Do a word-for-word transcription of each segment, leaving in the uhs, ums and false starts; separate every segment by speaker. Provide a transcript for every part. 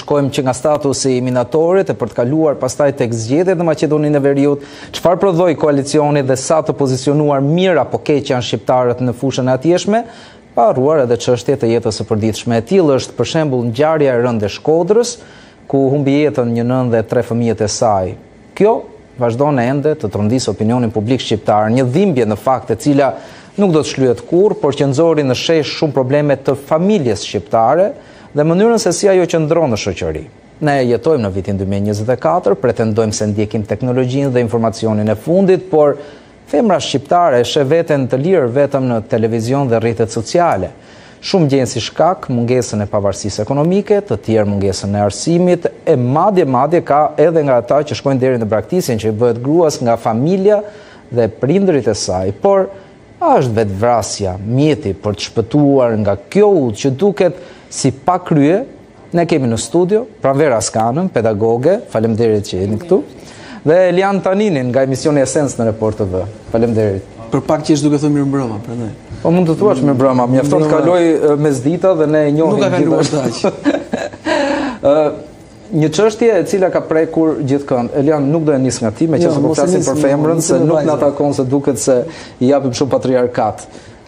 Speaker 1: shkojmë që nga statusi i minatorit e për të kaluar pastaj tek zgjedhjet në Maqedoninë e Veriut, çfarë prodhoi koalicioni dhe sa të pozicionuar mirë apo keq janë shqiptarët në fushën e atjeshme, pa harruar edhe çështje të jetës së përditshme. E tillë është për shembull ngjarja e rëndë e Shkodrës, ku humbi jetën një nënë dhe tre fëmijët e saj. Kjo vazhdon ende të trondisë opinionin publik shqiptar, një dhimbje në fakt e cila nuk do të shlyhet kurrë, por që nxori në shesh shumë probleme të familjes shqiptare dhe mënyrën se si ajo qëndron në shoqëri. Ne jetojmë në vitin dy mijë e njëzet e katër, pretendojmë se ndjekim teknologjinë dhe informacionin e fundit, por femra shqiptare sheh veten të lirë vetëm në televizion dhe rrjetet sociale. Shumë gjenë si shkak mungesën e pavarësisë ekonomike, të tjerë mungesën e arsimit, e madje madje ka edhe nga ata që shkojnë deri në braktisjen që i bëhet gruas nga familja dhe prindërit e saj. Por a është vetvrasja mjeti për të shpëtuar nga kjo udhë që duket si pa krye? Ne kemi në studio Pranvera Skanën, pedagoge, faleminderit që jeni këtu, dhe Elian Taninin nga emisioni Esens në Report T V. Faleminderit.
Speaker 2: Për pak që është duke thënë mirëmbrëma, prandaj.
Speaker 1: Po mund të thuash mirëmbrëma, mjafton të kaloj mesdita dhe ne e njohim.
Speaker 2: Nuk ka kaluar aq.
Speaker 1: Një çështje e cila ka prekur gjithkënd. Elian, nuk do e nis nga ti, meqenëse po flasim për femrën, se nuk na takon, se duket se i japim shumë patriarkat.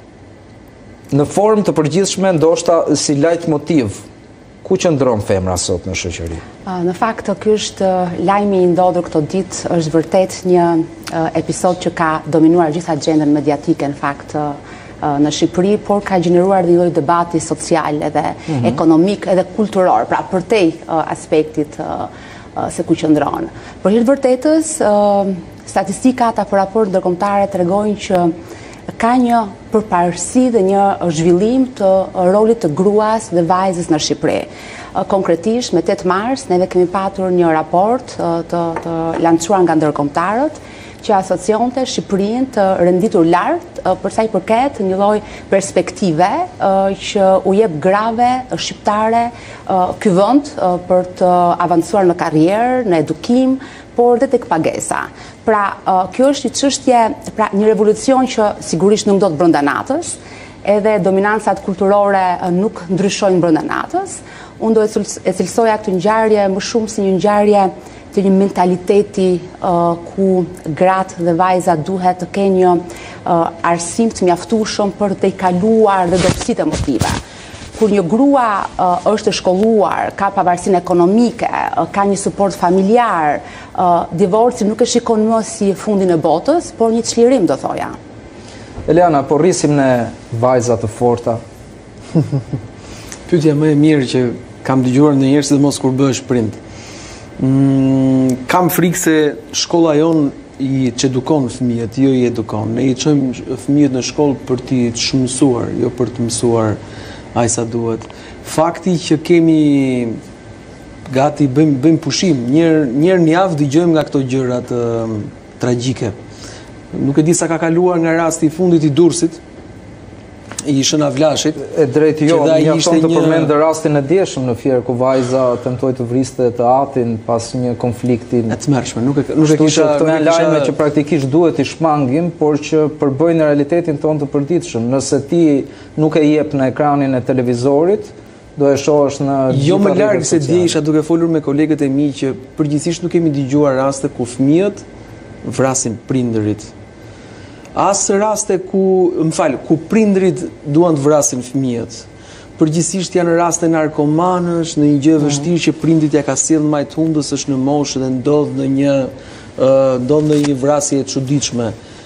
Speaker 1: Në formë të përgjithshme, ndoshta si leitmotiv, ku qëndron femra sot në shoqëri?
Speaker 3: Në fakt, ky është lajmi i ndodhur këto ditë, është vërtet një episod që ka dominuar gjitha agjendën mediatike në fakt në Shqipëri, por ka gjeneruar një lloj debati social edhe mm-hmm. ekonomik edhe kulturor, pra përtej aspektit se ku qëndron. Për hir të vërtetës, statistikat apo raport ndërkombëtare tregojnë që ka një përparësi dhe një zhvillim të rolit të gruas dhe vajzës në Shqipëri. Konkretisht, me tetë mars, neve kemi patur një raport të, të lançuar nga ndërkombëtarët, që asocionte Shqipërinë të renditur lartë për sa i përket një lloj perspektive që u jep grave shqiptare ky vend për të avancuar në karrierë, në edukim, por dhe tek pagesa. Pra, kjo është një çështje, pra një revolucion që sigurisht nuk do të brenda natës, edhe dominancat kulturore nuk ndryshojnë brenda natës. Unë do e cilësoja këtë ngjarje më shumë si një ngjarje të një mentaliteti uh, ku gratë dhe vajza duhet të kenë një uh, arsim të mjaftueshëm për të i kaluar dhe dobësitë emotive. Kur një grua uh, është e shkolluar, ka pavarësinë ekonomike, uh, ka një suport familjar, uh, divorci nuk e shikon më si fundin e botës, por një çlirim, do thoja.
Speaker 1: Eliana, po rrisim ne vajza të forta?
Speaker 2: Pyetja më e mirë që kam dëgjuar ndonjëherë, sidomos kur bëhesh prind. Mm, kam frikë se shkolla jon i çedukon fëmijët, jo i edukon. Ne i çojmë fëmijët në shkollë për t'i çmësuar, jo për të mësuar aq sa duhet. Fakti që kemi gati bëjmë bëjmë pushim, një një në javë dëgjojmë nga këto gjëra të tragjike. Nuk e di sa ka kaluar nga rasti i fundit i Durrësit, i Shëna Vllashit.
Speaker 1: E drejtë jo, mjafton të përmendë rastin e djeshëm në Fier, ku vajza tentoi të vriste të atin pas një konflikti.
Speaker 2: E tmerrshme, nuk e nuk e
Speaker 1: kisha. Këto janë lajme që praktikisht duhet i shmangim, por që përbëjnë realitetin tonë të përditshëm. Nëse ti nuk e jep në ekranin e televizorit, do e shohësh në
Speaker 2: jo më larg se dje isha duke folur me kolegët e mi që përgjithsisht nuk kemi dëgjuar raste ku fëmijët vrasin prindërit. As raste ku, më fal, ku prindrit duan të vrasin fëmijët. Përgjithsisht janë raste narkomanësh, në një gjë vështirë që prindit ja ka sjellë majt hundës, është në moshë dhe ndodh në një uh, ndodh në një vrasje e çuditshme.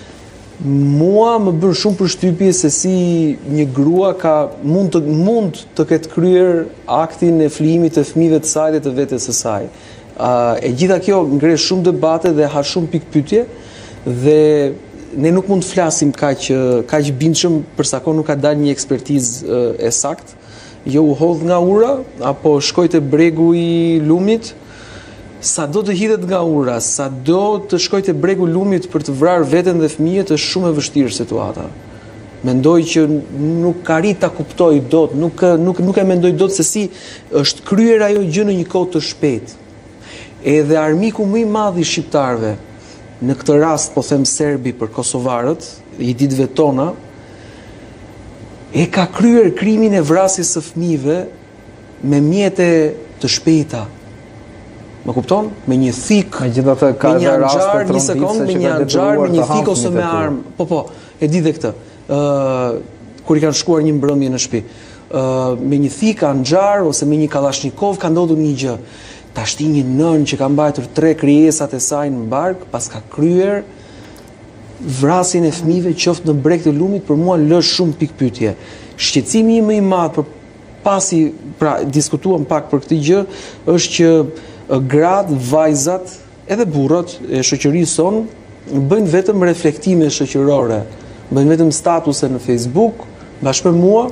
Speaker 2: Mua më bën shumë përshtypje se si një grua ka mund të mund të ketë kryer aktin e flijimit të fëmijëve të saj dhe të vetes së saj. Uh, e gjitha kjo ngre shumë debate dhe ha shumë pikpyetje dhe ne nuk mund të flasim kaq kaq bindshëm për sa kohë nuk ka dalë një ekspertizë e saktë. Jo u hodh nga ura apo shkoj te bregu i lumit. Sa do të hidhet nga ura, sa do të shkoj te bregu i lumit për të vrarë veten dhe fëmijët, është shumë e vështirë situata. Mendoj që nuk arrit ta kuptoj dot, nuk nuk nuk e mendoj dot se si është kryer ajo gjë në një kohë të shpejtë. Edhe armiku më i madh i shqiptarëve, në këtë rast po them serbi për kosovarët, i ditëve tona, e ka kryer krimin e vrasjes së fëmijëve me mjete të shpejta. Më kupton? Me një thik,
Speaker 1: me një
Speaker 2: angjar, një sekond, me një angjar, me një thik ose me armë. Po, po, e di dhe këtë. Kur i kanë shkuar një mbrëmje në shtëpi. Me një thik, angjar, ose me një kalashnikov, ka ndodhur një gjë. Ta shti një nën që ka mbajtur tre krijesat e saj në bark, pas ka kryer vrasin e fëmijëve qoftë në breg të lumit, për mua lë shumë pikpyetje. Shqetësimi im më i madh, për pasi pra diskutuam pak për këtë gjë, është që gratë, vajzat, edhe burrat e shoqërisë sonë bëjnë vetëm reflektime shoqërore, bëjnë vetëm statuse në Facebook, bashkë me mua,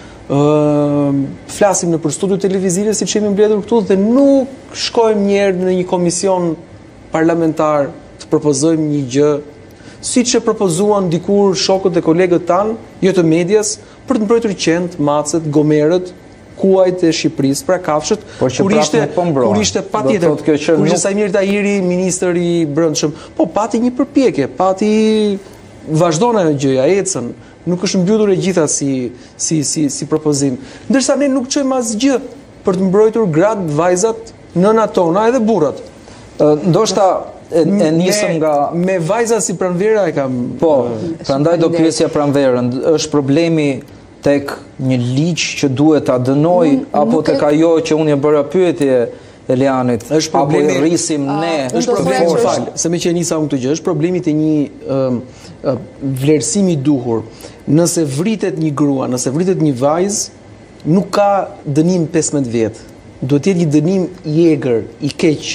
Speaker 2: flasim në për studio televizive si që jemi mbledhur këtu dhe nuk shkojmë njerë në një komision parlamentar të propozojmë një gjë si që propozuan dikur shokët e kolegët tanë, jo të medjas, për të mbrojtur qend, macet, gomerët, kuajt e Shqipërisë, pra kafshët, kur ishte kur ishte patjetër, kur ishte Sajmir Tahiri, ministër i brendshëm, po pati një përpjekje, pati vazhdon ajo gjëja, ecën, nuk është mbyllur e gjitha si si si si propozim. Ndërsa ne nuk çojmë asgjë për të mbrojtur gratë, vajzat, nënat tona edhe burrat.
Speaker 1: Ndoshta e nisëm nga
Speaker 2: me vajza si pranvera e kam.
Speaker 1: Po, prandaj do pyesja pranverën, është problemi tek një ligj që duhet ta dënoj apo tek ajo që unë e bëra pyetje Elianit, apo i rrisim ne?
Speaker 2: Është problemi, fal, se më që nisa unë këtë gjë, është problemi te një vlerësimi i duhur. Nëse vritet një grua, nëse vritet një vajzë, nuk ka dënim pesëmbëdhjetë vjet. Duhet të jetë një dënim i egër, i keq.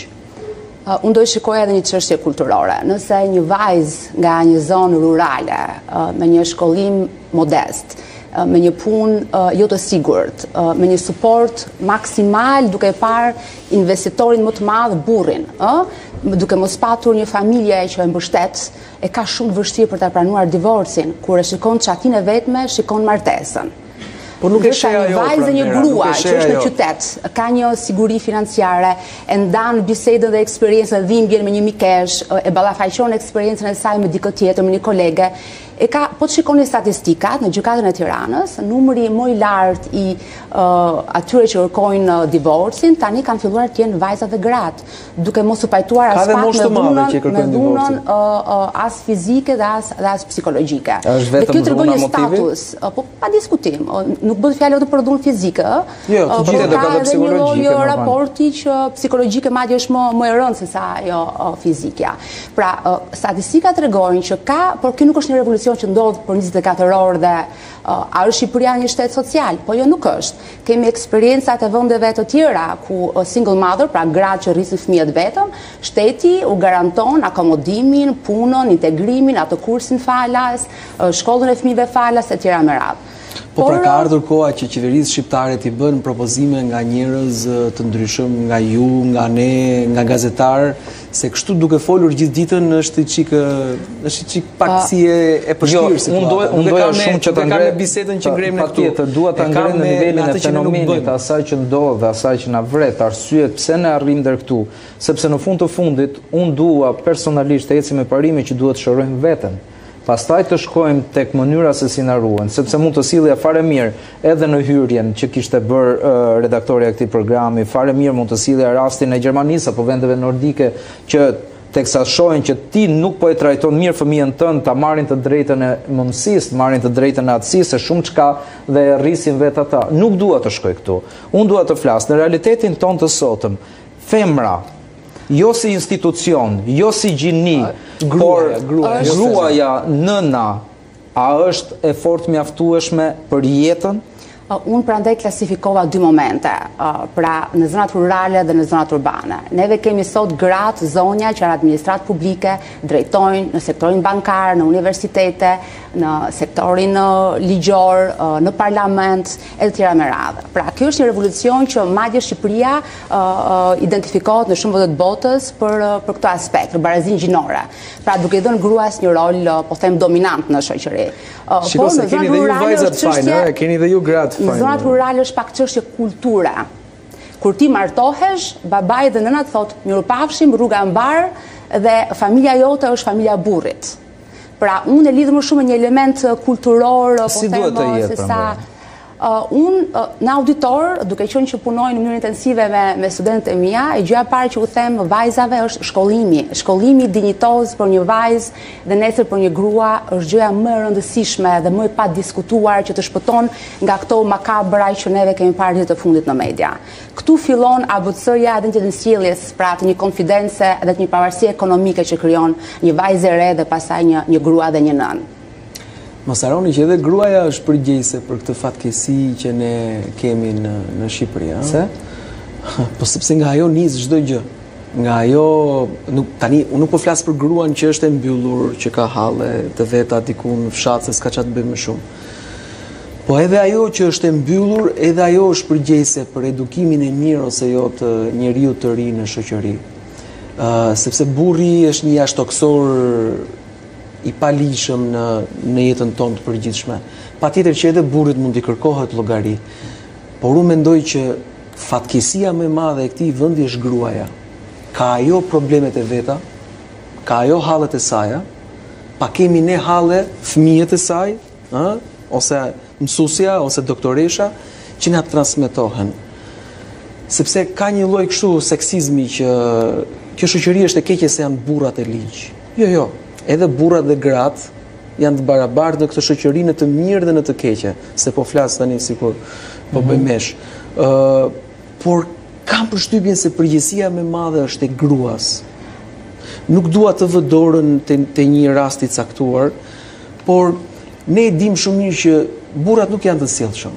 Speaker 3: Unë do i shikoj edhe një çështje kulturore. Nëse një vajzë nga një zonë rurale, me një shkollim modest, me një punë jo të sigurt, me një suport maksimal duke parë investitorin më të madh burrin, duke mos patur një familje që e mbështet, e ka shumë vështirë për ta pranuar divorcin, kur e shikon çatin e vetme, shikon martesën.
Speaker 2: Por nuk e sheh ajo.
Speaker 3: Një vajzë dhe një grua që është në qytet, ka një siguri financiare, e ndan bisedën dhe eksperiencën, dhimbjen me një mikesh, e ballafaqon eksperiencën e saj me dikë tjetër, me një kolege. E ka, po të shikoni statistikat në gjykatën e Tiranës, numri më i lartë i atyre që kërkojnë divorcin, tani kanë filluar të jenë vajzat dhe gratë, duke mos u pajtuar as pak me dhunën as fizike dhe as dhe as psikologjike.
Speaker 1: Dhe kjo tregon një status,
Speaker 3: po pa diskutim, nuk bëhet fjalë vetëm për dhunë fizike,
Speaker 1: jo, të gjithë do ka psikologjike.
Speaker 3: Jo, raporti që psikologjike madje është më më e rëndë se sa ajo fizikja. Pra, statistikat tregojnë që ka, por kjo nuk është një revolucion që ndodh për njëzet e katër orë dhe a është Shqipëria një shtet social? Po jo, nuk është. Kemi eksperiencat e vendeve të tjera ku single mother, pra gratë që rrisin fëmijët vetëm, shteti u garanton akomodimin, punën, integrimin, atë kursin falas, shkollën e fëmijëve falas e tjera me radhë.
Speaker 2: Po pra ka ardhur koha që qeverisë shqiptare t'i bën propozime nga njerëz të ndryshëm, nga ju, nga ne, nga gazetarë, se kështu duke folur gjithë ditën është çik është çik pak si e përshtirë situatë.
Speaker 1: Unë doja shumë që ta ngrej
Speaker 2: bisedën që ngrem ne këtu.
Speaker 1: Patjetër, dua ta ngrej në nivelin e fenomenit, asaj që ndodh dhe asaj që na vret, arsyet pse ne arrim deri këtu, sepse në fund të fundit unë dua personalisht të ecim me parimin që duhet të shërojmë veten. Pastaj të shkojmë tek mënyra se si na ruhen, sepse mund të sillja fare mirë edhe në hyrjen që kishte bërë uh, redaktorja e këtij programi, fare mirë mund të sillja rastin e Gjermanisë apo vendeve nordike që teksa shohin që ti nuk po e trajton mirë fëmijën tënd, ta marrin të drejtën e mundësisë, marrin të drejtën e aftësisë, shumë çka dhe e rrisin vet ata. Nuk dua të shkoj këtu. Unë dua të flas në realitetin ton të sotëm. Femra, jo si institucion, jo si gjini, por gruaja, nëna, a është e fortë mjaftueshme për jetën?
Speaker 3: Unë prandaj klasifikova dy momente, pra në zonat rurale dhe në zonat urbane. Neve kemi sot gratë, zonja që në administratë publike drejtojnë në sektorin bankar, në universitete, në sektorin ligjor, në parlament, e të tjera me radhë. Pra, kjo është një revolucion që madje Shqipëria identifikohet në shumë vende të botës për për këtë aspekt, për barazinë gjinore. Pra, duke i dhënë gruas një rol, po them, dominant në shoqëri.
Speaker 2: Shiko se keni dhe ju vajzat fajnë, keni dhe ju gratë fajnë.
Speaker 3: Në zonat rurale është pak çështje kulture. Kur ti martohesh, babai dhe nëna thotë, mirupafshim, rruga mbar dhe familja jote është familja burrit. Pra, unë e lidh më shumë me një element kulturor,
Speaker 1: si duhet të jetë,
Speaker 3: se sa Uh, unë uh, në auditor, duke qenë që punoj në mënyrë intensive me, me studentët e mia, e gjëja parë që u them vajzave është shkollimi. Shkollimi dinjitoz për një vajzë dhe nesër për një grua është gjëja më e rëndësishme dhe më e pa diskutuar që të shpëton nga këto makabra që neve kemi parë të fundit në media. Këtu fillon A B C-ja edhe në sjelljes, pra të një konfidence dhe të një pavarësie ekonomike që krijon një vajzë e re dhe pastaj një, një grua dhe një nën.
Speaker 2: Mos harroni që edhe gruaja është përgjegjëse për këtë fatkeqësi që ne kemi në në Shqipëri, a?
Speaker 1: Se?
Speaker 2: Po sepse nga ajo nis çdo gjë. Nga ajo, nuk tani unë nuk po flas për gruan që është e mbyllur, që ka halle të veta diku në fshat se s'ka ç'a të bëjë më shumë. Po edhe ajo që është e mbyllur, edhe ajo është përgjegjëse për edukimin e mirë ose jo të njeriu të ri në shoqëri. Uh, sepse burri është një jashtëtoksor i palishëm në, në jetën tonë të përgjithshme. Patjetër që edhe burrit mund t'i kërkohet llogari, por unë mendoj që fatkeqësia më e madhe e këtij vendi është gruaja. Ka ajo problemet e veta, ka ajo hallet e saja, pa kemi ne halle fëmijët e saj, ë, ose mësusja ose doktoresha që na transmetohen. Sepse ka një lloj kështu seksizmi që kjo shoqëri është e keqe se janë burrat e ligj. Jo, jo. Edhe burrat dhe gratë janë të barabartë në këtë shoqëri në të mirë dhe në të keqe, se po flas tani sikur po bëj mesh. Ë, uh, por kam përshtypjen se përgjegjësia më e madhe është e gruas. Nuk dua të vë dorën te, te një rast i caktuar, por ne e dim shumë mirë që burrat nuk janë të sjellshëm.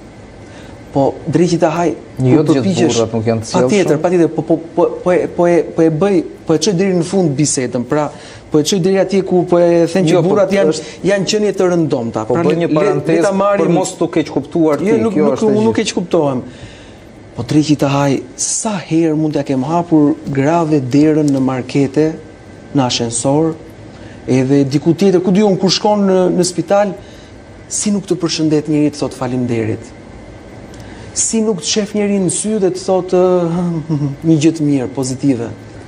Speaker 2: Po drejti ta haj,
Speaker 1: jo të gjithë burrat nuk janë të sjellshëm.
Speaker 2: Patjetër, patjetër, po po po po po e bëj, po e çoj deri në fund bisedën. Pra po e çoj deri atje ku po e thënë që burrat janë janë qenie të rëndomta.
Speaker 1: Po bëj një parantezë për mos të keq kuptuar ti, kjo është.
Speaker 2: Unë nuk e keq kuptohem. Po drejti ta haj, sa herë mund t'ja kem hapur grave derën në markete, në ashensor, edhe diku tjetër, ku di unë kur shkon në, në spital, si nuk të përshëndet njëri të thot faleminderit. Si nuk të shef njëri në sy dhe të thot uh, një gjë të mirë, pozitive.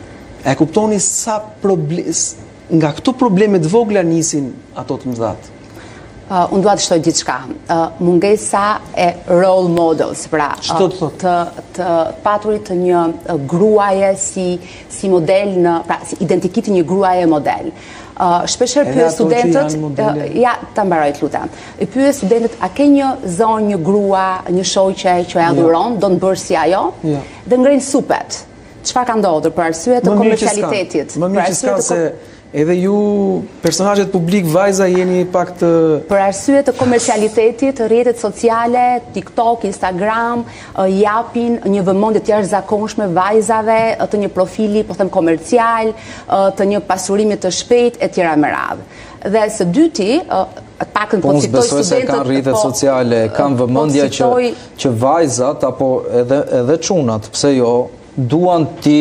Speaker 2: E kuptoni sa problem, nga këto probleme të vogla nisin ato të mëdhat.
Speaker 3: Uh, unë dua të shtoj diçka. Uh, mungesa e role models, pra uh, të, të paturit të një uh, gruaje si, si model në, pra si identikiti një gruaje model. Uh, shpesher pyet studentët, uh, ja, ta mbaroj të lutem. I pyet studentët, a ke një zonë, një grua, një shoqe që e adhuron, ja. Do të bërë si ajo, ja. Dhe ngrenë supet. Çfarë ka ndodhur për arsye të komercialitetit?
Speaker 2: Më mirë që s'ka se edhe ju personazhet publik vajza jeni pak të
Speaker 3: për arsye të komercialitetit, rrjetet sociale, TikTok, Instagram japin një vëmendje të jashtëzakonshme vajzave të një profili, po them komercial, të një pasurimi të shpejtë e tjera me radhë. Dhe së dyti, të pakën po citoj studentët,
Speaker 1: se kanë rrjetet sociale, kanë vëmendje që që vajzat apo edhe edhe çunat, pse jo, duan ti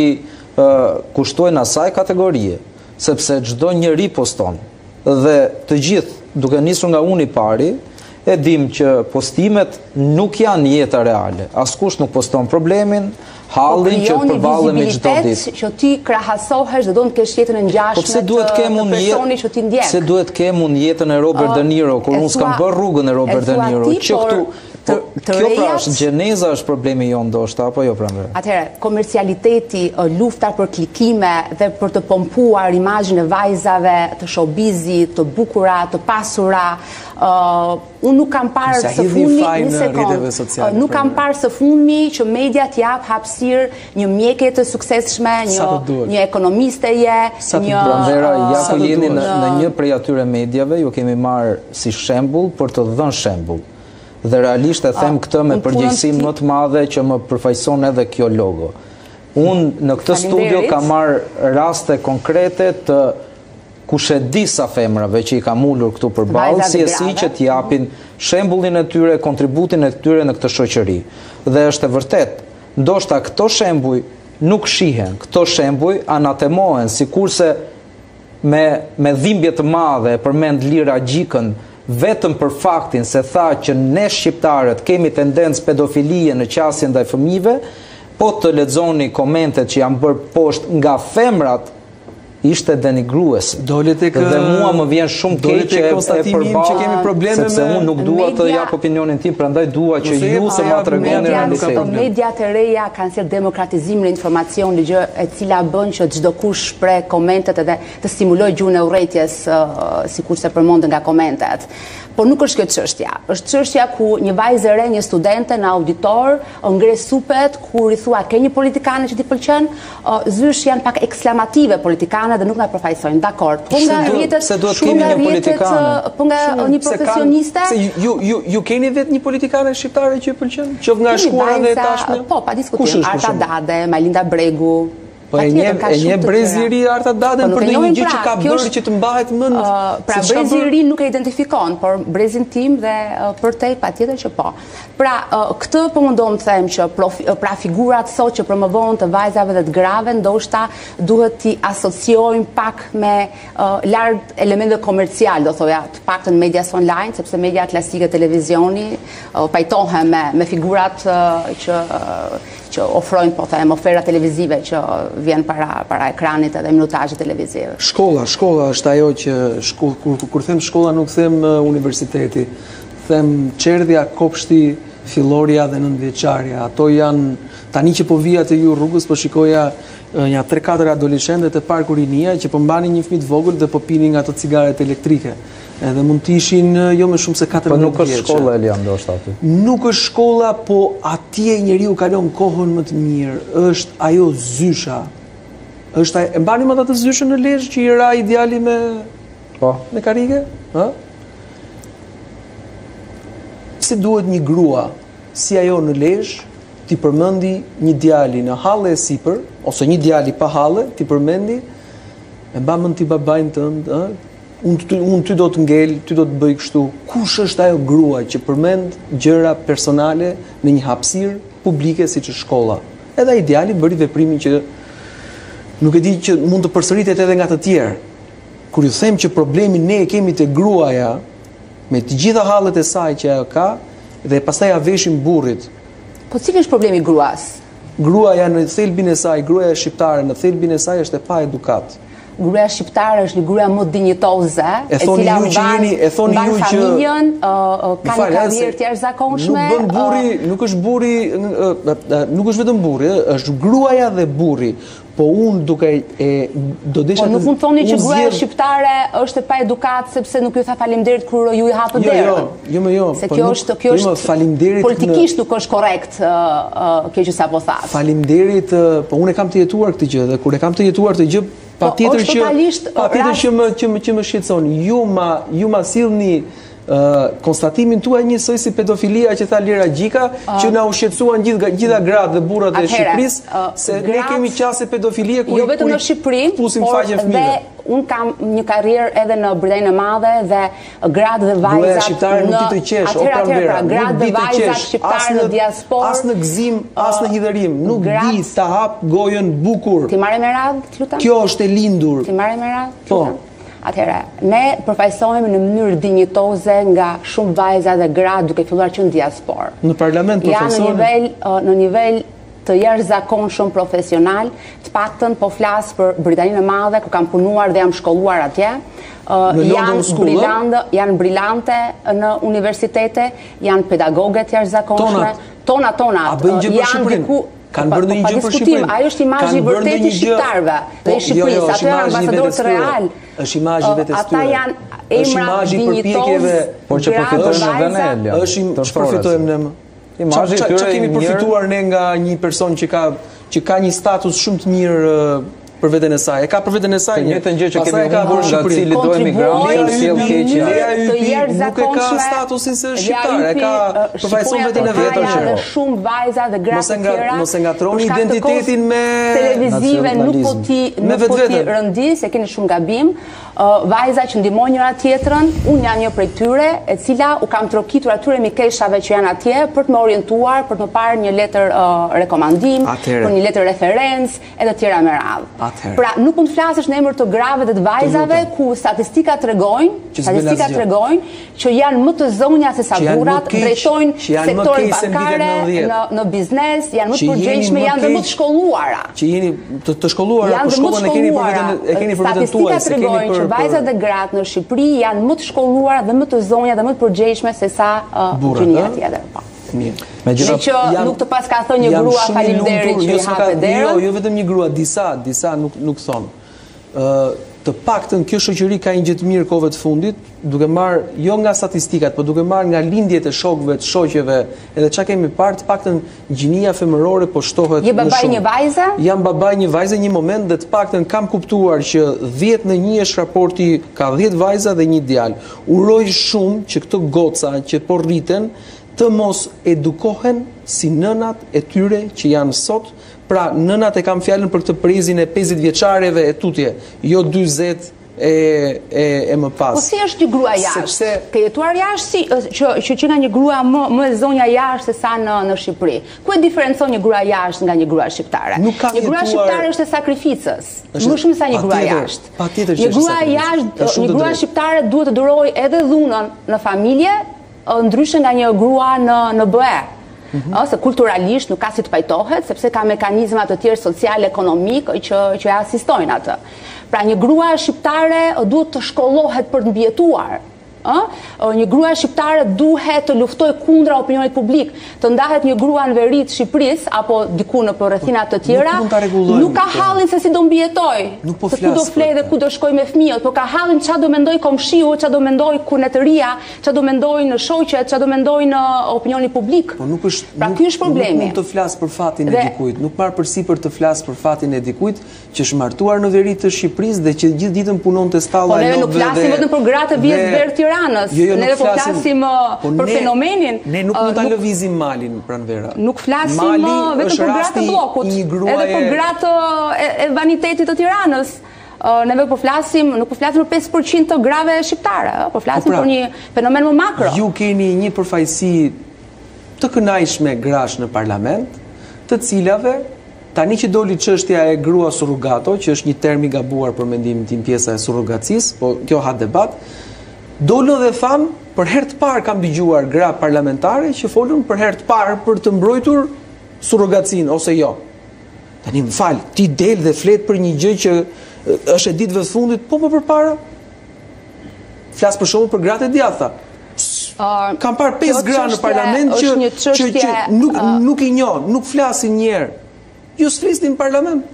Speaker 1: kushtojnë asaj kategorie. Sepse çdo njeri poston dhe të gjithë duke nisur nga unë i pari e dim që postimet nuk janë jeta reale. Askush nuk poston problemin, hallin që përballemi çdo ditë.
Speaker 3: Që ti krahasohesh dhe do të kesh jetën e ngjashme të personit që ti ndjek.
Speaker 1: Se duhet kem unë jetën e Robert De Niro, kur unë s'kam bërë rrugën e Robert De Niro, që këtu
Speaker 3: Të, të
Speaker 1: kjo pra është gjeneza është problemi jonë ndoshta, apo jo pranver?
Speaker 3: Atëherë, komercialiteti, lufta për klikime dhe për të pompuar imazhin e vajzave, të showbizit, të bukura, të pasura, uh, unë nuk kam parë së fundmi, një sekond, uh, nuk kam parë së fundmi që media t'jap hapësirë një mjeke të suksesshme, një, një ekonomiste je, një...
Speaker 1: Pranvera, ja ku jeni në, në një prej atyre medjave, ju kemi marë si shembull për të dhënë shembull. Dhe realisht e them këtë me përgjegjësim më të madhe që më përfaqëson edhe kjo logo. Unë në këtë studio kam marrë raste konkrete të kush e di sa femrave që i kam ulur këtu përballë, si e si që t'japin shembullin e tyre, kontributin e tyre në këtë shoqëri. Dhe është e vërtet, ndoshta këto shembuj nuk shihen, këto shembuj anatemohen, sikurse me me dhimbje të madhe përmend Lira Gjikën, vetëm për faktin se tha që ne shqiptarët kemi tendencë pedofilie në qasje ndaj fëmijëve, po të lexoni komentet që janë bërë poshtë nga femrat, ishte denigruese.
Speaker 2: Dole tek
Speaker 1: dhe mua më vjen shumë keq e
Speaker 2: konstatimi që kemi probleme
Speaker 1: sepse unë nuk dua të jap opinionin tim, prandaj dua që ju të ma tregoni realitetin.
Speaker 3: Mediat e reja kanë si demokratizimin e informacionit, gjë e cila bën që çdo kush shpreh komentet edhe të stimuloj gjuhën e urrëties, sikurse përmendën nga komentet. Po nuk është kjo çështja. Është çështja ku një vajzë e re, një studente në auditor ngre supet kur i thua ke një politikane që t'i pëlqen, zysh janë pak ekslamative politikane dhe nuk na përfaqësojnë. Dakor. Po nga rrjetet,
Speaker 1: shumë nga rrjetet,
Speaker 3: po nga një profesioniste.
Speaker 2: Ju ju ju keni vetë një politikane shqiptare që ju pëlqen? Qoftë nga shkuara dhe tashme?
Speaker 3: Po, pa diskutim. Arta Dade, Majlinda Bregu.
Speaker 2: Po e një e një brezi i ri Arta Daden për një gjë që ka bërë që të mbahet mend.
Speaker 3: Pra brezi i ri nuk e identifikon, por brezin tim dhe për te patjetër që po. Pra këtë po mundom të them që pra figurat sot që promovojnë të vajzave dhe të grave ndoshta duhet t'i asociojmë pak me larg elemente komercial, do thoja, të paktën medias online, sepse media klasike televizioni pajtohen me me figurat që që ofrojnë, po them, ofera televizive që vjen para para ekranit edhe minutazhe televizive.
Speaker 2: Shkolla, shkolla është ajo që shko, kur, kur them shkolla nuk them uh, universiteti, them çerdhja, kopshti, filloria dhe nëntëvjeçarja. Ato janë tani që po vija te ju rrugës, po shikoja uh, një tre katër adoleshente të parku rinia që po mbanin një fëmijë të vogël dhe po pinin nga ato cigaret elektrike. Edhe mund të ishin jo më shumë se katërmbëdhjetë vjeç.
Speaker 1: Po nuk është shkolla Elian ndoshta aty.
Speaker 2: Nuk është shkolla, po atje njeriu kalon kohën më të mirë. Është ajo zysha. Është e mbani më atë zyshën në Lezhë që i ra ideali me
Speaker 1: po
Speaker 2: me karrige, ë? Si duhet një grua si ajo në Lezhë ti përmendi një djali në halle e sipër ose një djali pa halle, ti përmendi e mba mend ti babain tënd, ë? Unë un ty do të ngel, ty do të bëj kështu. Kush është ajo grua që përmend gjëra personale në një hapësirë publike siç është shkolla? Edhe ideali bëri veprimin që nuk e di që mund të përsëritet edhe nga të tjerë. Kur ju them që problemin ne e kemi te gruaja me të gjitha hallet e saj që ajo ka dhe pastaj ja veshim burrit.
Speaker 3: Po cili është problemi i gruas?
Speaker 2: Gruaja në thelbin e saj, gruaja shqiptare në thelbin e saj është e pa edukat.
Speaker 3: Gruaja shqiptare është një grua më dinjitoze,
Speaker 2: e cila mban
Speaker 3: familjen, ka një karrierë të jashtëzakonshme.
Speaker 2: Nuk bën burri, nuk është burri, nuk është vetëm burri, është gruaja dhe burri. Po unë duke e do desha.
Speaker 3: Po nuk mund thoni që gruaja shqiptare është e pa edukat sepse nuk ju tha faleminderit kur ju i hapët derën.
Speaker 2: Jo, jo, jo, jo.
Speaker 3: Se kjo është kjo është
Speaker 2: faleminderit.
Speaker 3: Politikisht nuk është korrekt kjo që sapo tha.
Speaker 2: Faleminderit, po unë e kam të jetuar këtë gjë dhe kur e kam të jetuar këtë gjë patjetër që patjetër që më që më që më shqetëson. Ju ma ju ma sillni Uh, konstatimin tuaj njësoj si pedofilia që tha Lira Gjika, uh, që na u shqetësuan gjitha, gjitha gratë dhe burrat e Shqipërisë, uh, se grat, ne kemi qasë pedofilie kur
Speaker 3: jo vetëm në Shqipëri,
Speaker 2: pusim faqen fëmijëve.
Speaker 3: Unë kam një karrierë edhe në Britaninë e Madhe dhe gratë dhe vajzat
Speaker 2: shqiptare nuk ti të qesh, o pranvera,
Speaker 3: gratë dhe vajzat shqiptarë në diasporë,
Speaker 2: as në gëzim, as në hidhërim, nuk di ta hap gojën bukur.
Speaker 3: Ti marrë me radhë, të lutem?
Speaker 2: Kjo është e lindur.
Speaker 3: Ti marrë me radhë?
Speaker 2: Po.
Speaker 3: Atëherë, ne përfaqësohemi në mënyrë dinjitoze nga shumë vajza dhe gra duke filluar që në diasporë.
Speaker 2: Në parlament përfaqësohen.
Speaker 3: Ja në nivel në nivel të jashtëzakonshëm profesional, të paktën po flas për Britaninë e Madhe ku kam punuar dhe jam shkolluar atje. Janë brillante, janë brillante në universitete, janë pedagoge të jashtëzakonshme. Tona tona.
Speaker 2: Janë diku kanë bërë një gjë për Shqipërinë.
Speaker 3: Ajo është imazhi i vërtetë i shqiptarëve dhe i Shqipërisë. Ato janë ambasadorë të real.
Speaker 2: Është imazhi vetes tyre.
Speaker 3: Ata janë emra dinjitoz,
Speaker 1: por që përfitojnë edhe ne.
Speaker 2: Është që përfitojmë ne. Imazhi i tyre. Çfarë kemi përfituar ne nga një person që ka që ka një status shumë të mirë për veten e saj. E ka për veten e saj.
Speaker 1: Të njëjtën gjë që kemi humbur nga cili do emigrantë, sjell keqja.
Speaker 2: Nuk e ka statusin se shqiptar, e ka përfaqëson veten e vet
Speaker 3: që shumë vajza dhe gra të tjera.
Speaker 2: Mos e ngatroni identitetin me
Speaker 3: televizive, nuk po ti nuk po ti rëndi se keni shumë gabim. Vajza që ndihmojnë njëra tjetrën, unë jam një prej tyre, e cila u kam trokitur atyre mikeshave që janë atje për të më orientuar, për të më parë një letër rekomandim, për një letër referencë, edhe tjera me radhë.
Speaker 2: Atëherë.
Speaker 3: Pra, nuk mund të flasësh në emër të grave dhe të vajzave ku statistikat tregojnë, statistikat tregojnë që janë më të zonja se sa burrat, drejtojnë sektorin bankare, në në biznes, janë më të përgjegjshme, janë dhe më të shkolluara.
Speaker 2: Që jeni të, të shkolluara, po shkollën e keni për veten, e keni për veten tuaj, se keni për
Speaker 3: që vajzat dhe gratë në Shqipëri janë më të shkolluara dhe më të zonja dhe më të përgjegjshme se sa gjinia tjetër.
Speaker 2: Me
Speaker 3: që nuk të pas ka thënë një grua faleminderit që i hape derën.
Speaker 2: Jo, jo vetëm një grua, disa, disa nuk nuk thonë. Të paktën kjo shoqëri ka një gjë të mirë kohëve të fundit, duke marr jo nga statistikat, por duke marr nga lindjet e shokëve, të shoqeve, edhe çka kemi parë, të paktën gjinia femërore po shtohet më shumë.
Speaker 3: Je babai një vajze?
Speaker 2: Jam babai një vajze një moment dhe të paktën kam kuptuar që dhjetë në një është raporti, ka dhjetë vajza dhe një djalë. Uroj shumë që këto goca që po rriten të mos edukohen si nënat e tyre që janë sot. Pra, nënat e kam fjalën për këtë prezin e pesëdhjetë vjeçareve e tutje, jo dyzet e, e, e më pas.
Speaker 3: Po si është një grua jashtë?
Speaker 2: Sepse...
Speaker 3: Ke jetuar jashtë si, që, që që nga një grua më, më e zonja jashtë se sa në, në Shqipëri. Ku e diferencon një grua jashtë nga një grua shqiptare?
Speaker 2: Nuk kam
Speaker 3: një grua
Speaker 2: jetuar...
Speaker 3: shqiptare është e sakrificës,
Speaker 2: është...
Speaker 3: më shumë sa një grua jashtë.
Speaker 2: Pa tjetër
Speaker 3: një grua jashtë, një grua shqiptare duhet të duroj edhe dhunën në familje, ndryshe nga një grua në, në B E. Se kulturalisht nuk ka si të pajtohet, sepse ka mekanizma të tjerë social, ekonomik që, që asistojnë atë. Pra një grua shqiptare duhet të shkollohet për të mbijetuar. Një grua shqiptare duhet të luftoj kundra opinionit publik, të ndahet një grua në veri të Shqipërisë apo diku në rrethinat të tjera, nuk ka hallin se si do mbijetoj, se ku do flej dhe ku do shkoj me fëmijët, por ka hallin ç'a do mendoj komshiu, ç'a do mendoj kunetëria, ç'a do mendoj në shoqet, ç'a do mendoj në opinionin publik.
Speaker 2: Po nuk është,
Speaker 3: pra ky është problemi.
Speaker 2: Nuk mund të flas për fatin e dikujt, nuk marr përsipër të flas për fatin e dikujt që është martuar në veri të Shqipërisë dhe që gjithë ditën punon te stalla
Speaker 3: e lodhëve. Po ne nuk flasim vetëm për gratë vjet ver Tiranës.
Speaker 2: Jo, jo,
Speaker 3: ne po flasim
Speaker 2: po
Speaker 3: për
Speaker 2: ne,
Speaker 3: fenomenin.
Speaker 2: Ne nuk mund ta lëvizim malin pranvera.
Speaker 3: Nuk flasim vetëm për gratë të bllokut, edhe për gratë e, e vanitetit të Tiranës. Neve po flasim, nuk po flasim për pesë përqind të grave shqiptare, po flasim po pra, për një fenomen më makro.
Speaker 2: Ju keni një përfaqësi të kënaqshme grash në parlament, të cilave tani që doli çështja e grua surrogato, që është një term i gabuar për mendimin tim pjesa e surrogacisë, po kjo ha debat. Dolën dhe thanë, për herë të parë kam dëgjuar gra parlamentare që folën për herë të parë për të mbrojtur surrogacinë ose jo. Tani më fal, ti del dhe flet për një gjë që është e ditëve të fundit, po më përpara. Flas për shkakun për gratë e djathta. Uh, kam parë pesë gra në parlament që, që, që nuk, uh, nuk i njoh, nuk flasin një herë. Ju s'flisni në parlament.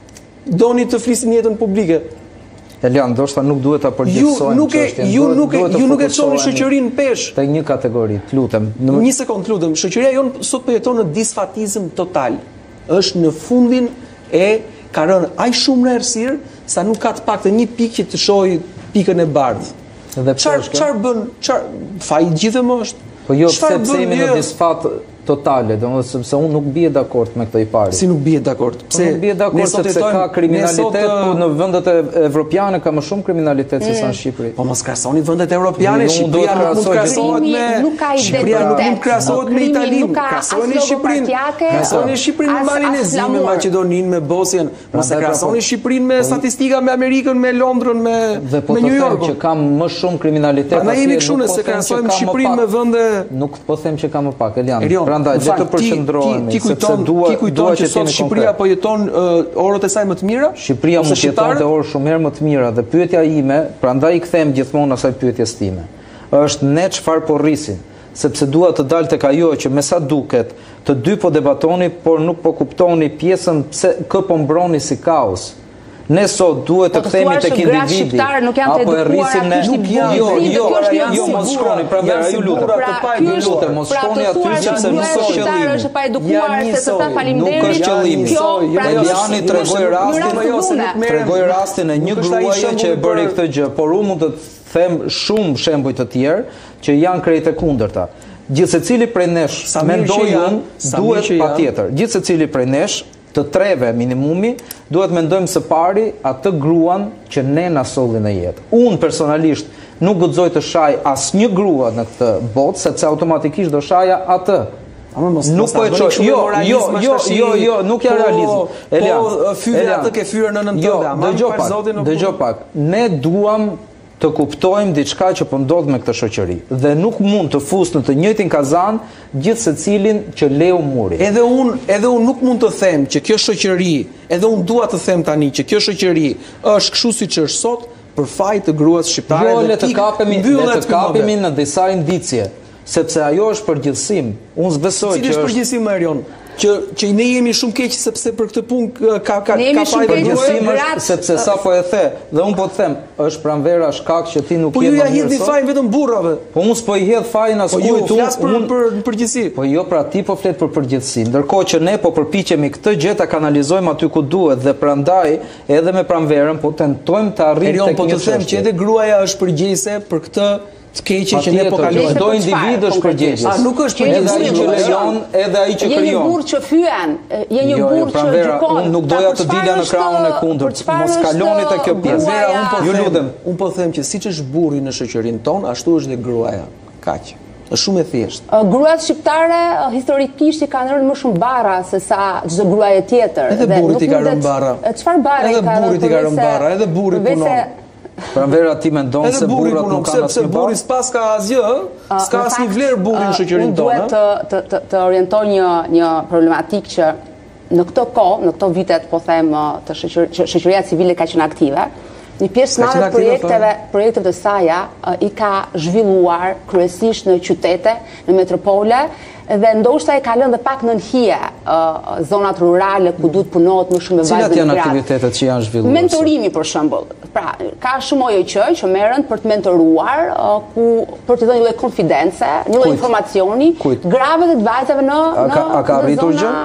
Speaker 2: Doni të flisni në jetën publike.
Speaker 1: Elian, ndoshta nuk duhet ta përgjithësojmë çështjen.
Speaker 2: Ju nuk e ju nuk e çoni shoqërinë pesh.
Speaker 1: Tek një kategori, lutem.
Speaker 2: Një sekond, lutem. Shoqëria jonë sot po jeton në disfatizëm total. Është në fundin e ka rënë aq shumë në errësirë sa nuk ka të paktën një pikë që të shohë pikën e bardhë.
Speaker 1: Dhe
Speaker 2: çfarë çfarë bën? Çfarë fai gjithë më është?
Speaker 1: Po jo, pse pse jemi në disfat totale, domethënë sepse unë nuk bie dakord me këtë i pari.
Speaker 2: Si nuk bie dakord?
Speaker 1: Pse nuk bie dakord sepse ka kriminalitet, po në vendet evropiane ka më shumë kriminalitet se sa në Shqipëri.
Speaker 2: Po mos krahasoni vendet evropiane, Shqipëria nuk mund krahasohet me Shqipëria nuk mund krahasohet me Italinë, krahasoni Shqipërinë. Krahasoni Shqipërinë me Malinezin, me Maqedoninë, me Bosnjën, mos e krahasoni Shqipërinë me statistika me Amerikën, me Londrën, me me New York.
Speaker 1: Që kam më shumë kriminalitet
Speaker 2: atje. Ne jemi kështu nëse krahasojmë Shqipërinë me vende,
Speaker 1: nuk po them që ka më pak, Elian. Prandaj le të përqendrohemi,
Speaker 2: ti kujton, ti kujton që sot Shqipëria po jeton orët e saj më të mira?
Speaker 1: Shqipëria mund të jetonte orë shumë herë më të mira dhe pyetja ime, prandaj i kthem gjithmonë asaj pyetjes time. Është ne çfarë po rrisim, sepse dua të dal tek ajo që me sa duket të dy po debatoni, por nuk po kuptoni pjesën pse kë po mbroni si kaos. Ne sot duhet të kthehemi tek individi. Apo e rrisim ne nuk janë. Jo, jo, jo, mos shkoni pranvera, ju lutem. Ju lutem, mos shkoni aty sepse nuk është qëllimi.
Speaker 3: Është pa edukuar se të ta faleminderit.
Speaker 1: Nuk është qëllimi. Eliani tregoi rastin, tregoi rastin e një gruaje që e bëri këtë gjë, por unë mund të them shumë shembuj të tjerë që janë krejt e kundërta. Gjithsecili prej nesh mendojnë duhet patjetër. Gjithsecili prej nesh të treve minimumi, duhet mendojmë së pari atë gruan që ne na solli në jetë. Unë personalisht nuk guxoj të shaj asnjë grua në këtë botë, sepse automatikisht do shaja atë. Nuk po e çoj. Jo, jo, jo, jo, jo, nuk janë realizëm. Elian,
Speaker 2: po fyve atë ke fyer në nëntëdhjetë.
Speaker 1: Jo, dëgjoj pak. Dëgjoj pak. Ne duam të kuptojmë diçka që po ndodh me këtë shoqëri dhe nuk mund të fus në të njëjtin kazan gjithë secilin që leu muri.
Speaker 2: Edhe un, edhe un nuk mund të them që kjo shoqëri, edhe un dua të them tani që kjo shoqëri është kështu siç është sot për faj të gruas shqiptare.
Speaker 1: Jo, le të kapemi, le të kapemi në disa indicje, sepse ajo është përgjithësim. Unë s'besoj që është.
Speaker 2: Cili është përgjithësim, Erion? Që që ne jemi shumë keq sepse për këtë punë ka ka
Speaker 3: ka
Speaker 2: faj
Speaker 1: përgjithësim është sepse sa po e the dhe unë po të them, është pranvera shkak që ti nuk je më mirë.
Speaker 2: Po ju ja hedhni fajin vetëm burrave.
Speaker 1: Po unë s'po i hedh fajin as kujt.
Speaker 2: Po ju flas për për përgjithësi.
Speaker 1: Po jo, pra ti po flet për përgjithësi. Ndërkohë që ne po përpiqemi këtë gjë ta kanalizojmë aty ku duhet dhe prandaj edhe me pranverën po tentojmë të arrijmë tek një.
Speaker 2: Po të them që edhe gruaja është përgjegjëse për këtë të keqe që ne po kalojmë.
Speaker 1: Çdo individ është përgjegjës.
Speaker 2: A nuk është
Speaker 1: edhe ai që lejon, edhe ai që krijon.
Speaker 3: Je një burr që fyen, je një burr që gjykon.
Speaker 1: Unë nuk doja të dilja në krahun e kundërt. Mos kaloni te kjo pjesë. Ju lutem.
Speaker 2: Unë po them që siç është burri në shoqërinë tonë, ashtu është dhe gruaja. Kaq. Është shumë e thjeshtë.
Speaker 3: Gruat shqiptare historikisht i kanë rënë më shumë barra se sa çdo gruaje tjetër.
Speaker 2: Edhe burrit i ka rënë barra.
Speaker 3: Çfarë barra i ka?
Speaker 2: Edhe burrit i ka rënë barra, edhe burri punon.
Speaker 1: Pranvera ti mendon se burrat nuk kanë
Speaker 2: asnjë burri s'pas ka asgjë, s'ka asnjë vlerë burri në shoqërinë tonë.
Speaker 3: Duhet të të të orientoj një një problematikë që në këtë kohë, në këto vitet po them të shoqëria civile ka qenë aktive. Një pjesë madhe e projekteve, projekteve të saja i ka zhvilluar kryesisht në qytete, në metropole, dhe ndoshta e ka lënë dhe pak në hije zonat rurale ku duhet punohet më shumë me vajzë.
Speaker 1: Cilat janë aktivitetet që janë zhvilluar?
Speaker 3: Mentorimi për shembull. Pra, ka shumë O J Q që merren për të mentoruar, ku për të dhënë një lloj konfidence, një lloj informacioni grave dhe të vajzave në në
Speaker 1: A ka arritur gjë?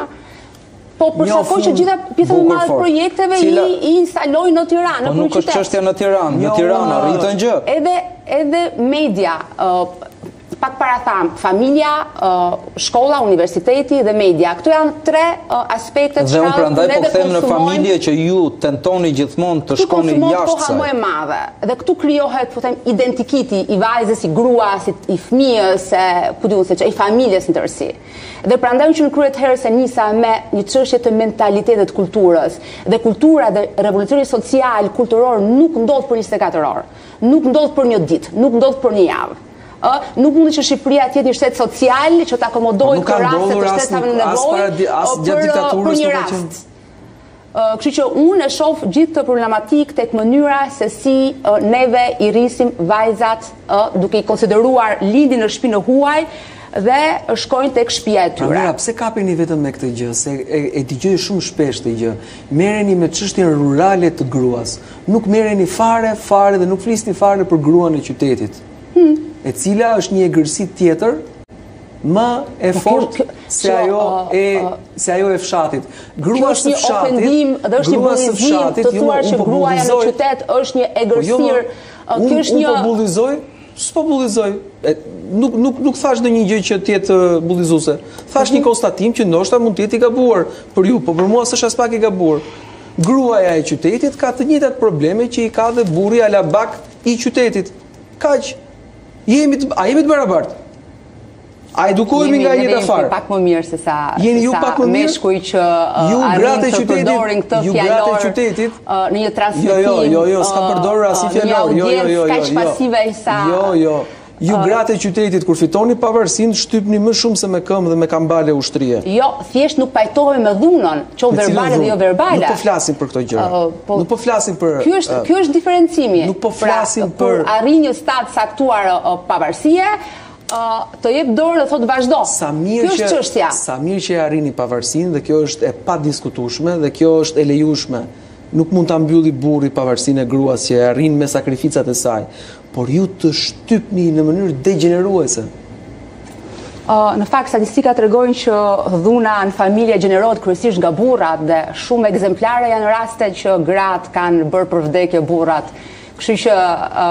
Speaker 3: Po për sa kohë që gjitha pjesa më madhe të projekteve i instalojnë në Tiranë,
Speaker 1: në qytet. Po nuk është çështja në Tiranë, në Tiranë arritën gjë.
Speaker 3: Edhe edhe media, pak para tham, familja, shkolla, universiteti dhe media. Këto janë tre aspekte
Speaker 1: që dhe unë prandaj po them në familje që ju tentoni gjithmonë të shkoni jashtë
Speaker 3: saj. Koha më e madhe. Dhe këtu krijohet, po them, identikiti i vajzës, i gruas, i fëmijës, ku diun se ç'i familjes në tërësi. Dhe prandaj që në kryet herë se nisa me një çështje të mentalitetit të kulturës. Dhe kultura dhe revolucioni social, kulturor nuk ndodh për njëzet e katër orë. Nuk ndodh për një ditë, nuk ndodh për një javë. Nuk mundi që Shqipëria të jetë një shtet social që të akomodojë të raste të shtetave në nevojë për një rast. Kështu që unë e shoh gjithë këtë problematikë tek mënyra se si neve i rrisim vajzat duke i konsideruar lindin në shtëpinë huaj dhe shkojnë tek shtëpia e tyre.
Speaker 2: Pranvera, pse kapeni vetëm me këtë gjë? Se e, e dëgjoj shumë shpesh këtë gjë. Merreni me çështjen rurale të gruas. Nuk merreni fare, fare dhe nuk flisni fare për gruan e qytetit.
Speaker 3: Hmm.
Speaker 2: E cila është një egërsi tjetër më e fortë se ajo e se ajo e fshatit.
Speaker 3: Grua së fshatit, ofendim dhe është një bullizim të thuar që gruaja në qytet është një egërsir.
Speaker 2: Kjo është një unë po bullizoj, s'po bullizoj. Nuk nuk nuk thash ndonjë gjë që të jetë bullizuese. Thash një konstatim që ndoshta mund të jetë i gabuar për ju, por për mua s'është as pak i gabuar. Gruaja e qytetit ka të njëjtat probleme që i ka dhe burri alabak i qytetit. Kaq. Jemi të, a jemi të barabartë? A edukohemi nga një të farë?
Speaker 3: Jemi pak më mirë se sa,
Speaker 2: jeni ju pak më mirë?
Speaker 3: Meshkuj që arrin të përdorin këtë fjallor në një transmitim,
Speaker 2: jo, jo, jo, jo, s'ka përdorur as i fjallor, jo, jo, jo,
Speaker 3: kaq pasive sa...
Speaker 2: Jo, jo, ju gratë e qytetit, kur fitoni pavarësinë, shtypni më shumë se me këmbë dhe me kambale ushtrie.
Speaker 3: Jo, thjesht nuk pajtohemi me dhunën, që verbale dhe jo verbale.
Speaker 2: Nuk po flasim për këto gjëra. Nuk po flasim për...
Speaker 3: Ky është diferencimi.
Speaker 2: Nuk po flasim për...
Speaker 3: Kur arrin një stat saktuar pavarësie, të jep dorë dhe thotë vazhdo. Kjo është çështja.
Speaker 2: Sa mirë që e arrini pavarësinë dhe kjo është e padiskutueshme dhe kjo është e lejueshme. Nuk mund ta mbylli burri pavarësinë e gruas që e arrin me sakrificat e saj, por ju të shtypni në mënyrë degeneruese.
Speaker 3: Në fakt, statistikat tregojnë që dhuna në familje gjenerohet kryesisht nga burrat dhe shumë ekzemplare janë raste që gratë kanë bërë për vdekje burrat. Kështu që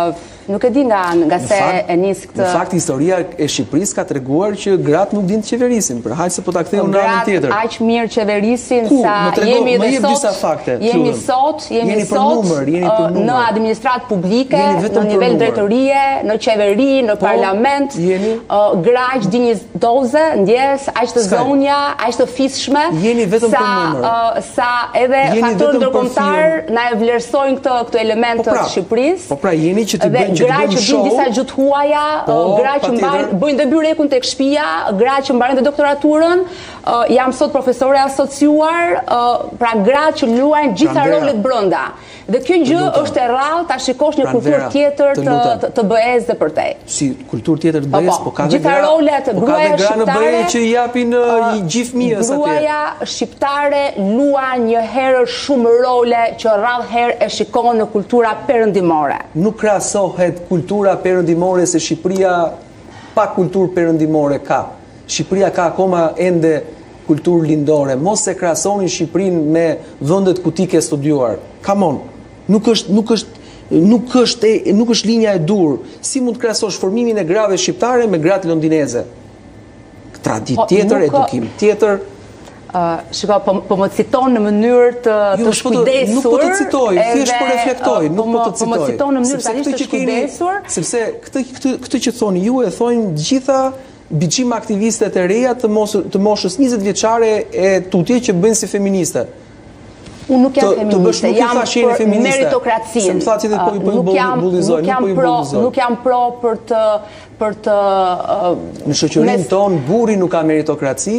Speaker 3: Nuk e di nga, nga se e nis këtë...
Speaker 2: Në fakt, historia e Shqipërisë ka treguar që gratë nuk din të qeverisin, për hajtë se po ta ktheu në anën tjetër.
Speaker 3: Gratë aq mirë qeverisin
Speaker 2: Ku?
Speaker 3: sa
Speaker 2: Më trego,
Speaker 3: jemi
Speaker 2: më
Speaker 3: dhe
Speaker 2: jep
Speaker 3: sot,
Speaker 2: disa fakte,
Speaker 3: jemi
Speaker 2: Flullën.
Speaker 3: sot, jemi
Speaker 2: Jeni për
Speaker 3: sot
Speaker 2: numër, jeni për
Speaker 3: uh,
Speaker 2: numër.
Speaker 3: në administratë publike,
Speaker 2: Jeni vetëm
Speaker 3: në
Speaker 2: për
Speaker 3: nivel
Speaker 2: numër.
Speaker 3: drejtorie, në qeveri, në
Speaker 2: Po,
Speaker 3: parlament,
Speaker 2: jeni?
Speaker 3: uh, graq dinjidoze, ndjes, aq të
Speaker 2: S'ka.
Speaker 3: zonja, aq të fishme,
Speaker 2: Jeni vetëm
Speaker 3: sa,
Speaker 2: për numër.
Speaker 3: uh, sa edhe
Speaker 2: Jeni
Speaker 3: faktorët
Speaker 2: vetëm për
Speaker 3: ndërkombëtar na e vlerësojnë këtë këtë element
Speaker 2: Po pra,
Speaker 3: të Shqipërisë.
Speaker 2: po pra, jeni që të
Speaker 3: Dhe
Speaker 2: bëjnë që të
Speaker 3: gra
Speaker 2: bëjmë
Speaker 3: që din
Speaker 2: show.
Speaker 3: disa gjuhë huaja,
Speaker 2: Po,
Speaker 3: gra që
Speaker 2: patjetër.
Speaker 3: mbajnë bëjnë dhe byrekun tek shtëpia, gra që mbajnë dhe doktoraturën, uh, jam sot profesore asociuar, uh, pra gra që luajnë gjitha
Speaker 2: Pra, Ndera,
Speaker 3: rolet brenda. Dhe kjo gjë
Speaker 2: lutem.
Speaker 3: është e rrallë ta shikosh një
Speaker 2: Pra,
Speaker 3: kulturë
Speaker 2: Ndera,
Speaker 3: tjetër
Speaker 2: të
Speaker 3: të,
Speaker 2: lutem.
Speaker 3: të, të bëhes dhe për te.
Speaker 2: Si kulturë tjetër të
Speaker 3: Po,
Speaker 2: bëjes,
Speaker 3: po,
Speaker 2: po ka dhe
Speaker 3: gjitha
Speaker 2: gra,
Speaker 3: rolet,
Speaker 2: po ka
Speaker 3: gruaja
Speaker 2: dhe gra në
Speaker 3: shqiptare,
Speaker 2: bëje që i japin uh, i gjithë fëmijës atje.
Speaker 3: Gruaja shqiptare luan një herë shumë role që rrallë herë e shikon në kultura perëndimore.
Speaker 2: Nuk krahasohet kultura perëndimore se Shqipëria pa kulturë perëndimore ka. Shqipëria ka akoma ende kulturë lindore. Mos e krahasoni Shqipërinë me vendet ku ti ke studiuar. Come on. Nuk është nuk është nuk është e, nuk është linja e dur. Si mund të krahasosh formimin e grave shqiptare me gratë londineze? Traditë
Speaker 3: Po,
Speaker 2: tjetër,
Speaker 3: nuk-
Speaker 2: edukim tjetër.
Speaker 3: Uh, shiko, po, po më citon në mënyrë të,
Speaker 2: Jo,
Speaker 3: të
Speaker 2: s'po të-
Speaker 3: shkujdesur.
Speaker 2: nuk po të citoj, thjesht po
Speaker 3: edhe,
Speaker 2: reflektoj,
Speaker 3: uh,
Speaker 2: nuk po të
Speaker 3: më-
Speaker 2: citoj.
Speaker 3: Po më citon në mënyrë
Speaker 2: Sepse
Speaker 3: tani
Speaker 2: këtë
Speaker 3: të
Speaker 2: që keni-
Speaker 3: shkujdesur.
Speaker 2: Sepse këtë këtë këtë që thoni ju e thonë gjitha biçim aktivistet e reja të mos të moshës njëzet vjeçare e tutje që bëjnë si feministe.
Speaker 3: Unë nuk jam
Speaker 2: Të- të bësh
Speaker 3: feministe,
Speaker 2: nuk i
Speaker 3: jam
Speaker 2: thash jeni
Speaker 3: për
Speaker 2: feministe.
Speaker 3: meritokracinë.
Speaker 2: Se më tha që dhe po i- po i
Speaker 3: Uh, nuk jam-
Speaker 2: bullizoj,
Speaker 3: nuk
Speaker 2: nuk
Speaker 3: jam
Speaker 2: po i
Speaker 3: pro-
Speaker 2: bullizoj.
Speaker 3: Nuk jam pro për të për të uh,
Speaker 2: Në shoqërinë
Speaker 3: mes-
Speaker 2: tonë burri nuk ka meritokraci,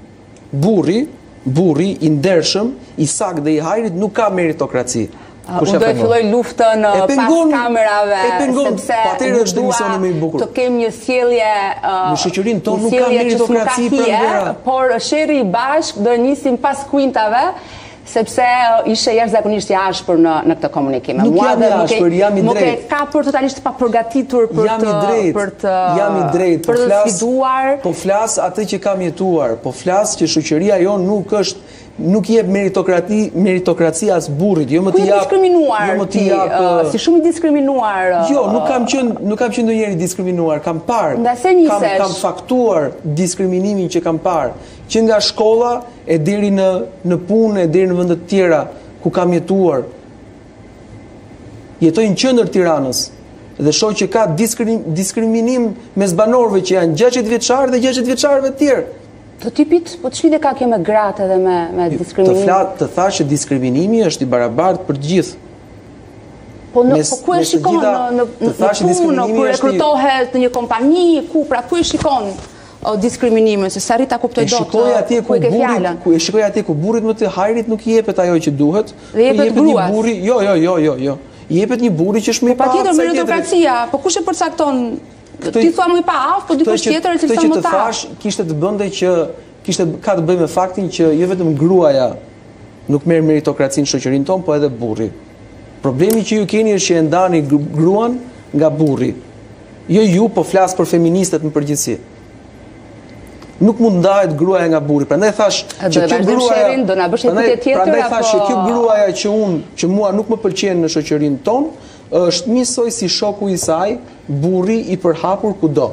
Speaker 2: burri, burri i ndershëm, i saktë dhe i hajrit nuk ka meritokraci.
Speaker 3: Uh, Unë do e filloj luftën uh,
Speaker 2: E
Speaker 3: pas
Speaker 2: pengon-
Speaker 3: kamerave,
Speaker 2: e pengon,
Speaker 3: sepse
Speaker 2: po atëherë
Speaker 3: nuk
Speaker 2: është
Speaker 3: dua
Speaker 2: emisioni më i bukur.
Speaker 3: të kem një sjellje uh,
Speaker 2: Në shoqërinë tonë
Speaker 3: një
Speaker 2: nuk ka
Speaker 3: sjellje që s'mu
Speaker 2: meritokraci
Speaker 3: ka
Speaker 2: për
Speaker 3: hije,
Speaker 2: vera.
Speaker 3: por sherri i bashk do nisim pas kuintave, sepse uh, ishe jashtëzakonisht i ashpër në në këtë komunikim.
Speaker 2: Nuk
Speaker 3: Mua
Speaker 2: jam
Speaker 3: dhe
Speaker 2: i
Speaker 3: nuk e-
Speaker 2: ashpër, jam i
Speaker 3: Nuk e
Speaker 2: drejtë.
Speaker 3: ka për totalisht pa përgatitur për
Speaker 2: Jam
Speaker 3: të
Speaker 2: i drejt,
Speaker 3: për të
Speaker 2: jam i drejt, po
Speaker 3: për të
Speaker 2: flas,
Speaker 3: sfiduar.
Speaker 2: po flas atë që kam jetuar, po flas që shoqëria jonë nuk është nuk jep meritokrati, meritokraci as burrit, jo më
Speaker 3: Ku
Speaker 2: t'i
Speaker 3: je
Speaker 2: jap,
Speaker 3: diskriminuar
Speaker 2: jo më t'i
Speaker 3: ti,
Speaker 2: jap.
Speaker 3: uh, si shumë i diskriminuar. uh,
Speaker 2: Jo, nuk kam qenë, nuk kam qenë ndonjëherë i diskriminuar, kam parë.
Speaker 3: Nga se
Speaker 2: Kam,
Speaker 3: nisesh?
Speaker 2: kam faktuar diskriminimin që kam parë, që nga shkolla e deri në në punë, e deri në vende të tjera ku kam jetuar. Jetoj në qendër Tiranës dhe shoh që ka diskrim, diskriminim mes banorëve që janë gjashtëdhjetë vjeçarë dhe gjashtëdhjetë vjeçarëve të tjerë.
Speaker 3: Të tipit, po të çfarë ka kjo me gratë edhe me me
Speaker 2: Të
Speaker 3: diskriminim?
Speaker 2: fla, të thash që diskriminimi është i barabartë për të gjithë.
Speaker 3: Po në
Speaker 2: Mes-
Speaker 3: po ku e
Speaker 2: mes të
Speaker 3: shikon
Speaker 2: gjitha,
Speaker 3: në në
Speaker 2: të
Speaker 3: në
Speaker 2: thash që
Speaker 3: punë,
Speaker 2: diskriminimi
Speaker 3: kur
Speaker 2: është i-
Speaker 3: rekrutohet në një kompani, ku pra ku e shikon o, diskriminimin, se sa rita kuptoj
Speaker 2: E
Speaker 3: dot.
Speaker 2: shikoj atje
Speaker 3: ku
Speaker 2: ku
Speaker 3: e ke
Speaker 2: burrit,
Speaker 3: fjalën.
Speaker 2: ku e shikoj atje ku burrit më të hajrit nuk i jepet ajo që duhet.
Speaker 3: Dhe jepet
Speaker 2: po një
Speaker 3: gruas.
Speaker 2: burri, jo, jo, jo, jo, jo. I jepet një burri që është më i
Speaker 3: Po
Speaker 2: pa.
Speaker 3: patjetër meritokracia, po kush e përcakton? Ti thua më i pa aftë, po dikush tjetër e
Speaker 2: Këtë
Speaker 3: cilëson
Speaker 2: që
Speaker 3: më
Speaker 2: të
Speaker 3: ta.
Speaker 2: thash kishte të bënte që kishte ka të bëjë me faktin që jo vetëm gruaja nuk merr meritokracinë në shoqërinë tonë, po edhe burri. Problemi që ju keni është që e ndani gru- gruan nga burri. Jo ju, po flas për feministët në përgjithësi. Nuk mund ndahet gruaja nga burri. Prandaj thash
Speaker 3: A do
Speaker 2: që
Speaker 3: e
Speaker 2: kjo
Speaker 3: vazhdojmë
Speaker 2: gruaja,
Speaker 3: sherin, do na bësh një
Speaker 2: prandaj-
Speaker 3: pyetje tjetër,
Speaker 2: Prandaj thash që
Speaker 3: apo-
Speaker 2: kjo gruaja që unë, që mua nuk më pëlqen në shoqërinë tonë, është njësoj si shoku i saj, burri i përhapur kudo.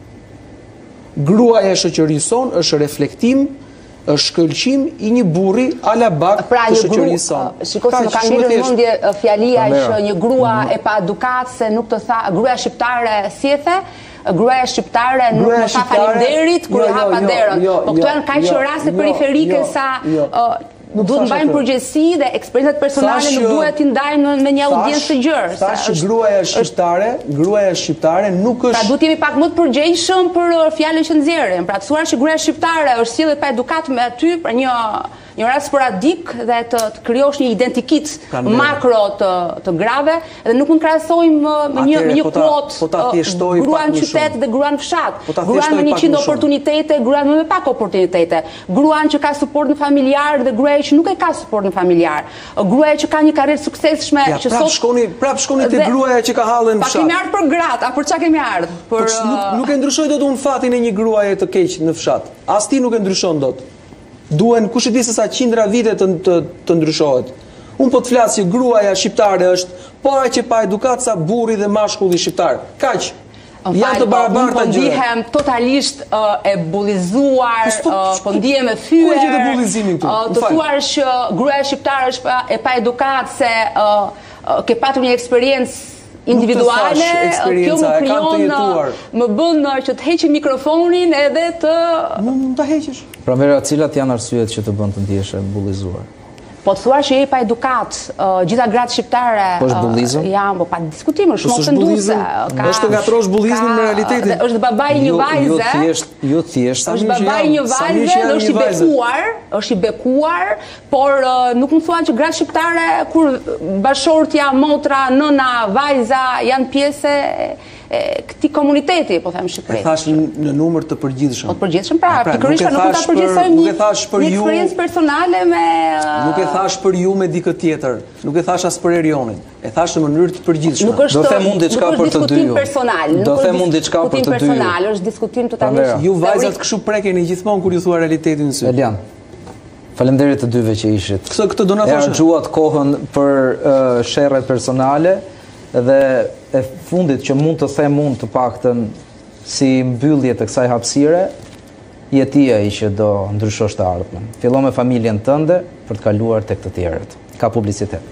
Speaker 2: Gruaja e shoqërisë sonë është reflektim, është shkëlqim i një burri ala bak
Speaker 3: Pra
Speaker 2: të
Speaker 3: një grua,
Speaker 2: shoqërisë sonë.
Speaker 3: shiko se
Speaker 2: Kaq,
Speaker 3: më ka
Speaker 2: shumë
Speaker 3: ngrirë në
Speaker 2: thjesht.
Speaker 3: mendje uh, fjalia
Speaker 2: Kamera.
Speaker 3: që një grua e pa edukat se nuk të tha, gruaja shqiptare si e the, gruaja shqiptare nuk
Speaker 2: Gruaja
Speaker 3: më tha
Speaker 2: shqiptare-
Speaker 3: falenderit kur
Speaker 2: jo,
Speaker 3: i hapa
Speaker 2: jo,
Speaker 3: derën.
Speaker 2: jo,
Speaker 3: Po këto
Speaker 2: jo,
Speaker 3: janë kaq
Speaker 2: jo,
Speaker 3: raste
Speaker 2: jo,
Speaker 3: periferike
Speaker 2: jo,
Speaker 3: sa
Speaker 2: jo.
Speaker 3: uh,
Speaker 2: Nuk
Speaker 3: duhet
Speaker 2: thash
Speaker 3: mbajnë
Speaker 2: atë.
Speaker 3: përgjegjësi dhe eksperiencat personale
Speaker 2: Thash
Speaker 3: nuk
Speaker 2: që-
Speaker 3: duhet t'i ndajmë me një audiencë të gjerë. sa
Speaker 2: Thash që
Speaker 3: është-
Speaker 2: gruaja shqiptare, gruaja shqiptare nuk
Speaker 3: Pra
Speaker 2: është
Speaker 3: duhet jemi pak më të përgjegjshëm për uh, fjalën që nxjerrim. Pra të thuar që gruaja shqiptare është sjellë pa edukat me aty për një një rast sporadik dhe të, të krijosh një identikit
Speaker 2: Kanë
Speaker 3: makro të, të grave dhe nuk mund krahasojmë uh, me një
Speaker 2: Atëre,
Speaker 3: me një
Speaker 2: po ta-
Speaker 3: kuotë
Speaker 2: po ta
Speaker 3: uh,
Speaker 2: thjeshtoj pak
Speaker 3: gruan
Speaker 2: më
Speaker 3: qytet
Speaker 2: shumë.
Speaker 3: dhe gruan fshat.
Speaker 2: Po ta
Speaker 3: Gruan
Speaker 2: thjeshtoj
Speaker 3: me një
Speaker 2: pak
Speaker 3: qind
Speaker 2: më shumë.
Speaker 3: oportunitete, gruan me më pak oportunitete. Gruan që ka suport në familjar dhe gruaja që nuk e ka suport në familjar. Gruaja që ka një karrierë suksesshme
Speaker 2: Ja,
Speaker 3: që
Speaker 2: prap
Speaker 3: sot
Speaker 2: shkoni, prap shkoni te
Speaker 3: Dhe-
Speaker 2: gruaja që ka hallën në
Speaker 3: Pa
Speaker 2: fshat.
Speaker 3: kemi ardhur për gratë, a për çka kemi ardhur?
Speaker 2: Po
Speaker 3: Për
Speaker 2: ç- nuk,
Speaker 3: uh,
Speaker 2: nuk e ndryshoj dot unë fatin e një gruaje të keq në fshat. As ti nuk e ndryshon dot. Duhen kush e di se sa qindra vite të, të, të ndryshohet. Unë po të flasë që gruaja shqiptare është para që pa edukat sa burri dhe mashkulli shqiptar. Kaq. Janë të barabarta gjëra.
Speaker 3: Unë po ndihem totalisht e bullizuar, po ndihem e fyer.
Speaker 2: Ku e gjetë bullizimin këtu?
Speaker 3: Të thuar që gruaja shqiptare është e pa edukat se ke patur një eksperiencë individuale, kjo më krijon, më bën që të heqim mikrofonin edhe të...
Speaker 2: Mund ta heqësh.
Speaker 1: Pra Vera, cilat janë arsyet që të bën të ndihesh e bullizuar?
Speaker 3: Po të thuar që je pa edukat, gjitha gratë shqiptare...
Speaker 1: Po është bullizëm?
Speaker 3: Janë, po pa diskutim, është shumë ofenduese.
Speaker 2: është të ngatrosh bullizmin me realitetin.
Speaker 3: është babai një vajze...
Speaker 1: Jo thjesht,
Speaker 3: është babai një vajze dhe është i bekuar, është i bekuar, por nuk më thuan që gratë shqiptare, kur bashortja, motra, nëna, vajza, janë pjesë këti komuniteti, po them Shqipëri.
Speaker 2: E thash në numër të përgjithshëm.
Speaker 3: Po të përgjithshëm, pra, pikërisht nuk ta përgjithsoj një eksperiencë personale me...
Speaker 2: Nuk e thash për ju me dikë tjetër, nuk e thash as për Erionin, e thash në mënyrë të përgjithshme.
Speaker 1: Do them unë diçka për të dy ju. Do them unë diçka për të dy ju.
Speaker 3: Është diskutim totalisht.
Speaker 2: Ju vajzat kështu prekeni gjithmonë kur ju thua realitetin në sy.
Speaker 1: Elian, faleminderit të dyve që ishit.
Speaker 2: Këtë këtë do na thoshë.
Speaker 1: E harxuat kohën për sherrret personale dhe e fundit që mund të them unë të paktën si mbyllje të kësaj hapësire, jetia i që do ndryshosh të ardhmen. Fillo me familjen tënde për të kaluar tek të tjerët. Ka publicitet.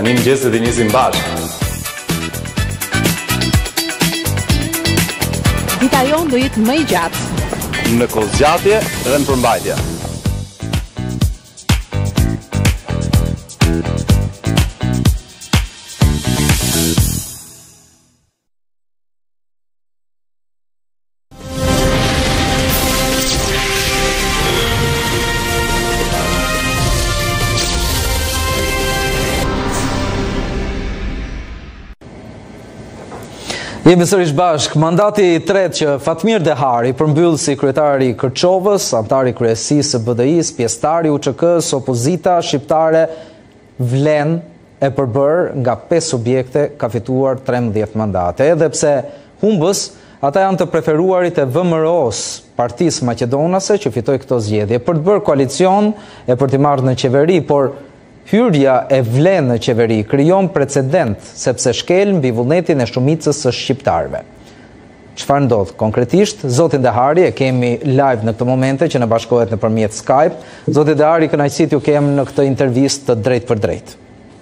Speaker 4: Tani mëngjesit i nisim bashkë.
Speaker 5: Dita jonë do jetë më i gjatë.
Speaker 4: Në kozgjatje dhe në përmbajtje.
Speaker 1: Jemi sërish bashk, mandati i tretë që Fatmir Dehari përmbyll si kryetari i Kërçovës, antari kryesisë së B D I-s, pjesëtari U Ç K-s, opozita shqiptare vlen e përbër nga pesë subjekte ka fituar trembëdhjetë mandate. Edhe pse humbës, ata janë të preferuarit e V M R O-s, Partisë Maqedonase që fitoi këto zgjedhje për të bërë koalicion e për të marrë në qeveri, por hyrja e vlen në qeveri krijon precedent sepse shkel mbi vullnetin e shumicës së shqiptarëve. Çfarë ndodh konkretisht? Zotin Dehari e kemi live në këtë momente që në bashkohet nëpërmjet Skype. Zoti Dehari, kënaqësitë ju kem në këtë intervistë të drejtë për drejtë.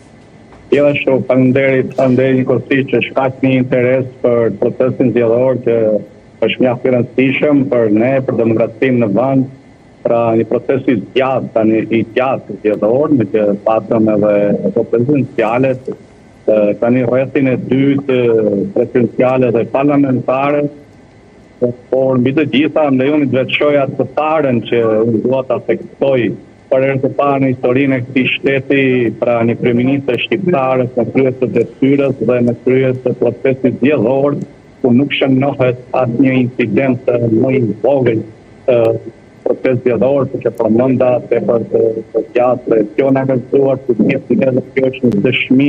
Speaker 6: Jo ashtu, faleminderit, faleminderit kursi që shkaq një interes për procesin zgjedhor që është mjaft i rëndësishëm për ne, për demokracinë në vend. Pra një proces i gjatë, tani i gjatë zgjedhor, me që patëm edhe ato prezidencialet, tani rrethin e dytë presidenciale dhe parlamentare, por mbi të gjitha më lejoni të veçoj atë të parën që unë dua ta theksoj për herë të parë në historinë e këtij shteti, pra një kryeministër shqiptare në krye të detyrës dhe në krye të procesit zgjedhor, ku nuk shënohet asnjë incident më i vogël proces zgjedhor, për që përmenda të për të gjatë dhe kjo nga gëzuar të tjetë edhe kjo është një dëshmi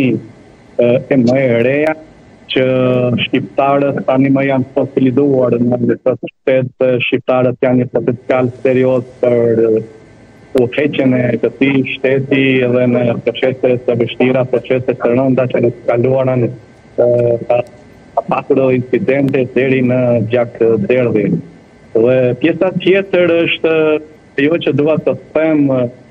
Speaker 6: e më e reja që shqiptarët tani më janë konsoliduar në këtë shtet, shqiptarët janë një potencial serios për udhëheqjen e këtij shteti edhe në procese të vështira, procese të rënda që në të kaluarën ka pasur incidente deri në Gjakderdhi. Dhe pjesa tjetër është ajo që dua të them,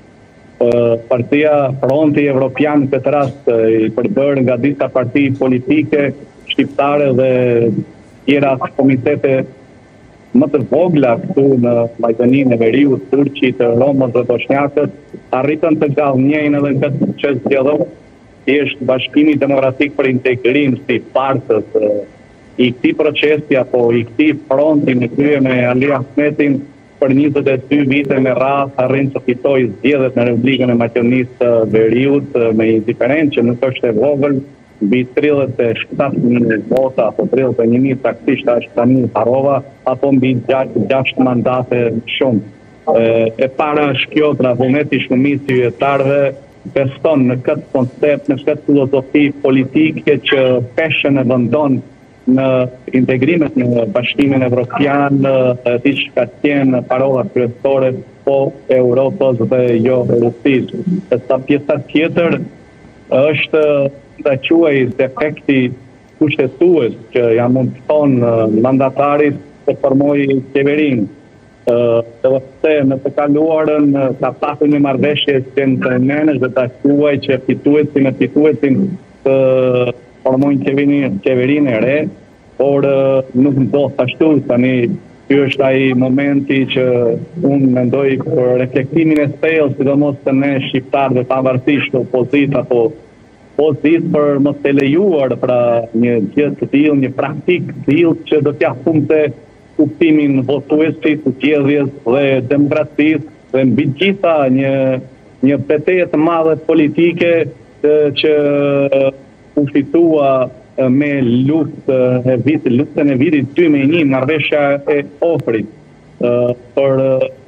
Speaker 6: Partia Fronti Evropian në këtë rast i përbërë nga disa parti politike shqiptare dhe tjera komitete më të vogla këtu në Maqedoninë e Veriut, Turqit, Romës dhe Bosnjakët, arritën të gallënjejnë edhe në këtë proces zgjedhor. Thjesht Bashkimi Demokratik për Integrim si partës i këtij procesi apo i këtij fronti në krye me Ali Ahmetin për njëzet e dy vite me radhë arrin të fitojë zgjedhjet në Republikën e Maqedonisë së Veriut me një diferencë që nuk është e vogël, mbi tridhjetë e shtatë mijë vota apo tridhjetë e një mijë praktikisht është tani harova, apo mbi gjashtë mandate shumë. E para është kjo, pra vullneti i shumicës së qytetarëve beson në këtë koncept, në këtë filozofi politike që peshën e vendon në integrimet në Bashkimin Evropian, diçka tjenë parola kryesore po Europës dhe jo Rusisë. Sa pjesa tjetër është ta quaj defekti kushtetues që ja mund të thonë mandatarit të formojë qeverinë. Dhe pse në të kaluarën ka pasur një marrëveshje gentlemenesh dhe ta quaj që fituesin e fituesin të formojnë qeverinë qeverinë e re, por nuk ndodh ashtu. Tani ky është ai momenti që unë mendoj për reflektimin e thellë, sidomos të ne shqiptarëve, pavarësisht opozit apo pozit për mos të lejuar pra një gjë të tillë, një praktik të tillë që do t'ia humte kuptimin votuesit të zgjedhjes dhe demokracisë dhe mbi gjitha një një betejë të madhe politike që u fitua me luftë e vitit, luftën e vitit dy mijë e një, marrëveshja e Ohrit për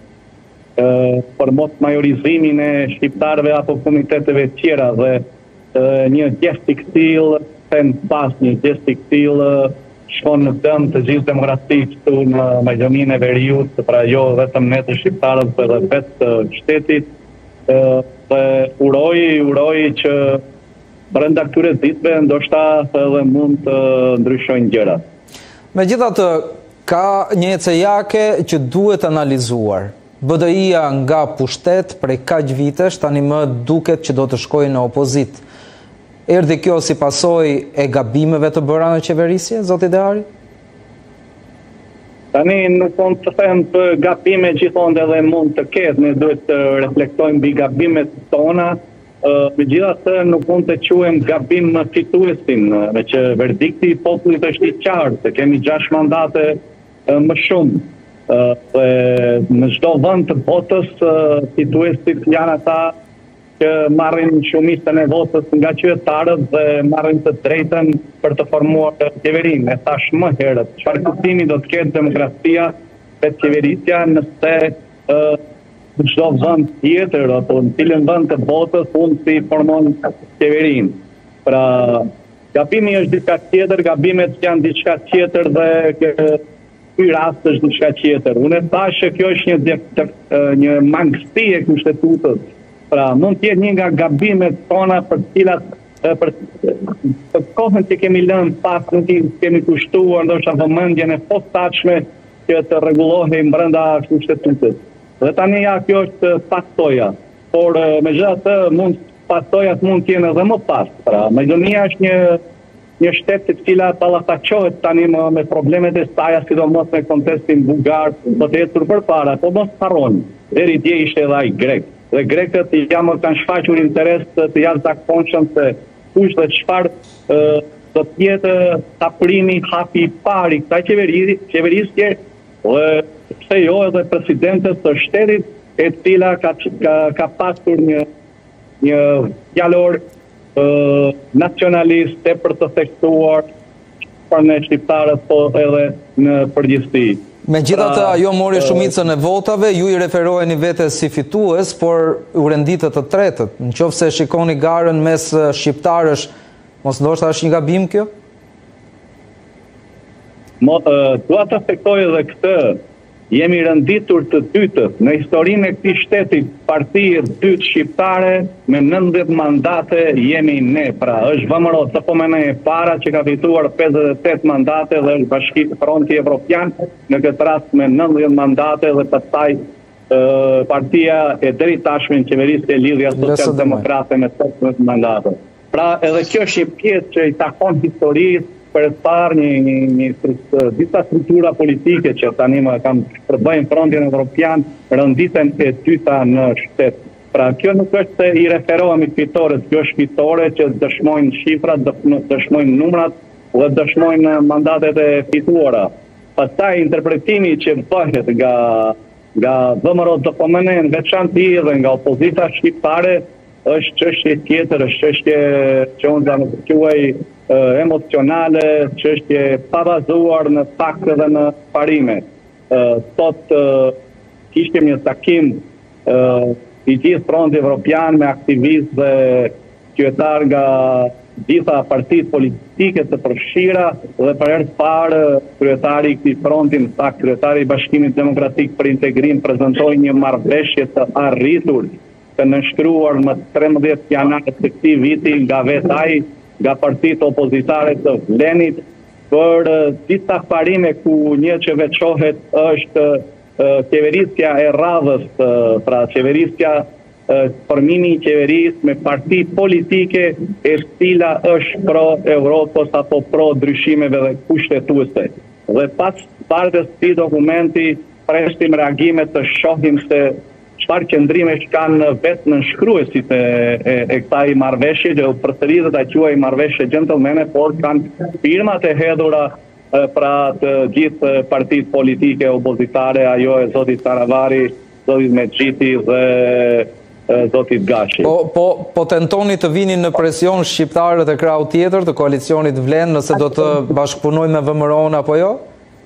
Speaker 6: për mos majorizimin e shqiptarëve apo komiteteve tjera dhe një gest i tillë, them pas një gest i tillë shkon në dëm të gjithë demokracisë këtu në Maqedoninë e Veriut, pra jo vetëm ne të shqiptarët, por edhe vetë të shtetit. Dhe uroj, uroj që brenda këtyre ditëve ndoshta edhe mund të ndryshojnë gjërat.
Speaker 1: Megjithatë, ka një ecejake që duhet analizuar. B D I-ja nga pushtet prej kaq vitesh tani më duket që do të shkojë në opozit. erdhi kjo si pasojë e gabimeve të bëra në qeverisje, zoti Deari?
Speaker 6: Tani nuk mund të them të gabime gjithmonë edhe mund të ketë, ne duhet të reflektojmë mbi gabimet tona. Megjithatë nuk mund të quajmë gabim fituesin, me që verdikti i popullit është i qartë, se kemi gjashtë mandate më shumë. Dhe në çdo vend të botës fituesit janë ata që marrin shumicën e votës nga qytetarët dhe marrin të drejtën për të formuar qeverinë. E thash më herët, çfarë kuptimi do të ketë demokracia dhe qeverisja nëse në çdo vend tjetër apo në cilën vend të botës mund të formon qeverinë. Pra, gabimi është diçka tjetër, gabimet janë diçka tjetër dhe ky rast është diçka tjetër. Unë thash që kjo është një një mangësi e kushtetutës. Pra, mund të jetë një nga gabimet tona për të cilat për të kohën që kemi lënë pas nuk i kemi kushtuar ndoshta vëmendjen e posaçme që të rregullohej brenda kushtetutës. Dhe tani ja kjo është pasoja, por megjithatë mund pasojat mund të jenë edhe më pas. Pra, Maqedonia është një një shtet të cila ballafaqohet tani me, me problemet e saj, sidomos në kontekstin bullgar, do të ecur përpara, po mos harroni. Deri dje ishte edhe ai grek. Dhe grekët janë kanë shfaqur interes të jashtëzakonshëm se kush dhe çfarë do të jetë taprimi hapi i parë i kësaj qeverisje, qeverisje dhe pse jo edhe presidentes të shtetit e cila ka ka, ka pasur një një fjalor nacionalist e për të theksuar për ne shqiptarët po edhe në përgjithësi.
Speaker 1: Megjithatë, ajo mori shumicën e votave, ju i referoheni vetes si fitues, por u renditët të tretët. Nëse shikoni garën mes shqiptarësh, mos ndoshta është një gabim kjo?
Speaker 6: Mo, uh, dua të theksoj edhe këtë. Jemi renditur të dytët. Në historinë e këtij shteti, partia e dytë shqiptare me nëntëdhjetë mandate jemi ne. Pra, është V M R O S P M N e para që ka fituar pesëdhjetë e tetë mandate dhe është Bashkia Fronti Evropian në këtë rast me nëntëdhjetë mandate dhe pastaj uh, partia e deri tashme në qeverisje Lidhja Social-Demokrate me tetëdhjetë mandate. Pra, edhe kjo është një pjesë që i takon historisë për të parë një, një, një, një disa struktura politike që tani më kam përbëjnë frontin evropian, rënditen e dyta në shtet. Pra kjo nuk është se i referohemi fitores, kjo është fitore që dëshmojnë shifrat, dëshmojnë numrat dhe dëshmojnë mandatet e fituara. Pastaj interpretimi që bëhet nga, nga V M R O S P M N në veçantë dhe nga opozita shqiptare është çështje tjetër, është çështje që unë do të quaj emocionale, çështje pa bazuar në fakte dhe në parime. Sot kishim një takim i gjithë fronti evropian me aktivistë dhe qytetarë nga gjitha partitë politike të përfshira dhe për herë të parë kryetari i këtij fronti, në fakt kryetari i Bashkimit Demokratik për Integrim prezantoi një marrëveshje të arritur të nënshkruar më trembëdhjetë janar të këtij viti nga vetë ai, nga partitë opozitare të Vlenit, për disa parime ku një që veçohet është qeverisja e radhës, pra qeverisja formimi i qeverisë me parti politike e cila është pro Europës apo pro ndryshimeve dhe kushtetuese. Dhe pas partës këtij dokumenti presim reagime të shohim se çfarë qëndrime kanë vetë në shkruesit e, e, e kësaj marrëveshje, që përsëri dhe ta quaj marrëveshje gentlemane, por kanë firmat e hedhura e, pra të gjithë partitë politike opozitare, ajo e zotit Taravari, zotit Mexhiti dhe e, zotit Gashi.
Speaker 1: Po, po, po tentoni të vini në presion shqiptarët e krau tjetër të koalicionit Vlen nëse do të bashkëpunojnë me V M R O-n apo jo?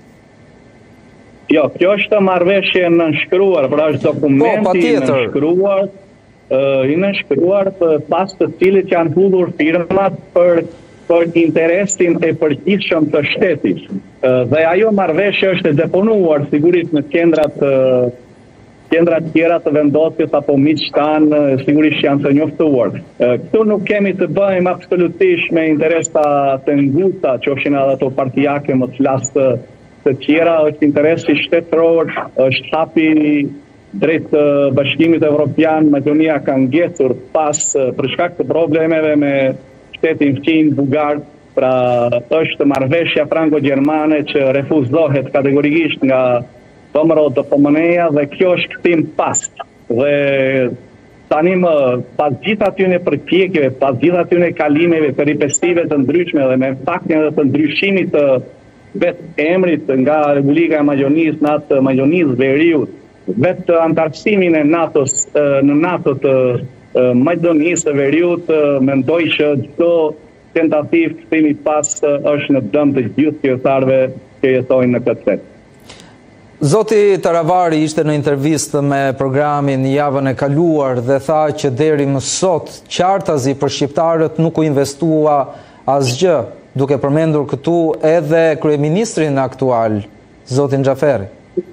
Speaker 6: Jo, kjo është marrëveshje nënshkruar, pra është dokumenti
Speaker 1: po,
Speaker 6: i nënshkruar, uh, i nënshkruar pas të cilit janë hudhur firmat për, për interesin e përgjithshëm të shtetit. Uh, dhe ajo marrëveshje është deponuar sigurisht në qendrat uh, qendrat tjera të vendosjes apo miqtan, uh, sigurisht janë të njoftuar. Uh, këtu nuk kemi të bëjmë absolutisht me interesa të ngushta, qofshin edhe ato partijake, më të flasë të tjera, është interesi shtetëror, është hapi drejt Bashkimit Evropian. Maqedonia ka ngecur pas për shkak të problemeve me shtetin fqin bugar, pra është marrëveshja franko-gjermane që refuzohet kategorikisht nga Domro të P M N-ja dhe kjo është kthim pas. Dhe tani më pas gjithë atyre përpjekjeve, pas gjithë atyre kalimeve peripestive të ndryshme dhe me faktin edhe të ndryshimit të vetë emrit nga Republika e Maqedonisë në atë Maqedonisë Veriut, vetë antarësimin e NATO-s në NATO të Maqedonisë së Veriut, mendoj që çdo tentativë kthimi pas është në dëm të gjithë qytetarëve që jetojnë në këtë vend.
Speaker 1: Zoti Taravari ishte në intervistë me programin javën e kaluar dhe tha që deri më sot qartazi për shqiptarët nuk u investua asgjë, duke përmendur këtu edhe kryeministrin aktual, zotin Xhaferi.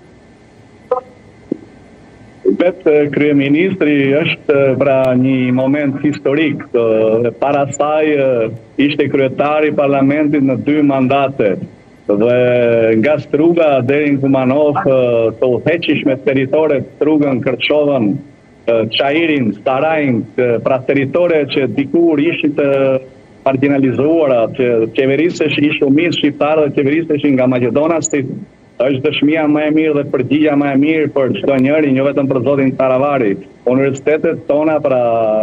Speaker 6: Vetë kryeministri është pra një moment historik. Para saj ishte kryetari i parlamentit në dy mandate. Dhe nga Struga deri në Kumanov të udhëheqishme territore Strugën, Kërçovën, Çajirin, Starajin, pra territore që dikur ishin të marginalizuara, që qeveriseshin shumicë shqiptarë dhe qeveriseshin nga Maqedonasi, është dëshmia më e mirë dhe përgjigja më e mirë për çdo njeri, jo vetëm për zotin Taravari. Universitetet tona, pra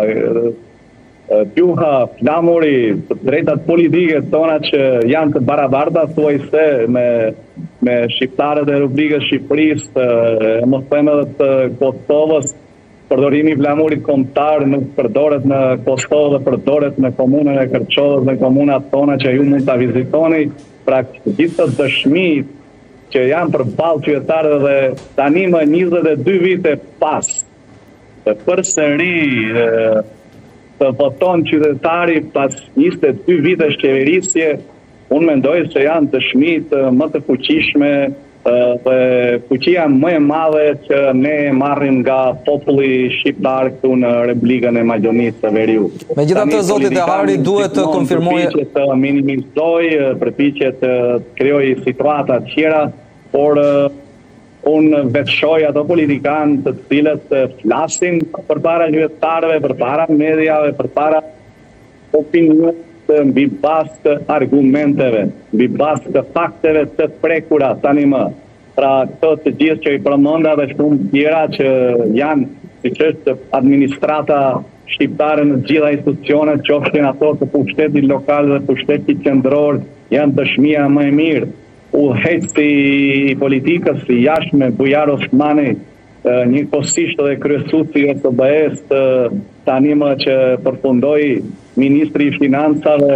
Speaker 6: gjuha, flamuri, drejtat politike tona që janë të barabarta thuajse me me shqiptarët e Republikës Shqipërisë, mos them edhe të Kosovës, përdorimi i flamurit kombëtar nuk përdoret në Kosovë, dhe përdoret në komunën e Kërçovës dhe komunat tona që ju mund ta vizitoni, pra gjithë të dëshmi që janë përballë qytetarëve dhe tani më njëzet e dy vite pas, përsëri të voton qytetari pas njëzet e dy vitesh qeverisje, unë mendoj se janë dëshmitë më të fuqishme dhe fuqia më e madhe që ne marrim nga populli shqiptar këtu në Republikën e Maqedonisë së Veriut.
Speaker 1: Megjithatë, zoti Dehari duhet të konfirmojë,
Speaker 6: përpiqet të minimizoj, përpiqet të krijojë situata të tjera, por unë vetëshoj ato politikanë të cilët flasin përpara qytetarëve, përpara mediave, përpara opinionit mbi bazë të argumenteve, mbi bazë të fakteve të prekura tani më. Pra këto të gjithë që i përmenda dhe shumë tjera që janë, siç është administrata shqiptare në gjitha institucionet, qofshin ato të pushtetit lokal dhe pushtetit qendror, janë dëshmia më e mirë. Udhëheqësi i politikës i jashtme Bujar Osmani, njëkohësisht edhe kryesuesi i S B S-së, tani më që përfundoi ministri i financave,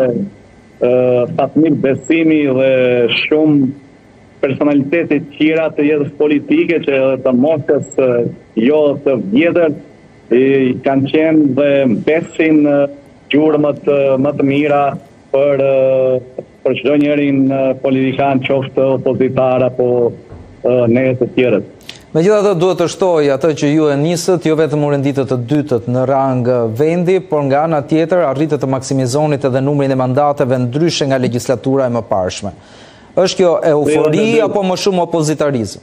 Speaker 6: Fatmir Besimi dhe shumë personalitete tjera të jetës politike që të moshës jo të vjetër kanë qenë dhe mbesin gjurmët më të mira për për çdo njerin politikan, qoftë opozitar apo ne të tjerët.
Speaker 1: Megjithatë duhet të shtoj atë që ju e nisët, jo vetëm u renditët të dytët në rang vendi, por nga ana tjetër arritët të maksimizonit edhe numrin e mandateve ndryshe nga legjislatura e mëparshme. Është kjo eufori apo më shumë opozitarizëm?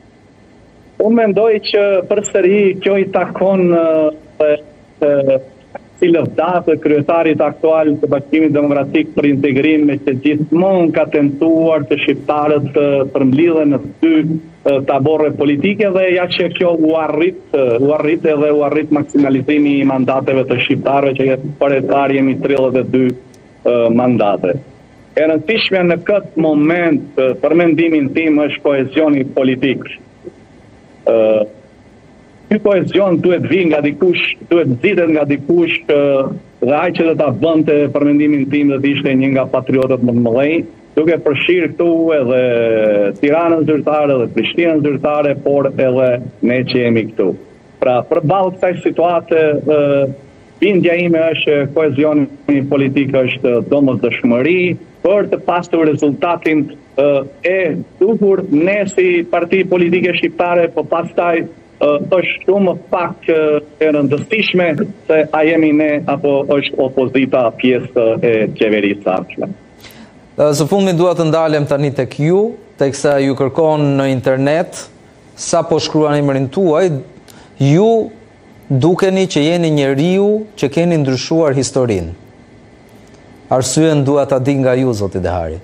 Speaker 6: Unë mendoj që përsëri kjo i takon si lëvdatë kryetarit aktual të Bashkimit Demokratik për Integrim, me që gjithmonë ka tentuar të shqiptarët të përmbledhen në dy taborre politike dhe ja që kjo u arrit, u arrit edhe u arrit maksimalizimi i mandateve të shqiptarëve që për etar jemi tridhjetë e dy mandate. E rëndësishme në këtë moment për mendimin tim është kohezioni politik. Ky kohezion duhet vi nga dikush, duhet nxitet nga dikush dhe ai që do ta bënte për mendimin tim do të ishte një nga patriotët më të mëdhenj, duke përfshirë këtu edhe Tiranën zyrtare dhe Prishtinën zyrtare, por edhe ne që jemi këtu. Pra përballë kësaj situate, bindja ime është kohezioni politik është domosdoshmëri për të pasur rezultatin e duhur ne si parti politike shqiptare, po pastaj është shumë pak e rëndësishme se a jemi ne apo është opozita pjesë e qeverisë së ardhshme.
Speaker 1: Së fundmi dua të ndalem tani tek ju, teksa ju kërkon në internet sa po shkruan emrin tuaj, ju dukeni që jeni njeriu që keni ndryshuar historinë. Arsyen dua ta di nga ju, zoti Dehari.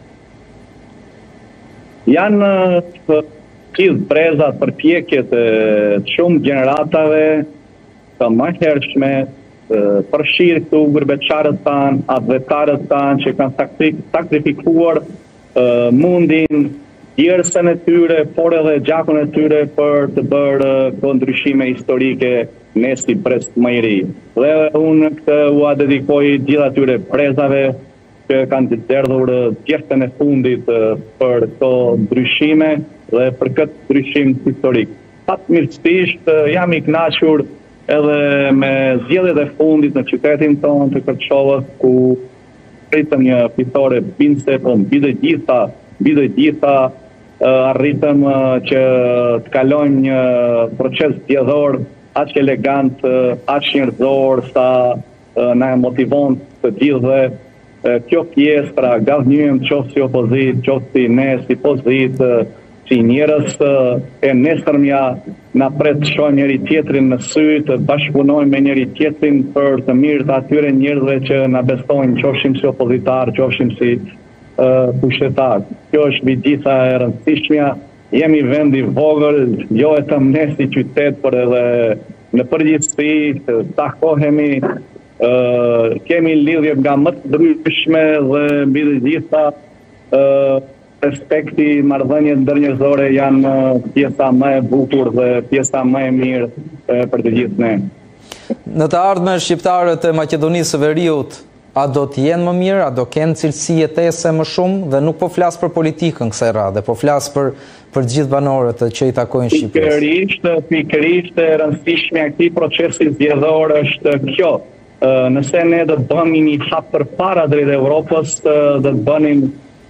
Speaker 6: Janë gjithë brezat për pjekjet e shumë gjeneratave të më hershme, përfshirë këtu gërbeqarët tanë, advetarët tanë që kanë sakrifikuar mundin, djersën e tyre, por edhe gjakun e tyre për të bërë ndryshime historike ne si brez më i ri. Dhe unë këtë ua dedikoj gjithë atyre brezave që kanë të derdhur djersën e fundit për këto ndryshime dhe për këtë ndryshim historik. Fatmirësisht jam i kënaqur edhe me zgjedhjet e fundit në qytetin tonë të Kërçovës, ku arritëm një fitore bindse, po mbi të gjitha, mbi të gjitha arritëm që të kalojmë një proces zgjedhor aq elegant, aq njerëzor, sa na motivon të gjithëve. Kjo pjesë, pra gaznyem qoftë si opozit, qoftë si ne si pozit, si njerëz e nesërmja, na pret të shohim njëri tjetrin në sy, të bashkëpunojmë me njëri tjetrin për të mirë të atyre njerëzve që na besojnë, qofshim si opozitar, qofshim si uh, pushtetar. Kjo është mbi gjitha e rëndësishmja. Jemi vend i vogël, jo vetëm ne si qytet, por edhe në përgjithësi të takohemi, uh, kemi lidhje nga më të ndryshme dhe mbi të gjitha uh, respekti, marrëdhëniet ndërnjerëzore janë pjesa më e bukur dhe pjesa më e mirë për të gjithë ne.
Speaker 1: Në të ardhmen shqiptarët e Maqedonisë së Veriut, a do të jenë më mirë, a do kenë cilësi jetese më shumë, dhe nuk po flas për politikën kësaj radhe, po flas për për gjithë banorët që i takojnë Shqipërisë.
Speaker 6: Pikërisht, pikërisht e rëndësishme e këtij procesi zgjedhor është kjo. Nëse ne do të bënim një hap përpara drejt Evropës, do të bënim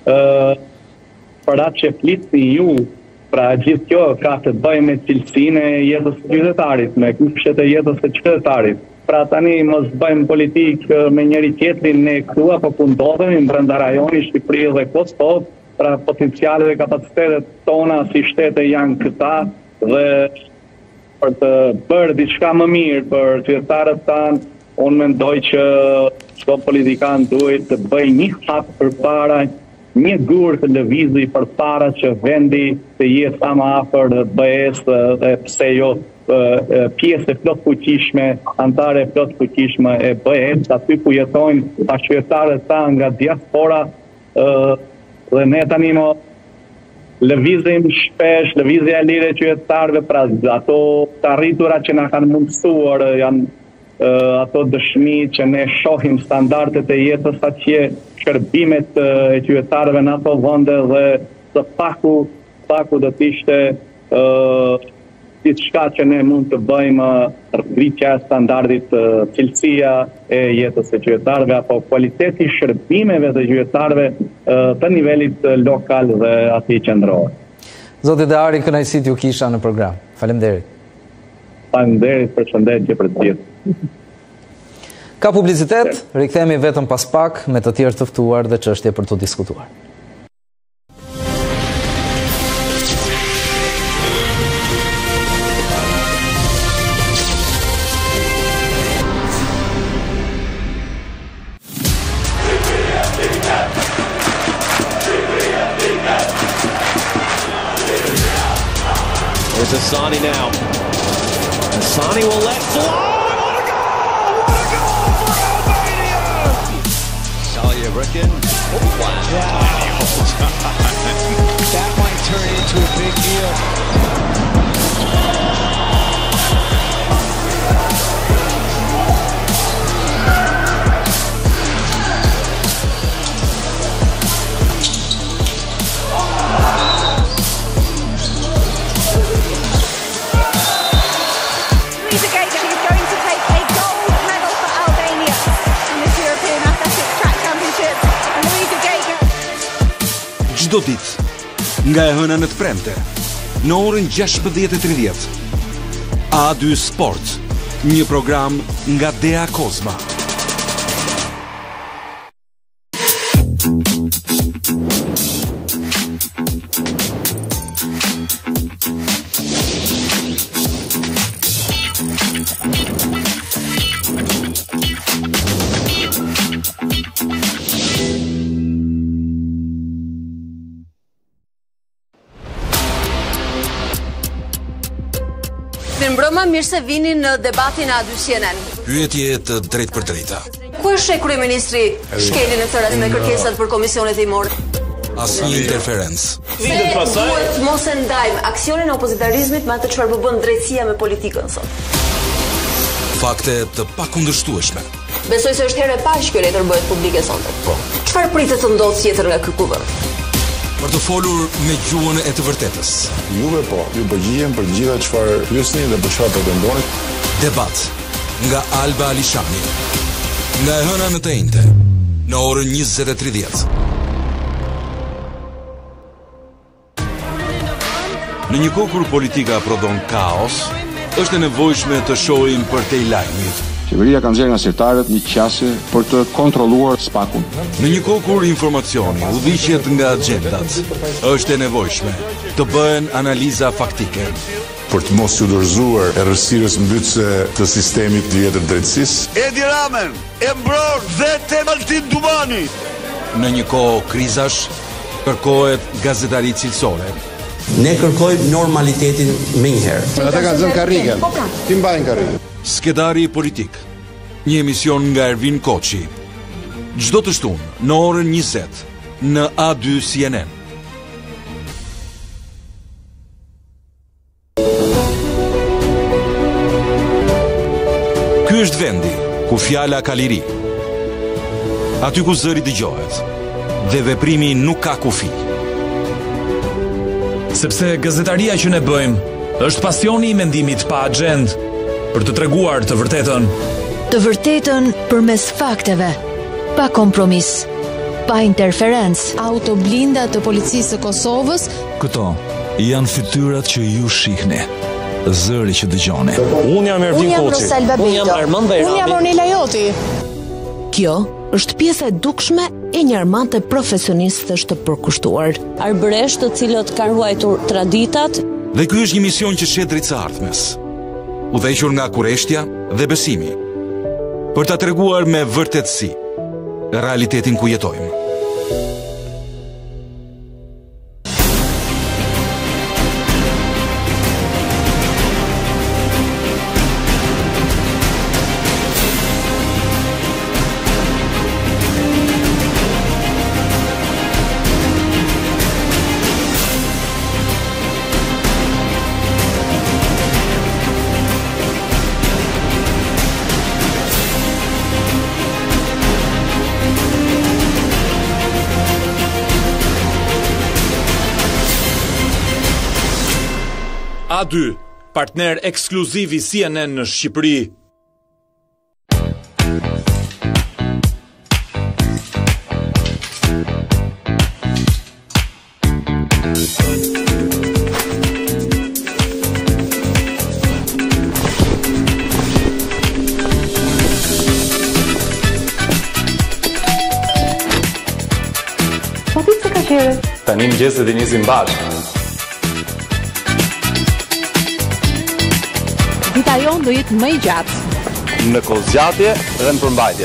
Speaker 6: për atë që flisni ju, pra gjithë kjo ka të bëjë me cilësinë e jetës së qytetarit, me kushtet e jetës së qytetarit. Pra tani mos bëjmë politikë me njëri tjetrin ne këtu apo ku ndodhemi brenda rajonit Shqipëri dhe Kosovë, pra potencialet dhe kapacitetet tona si shtete janë këta, dhe për të bërë diçka më mirë për qytetarët tanë, unë mendoj që çdo politikan duhet të bëjë një hap përpara, një gur të lëvizi për para që vendi të jetë sa më afër B E-s dhe pse jo pjesë e plot fuqishme, antare e plot fuqishme e B E-s, aty ku jetojnë bashkëqytetarët tanë nga diaspora, dhe ne tani mo lëvizim shpesh, lëvizja e lirë e qytetarëve, pra ato të arritura që na kanë mundësuar janë ato dëshmi që ne shohim standardet e jetës atje, shërbimet e qytetarëve në ato vende, dhe së paku, paku do të ishte diçka që ne mund të bëjmë rritja e standardit, cilësia e jetës e qytetarëve apo kualiteti i shërbimeve të qytetarëve të nivelit lokal dhe atij qendror.
Speaker 1: Zoti Dehari, kënaqësi t'ju kisha në program. Faleminderit.
Speaker 6: Faleminderit, përshëndetje për të gjithë.
Speaker 1: Ka publicitet, rikthehemi vetëm pas pak me të tjerë të ftuar dhe çështje për të diskutuar.
Speaker 7: There's Asani now. Asani will let fly. Reckon. Oh, wow. That might turn into a big deal.
Speaker 8: Çdo ditë, nga e hëna në të premte, në orën gjashtëdhjetë e tridhjetë. A dy Sport, një program nga Dea Kozma.
Speaker 9: Mirë mbrëma, mirë se vini në debatin e A dy C N N.
Speaker 8: Pyetje të drejtë për drejta.
Speaker 9: Ku është kryeministri Shkeli në këtë rast me kërkesat për komisionet timore?
Speaker 8: Asnjë interferencë.
Speaker 9: Se duhet mos e ndajmë aksionin e opozitarizmit me atë çfarë po bën drejtësia me politikën sot.
Speaker 8: Fakte të pakundërshtueshme.
Speaker 9: Besoj se është herë e parë që kjo letër bëhet publike sonte.
Speaker 8: Po.
Speaker 9: Çfarë pritet të ndodhë tjetër nga ky kuvend?
Speaker 8: Për të folur me gjuhën e të vërtetës.
Speaker 10: Juve po, ju përgjigjem për gjitha çfarë pyesni dhe për çfarë pretendoni.
Speaker 8: Debat nga Alba Alishani. Nga e hëna në të njëjtë, në orën njëzet e tridhjetë. Në një kohë kur politika prodhon kaos, është e nevojshme të shohim përtej lajmit.
Speaker 10: Qeveria ka nxjerrë nga sirtarët një qasje për të kontrolluar spakun.
Speaker 8: Në një kohë kur informacioni udhëhiqet nga agjendat, është e nevojshme të bëhen analiza faktike.
Speaker 10: Për të mos u dorëzuar errësirës mbytëse të sistemit të jetër drejtësisë.
Speaker 11: Edi Ramen e mbror vetë Altin Dumani.
Speaker 8: Në një kohë krizash, kërkohet gazetari cilësore.
Speaker 12: Ne kërkojmë normalitetin më njëherë.
Speaker 10: Ata kanë zënë karrikën. Ti mbajnë karrikën.
Speaker 8: Skedari politik. Një emision nga Ervin Koçi. Çdo të shtunë në orën njëzet në A dy C N N. Ky është vendi ku fjala ka liri. Aty ku zëri dëgjohet dhe veprimi nuk ka kufi.
Speaker 13: Sepse gazetaria që ne bëjmë është pasioni i mendimit pa agjend, për të treguar të vërtetën.
Speaker 14: Të vërtetën përmes fakteve, pa kompromis, pa interferencë.
Speaker 5: Autoblinda të policisë së Kosovës.
Speaker 13: Këto janë fytyrat që ju shihni, zëri që dëgjoni.
Speaker 12: Unë jam Ervin Koçi. Unë jam Armand Bajrami.
Speaker 5: Unë jam Ornela Joti.
Speaker 14: Kjo është pjesa e dukshme e një armante profesionistësh të përkushtuar.
Speaker 15: Arbëresh të cilët kanë ruajtur traditat.
Speaker 8: Dhe ky është një mision që shet drejt së ardhmes, udhëhequr nga kurreshtja dhe besimi, për ta treguar me vërtetësi realitetin ku jetojmë.
Speaker 13: A dy, partner ekskluziv i C N N në Shqipëri.
Speaker 3: Po ti çka qere?
Speaker 4: Tani mëngjeset i nisim bashkë.
Speaker 5: Dita jonë do jetë më i gjatë.
Speaker 4: Në kozgjatje dhe në përmbajtje.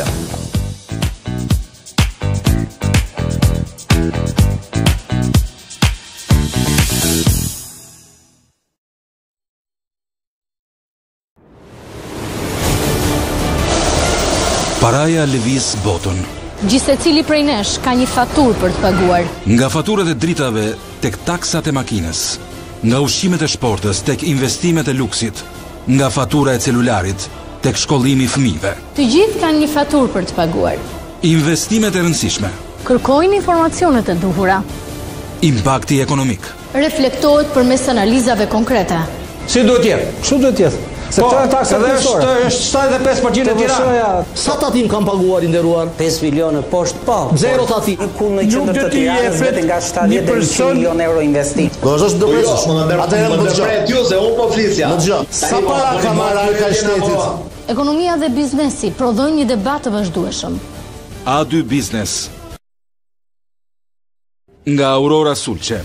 Speaker 8: Paraja lëviz botën.
Speaker 5: Gjithsecili prej nesh ka një faturë për të paguar.
Speaker 8: Nga faturat e dritave tek taksat e makinës, nga ushqimet e shportës tek investimet e luksit, nga fatura e celularit tek shkollimi i fëmijëve.
Speaker 5: Të gjithë kanë një faturë për të paguar.
Speaker 8: Investimet e rëndësishme.
Speaker 5: Kërkojnë informacionet e duhura.
Speaker 8: Impakti ekonomik.
Speaker 5: Reflektohet përmes analizave konkrete.
Speaker 16: Si duhet jetë? Kështu duhet jetë. Se
Speaker 17: po,
Speaker 16: këto janë taksa
Speaker 17: kryesore. Është është shtatëdhjetë e pesë përqind e Tiranë.
Speaker 16: Sa tatim kanë paguar i nderuar?
Speaker 12: pesë milionë poshtë po.
Speaker 16: Zero tatim.
Speaker 17: Ku në qendër të Tiranës vetë nga shtatëdhjetë deri në njëqind milionë euro investim.
Speaker 16: Do është dobësh.
Speaker 17: Atëherë më dëpret ju se unë po flisja.
Speaker 16: Sa para ka marrë ka shtetit?
Speaker 5: Ekonomia dhe biznesi prodhojnë një debat të vazhdueshëm.
Speaker 8: A dy Biznes. Nga Aurora Sulçe.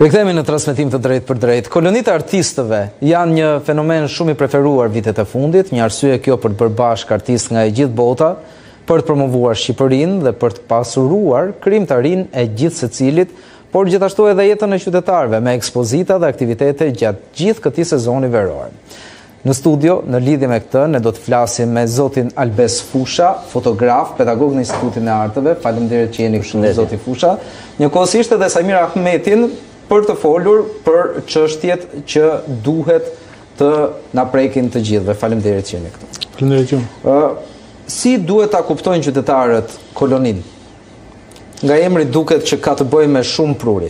Speaker 1: Rikthehemi në transmetim të drejtë për drejtë. Kolonitë e artistëve janë një fenomen shumë i preferuar vitet e fundit, një arsye kjo për të bërë bashkë artistë nga e gjithë bota, për të promovuar Shqipërinë dhe për të pasuruar krijimtarinë e gjithë secilit, por gjithashtu edhe jetën e qytetarëve me ekspozita dhe aktivitete gjatë gjithë këtij sezoni veror. Në studio, në lidhje me këtë, ne do të flasim me zotin Albes Fusha, fotograf, pedagog në Institutin e Arteve. Faleminderit që jeni këtu zoti Fusha. Njëkohësisht edhe Samir Ahmetin për të folur për çështjet që duhet të na prekin të gjithëve. Faleminderit që jeni këtu.
Speaker 16: Faleminderit ju.
Speaker 1: Ë, si duhet ta kuptojnë qytetarët koloninë? Nga emri duket që ka të bëjë me shumë pruri.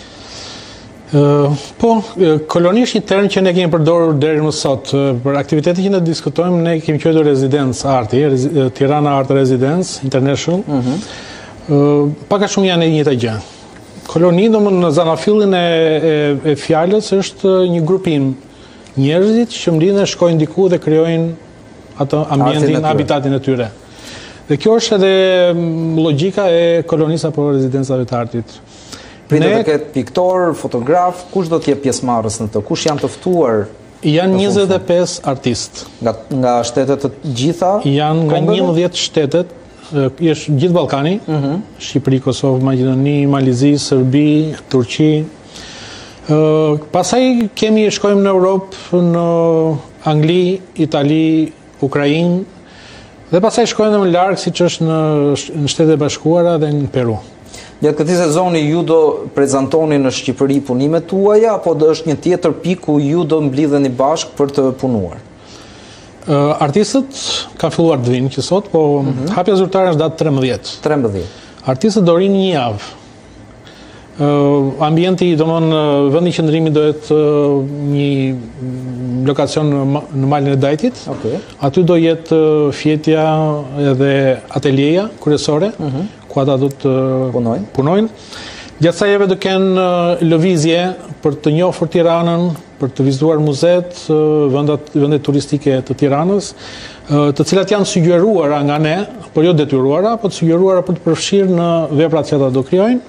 Speaker 16: Uh, po, koloni është një term që ne kemi përdorur deri më sot. Për aktivitetin që ne diskutojmë, ne kemi quajtur Residence Arti, Tirana Art Residence International. Mm -hmm. uh, Pak a shumë janë e njëjta gjë. Koloni, domethënë në zanafillin e, e, e fjalës, është një grupim njerëzit që mblidhen dhe shkojnë diku dhe krijojnë atë ambientin, habitatin e tyre. Dhe kjo është edhe logjika e kolonisë apo rezidencave të artit.
Speaker 1: Pritet të ketë piktor, fotograf, kush do të jetë pjesëmarrës në të? Kush janë të ftuar?
Speaker 16: Janë njëzet e pesë artistë.
Speaker 1: Nga, nga shtetet të gjitha?
Speaker 16: Janë nga njëmbëdhjetë shtetet, është gjithë Ballkani, mm -hmm. Shqipëri, Kosovë, Maqedoni, Malizi, Serbi, Turqi. Uh, pasaj kemi shkojmë në Europë, në Angli, Itali, Ukrainë, dhe pasaj shkojmë dhe më largë, si që është në, në Shtetet e Bashkuara dhe në Peru.
Speaker 1: Gjatë këtij sezoni ju do prezantoni në Shqipëri punimet tuaja, apo do është një tjetër pikë ku ju do mblidheni bashkë për të punuar?
Speaker 16: Uh, artistët kanë filluar të vinë që sot, po mm -hmm. hapja zyrtare është datë trembëdhjetë.
Speaker 1: trembëdhjetë.
Speaker 16: Artistët do rinë një javë. Uh, ambienti, domthonë vendi qëndrimi do jetë uh, një lokacion në malin e Dajtit.
Speaker 1: Okay.
Speaker 16: Aty do jetë uh, fjetja edhe atelieja kryesore, mm -hmm. ku ata do të
Speaker 1: punojnë.
Speaker 16: punojnë. Gjatë sajeve do kenë uh, lëvizje për të njohur Tiranën, për të vizituar muzet, uh, vendet, vendet turistike të Tiranës, uh, të cilat janë sugjeruara nga ne, por jo detyruara, por të sugjeruara për të përfshirë në veprat që ata do krijojnë.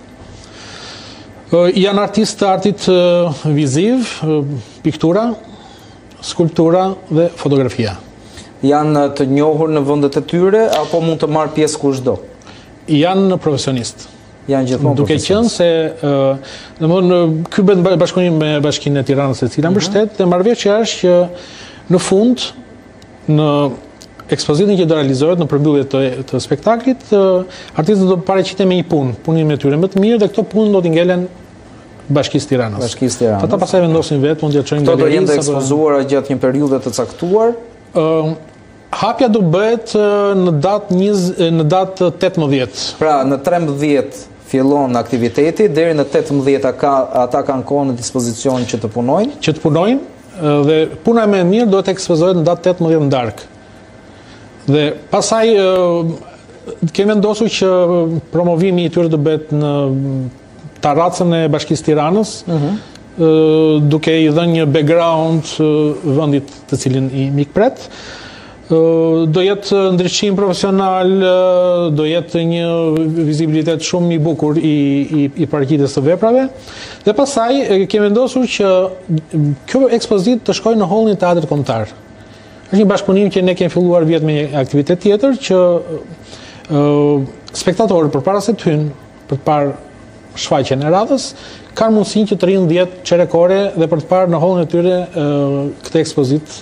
Speaker 16: Uh, janë artistë të artit uh, viziv, uh, piktura, skulptura dhe fotografia.
Speaker 1: Janë të njohur në vendet e tyre apo mund të marrë pjesë kushdo?
Speaker 16: Janë profesionistë.
Speaker 1: Janë gjithmonë
Speaker 16: duke qenë se uh, domthonë ky bëhet bashkëpunim me Bashkinë e Tiranës, e cila mbështet, dhe marrëveshja është që në fund, në ekspozitën që do realizohet në përmbyllje të, të spektaklit, uh, artistët do paraqiten me një punë, punin e tyre më të mirë, dhe këto punë do t'i ngelen Bashkisë Tiranës.
Speaker 1: Bashkisë Tiranës.
Speaker 16: Ata pastaj vendosin vetë, mund t'ia çojnë
Speaker 1: galeri. Këto do jenë ekspozuara gjatë një periudhe të caktuar?
Speaker 16: Uh, hapja do bëhet uh, në datë njëzet në datë tetëmbëdhjetë.
Speaker 1: Pra, në trembëdhjetë fillon aktiviteti, deri në tetëmbëdhjetë ka ata kanë kohë në dispozicion që të punojnë?
Speaker 16: Që të punojnë, uh, dhe puna më e mirë do të ekspozohet në datë tetëmbëdhjetë ndarkë. Dhe pasaj uh, kemi vendosur që promovimi i tyre do bëhet në tarracën e Bashkisë Tiranës, mm -hmm. uh, duke i dhënë një background uh, vendit të cilin i mikpret. Uh, do jetë ndriçim profesional, uh, do jetë një vizibilitet shumë i bukur i, i, i paraqitjes së veprave. Dhe pasaj uh, kemi vendosur që kjo ekspozitë të shkojë në hollin e Teatrit Kombëtar. Është një bashkëpunim që ne kemi filluar vjet me një aktivitet tjetër që uh, spektatorët përpara se të hyjnë për të parë shfaqjen e radhës, kanë mundësinë që të rinë dhjetë çerekore dhe për të parë në hollin e tyre uh, këtë ekspozitë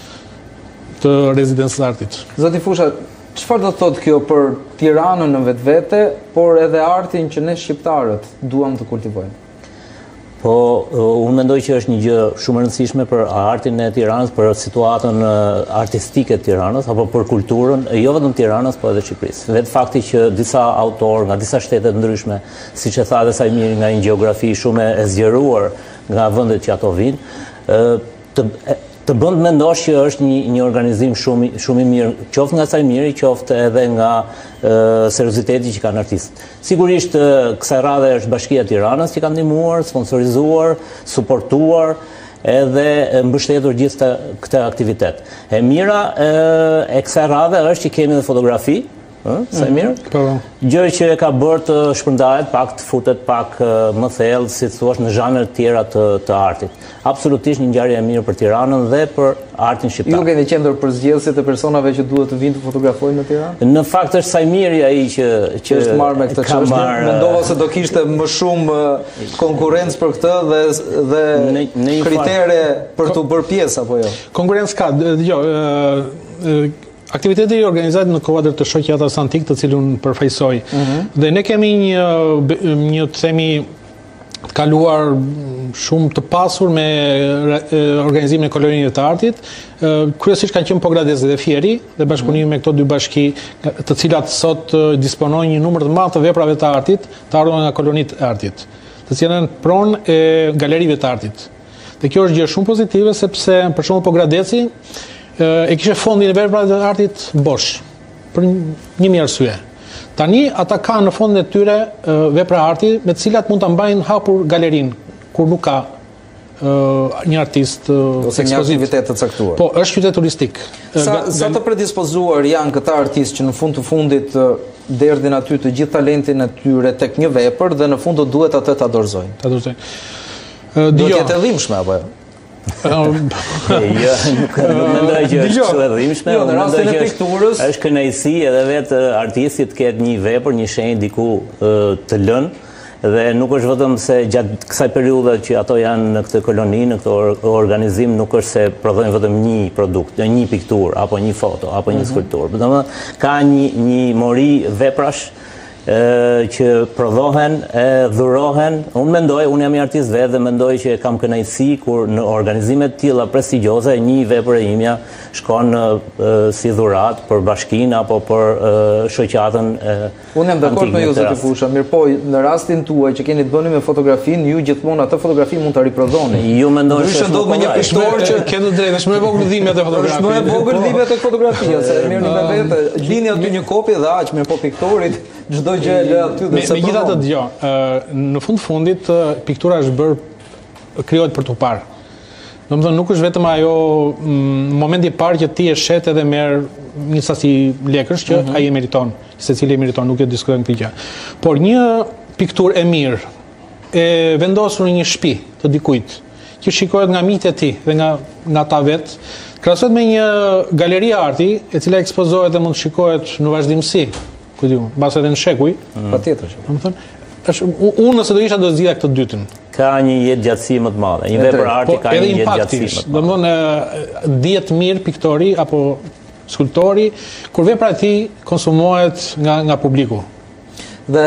Speaker 16: të rezidencës artit.
Speaker 1: Zoti Fusha, çfarë do të thotë kjo për Tiranën në vetvete, por edhe artin që ne shqiptarët duam të kultivojmë?
Speaker 18: Po, unë mendoj që është një gjë shumë e rëndësishme për artin e Tiranës, për situatën artistike të Tiranës, apo për kulturën, jo vetëm Tiranës, po edhe Shqipërisë. Vetë fakti që disa autorë nga disa shtete të ndryshme, siç e tha dhe Sajmiri, nga një gjeografi shumë e zgjeruar nga vendet që ato vinë, të të bën të mendosh që është një, një organizim shumë, shumë i mirë, qoftë nga Sajmiri, qoftë edhe nga e, serioziteti që kanë artistët. Sigurisht, e, kësaj radhe është Bashkia e Tiranës që ka ndihmuar, sponsorizuar, suportuar, edhe mbështetur gjithë këtë aktivitet. E mira e, e kësaj radhe është që kemi dhe fotografi, Sa e mirë? Gjë që e ka bërë të shpërndahet pak, të futet pak më thellë, si thua, në zhanre të tjera të, të artit. Absolutisht një ngjarje e mirë për Tiranën dhe për artin shqiptar.
Speaker 1: Ju keni qendër për zgjedhësit e personave që duhet të vinë të fotografojnë në Tiranë?
Speaker 18: Në fakt është Sajmiri ai që që
Speaker 1: është marrë me këtë çështje. Mendova se do kishte më shumë konkurrencë për këtë dhe dhe në, në kritere për të bërë pjesë apo jo.
Speaker 16: Konkurrencë ka, dëgjoj, aktiviteti i organizohet në kuadër të shoqatës antik, të cilën përfaqësoj. Mm-hmm. Dhe ne kemi një një të themi të kaluar shumë të pasur me organizimin e kolonive të artit. Kryesisht kanë qenë Pogradeci dhe Fieri dhe bashkëpunimi me këto dy bashki, të cilat sot disponojnë një numër të madh të veprave të artit, të ardhur nga kolonitë e artit, të cilat janë pronë e galerive të artit. Dhe kjo është gjë shumë pozitive sepse për shembull Pogradeci e kishe fondin e veprave të artit bosh, për një mirë arsye. Tani ata kanë në fondin e tyre vepra arti me të cilat mund ta mbajnë hapur galerin kur nuk ka një artist
Speaker 1: ose një aktivitet të caktuar.
Speaker 16: Po, është qytet turistik.
Speaker 1: Sa, sa të predispozuar janë këta artistë që në fund të fundit derdhin aty të gjithë talentin e tyre tek një vepër dhe në fund do duhet atë ta dorëzojnë.
Speaker 16: Ta dorëzojnë.
Speaker 1: Do të jetë e dhimbshme apo jo?
Speaker 18: Jo, nuk mendoj që është kështu e dhimbshme,
Speaker 1: jo, në rastin e pikturës
Speaker 18: është kënaqësi edhe vetë artisti të ketë një vepër, një shenjë diku të lënë dhe nuk është vetëm se gjatë kësaj periudhe që ato janë në këtë koloni, në këtë organizim, nuk është se prodhojnë vetëm një produkt, një pikturë apo një foto apo një skulpturë. Domethënë ka një një mori veprash që prodhohen, e dhurohen. Unë mendoj, unë jam i artist vetë dhe mendoj që kam kënaqësi kur në organizime të tilla prestigjioze një vepër e imja shkon si dhurat për bashkinë apo për shoqatën.
Speaker 1: Unë jam dakord me ju zoti Fusha, mirë po në rastin tuaj që keni të bëni me fotografinë, ju gjithmonë atë fotografi mund ta riprodhoni.
Speaker 18: Ju mendoj se
Speaker 1: është ndodh me një piktor që
Speaker 16: ke të drejtë, është më e vogël dhimbja te fotografia.
Speaker 1: Është më e vogël dhimbja te fotografia, se mirë me vetë, lini aty një kopje dhe aq, mirë po piktorit çdo gjë e lë aty dhe se.
Speaker 16: Megjithatë dëgjoj, në fund fundit piktura është bërë krijohet për tu parë. Domethënë nuk është vetëm ajo momenti i parë që ti e shet edhe merr një sasi lekësh që ai e meriton, secili e meriton, nuk e diskutojmë këtë gjë. Por një pikturë e mirë e vendosur në një shtëpi të dikujt, që shikohet nga miqtë e tij dhe nga nga ta vet, krahasohet me një galeri arti e cila ekspozohet dhe mund të shikohet në vazhdimsi. Ku diun, mbas edhe në shekuj,
Speaker 1: patjetër.
Speaker 16: Domethënë, është unë nëse do isha do zgjidhja këtë dytën.
Speaker 18: Ka një jetë gjatësi më të madhe. Një vepër arti ka një jetë gjatësi më të madhe.
Speaker 16: Domethënë, dihet mirë piktori apo skulptori kur vepra e tij konsumohet nga nga publiku.
Speaker 1: Dhe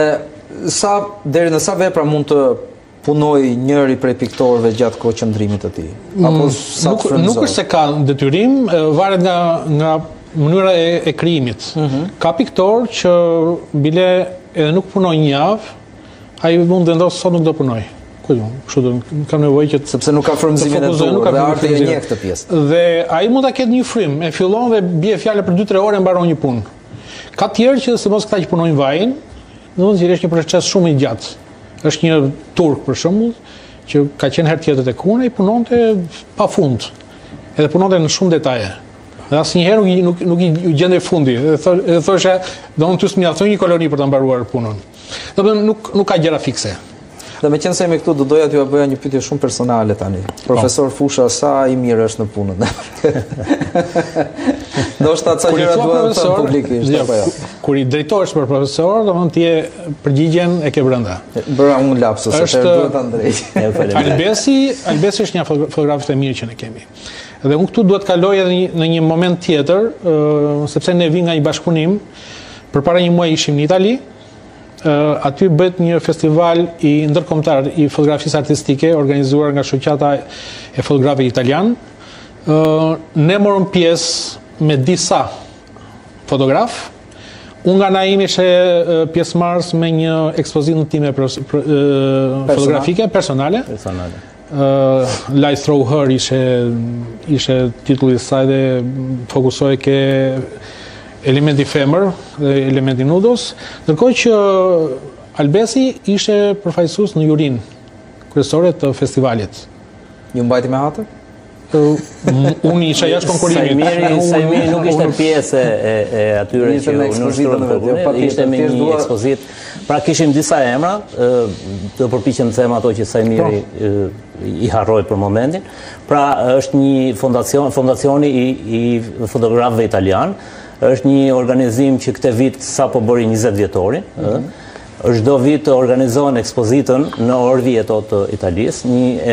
Speaker 1: sa deri në sa vepra mund të punoj njëri prej piktorëve gjatë kohë qëndrimit të tij? Apo sa
Speaker 16: nuk nuk është se ka detyrim, varet nga nga mënyra e, e krijimit. Mm-hmm. Ka piktor që bile edhe nuk punoj një javë, ai mund të vendosë sot nuk do punoj. Ku do? Kështu do kam nevojë që
Speaker 1: sepse nuk ka frymëzimin e dur, dhe arti e njeh këtë pjesë.
Speaker 16: Dhe ai mund ta ketë një frym, e fillon dhe bie fjalë për dy tre orë mbaron një punë. Ka tjerë që sipas këta që punojnë vajin, do të thotë është një proces shumë i gjatë. Është një turk për shembull, që ka qenë herë tjetër tek unë, ai punonte pafund. Edhe punonte në shumë detaje. Dhe asnjëherë nuk nuk nuk i gjendej fundi. Edhe thoshe, do unë të mjaftoj një koloni për ta mbaruar punën. Domethënë nuk nuk ka gjëra fikse.
Speaker 1: Dhe me qenë se jemi këtu, do doja t'ju bëja një pyetje shumë personale tani. Profesor Fusha, sa i mirë është në punën? Ndoshta ca gjëra duhet të thënë publikisht apo jo.
Speaker 16: Kur i drejtohesh për profesor, domethënë ti e përgjigjen e ke brenda.
Speaker 1: Bëra unë lapsus, atëherë duhet ta ndrej.
Speaker 16: Albesi, Albesi është një fotograf i mirë që ne kemi. Dhe unë këtu duhet kaloj edhe në një moment tjetër, uh, sepse ne vi nga një bashkëpunim, përpara një muaji ishim në Itali, uh, aty bëhet një festival i ndërkombëtar i fotografisë artistike organizuar nga shoqata e fotografëve italian. Uh, ne morëm pjesë me disa fotograf. Unë nga na imi ishe uh, pjesëmarrës me një ekspozitë time uh, fotografike personale.
Speaker 18: Personale.
Speaker 16: Uh, Light Through Her ishe, ishe titulli saj dhe fokusohej ke elementi femër dhe elementi nudos, ndërkohë që Albesi ishte përfaqësues në jurin kryesore të festivalit.
Speaker 1: Ju mbajti me hatër?
Speaker 16: unë isha jashtë konkurimit.
Speaker 18: Sajmiri nuk ishte pjesë e atyre që unë nështruan për ishte me një ekspozit. Pra kishim disa emra, të përpiqem të them ato që Sajmiri i harroj për momentin. Pra është një fondacion, fondacioni i fotografëve italian, është një organizim që këtë vit sa po bëri njëzet vjetorin, është do vit të organizohen ekspozitën në orë vjetot të Italis,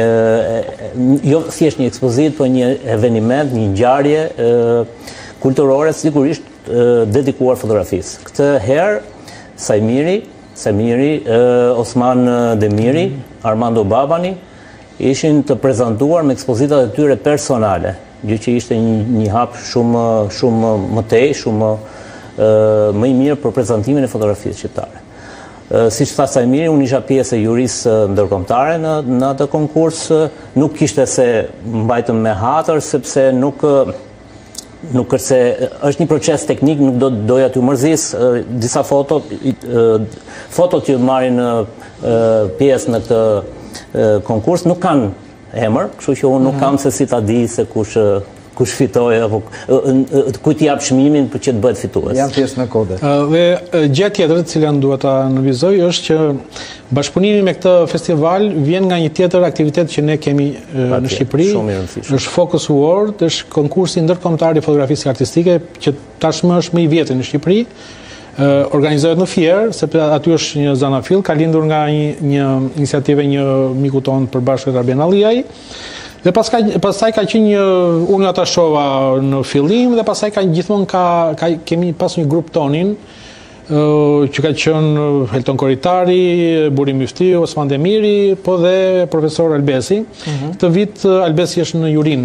Speaker 18: jo thjesht një ekspozit, për një eveniment, një ngjarje kulturore, sigurisht dedikuar fotografisë. Këtë herë, Sajmiri, Sajmiri, Osman Demiri, Armando Babani, ishin të prezentuar me ekspozitat e tyre personale, gjë që ishte një hap shumë shumë mëtej, shumë më i mirë për prezentimin e fotografisë shqiptare. Si që tha Sajmiri, unë isha pjesë e jurisë ndërkombëtare në atë konkurs, nuk kishte se mbajtëm me hatër, sepse nuk nuk është se është një proces teknik, nuk do doja t'ju mërzis, disa foto, fotot që marrin pjesë në këtë konkurs nuk kanë emër, kështu që unë nuk kam se si ta di se kush kush fitoj, apo kujt jap çmimin për që të bëhet fitues.
Speaker 1: Janë pjesë në kode.
Speaker 16: Dhe gjë tjetër të cilën duhet ta nënvizoj është që bashkëpunimi me këtë festival vjen nga një tjetër aktivitet që ne kemi në Shqipëri. Është Focus Award, është konkursi ndërkombëtar i fotografisë artistike që tashmë është më i vjetër në Shqipëri. Organizohet në Fier, sepse aty është një zanafil, ka lindur nga një iniciativë një miku tonë përbashkët Arben Alliaj. Dhe pastaj ka qenë një, unë ata shova në fillim, dhe pastaj ka gjithmonë ka, ka kemi pas një grup tonin, uh, që ka qenë Helton Koritari, Buri Myfti, Osman Demiri, po dhe profesor Albesi. Uh-huh. Këtë vit Albesi është në Jurin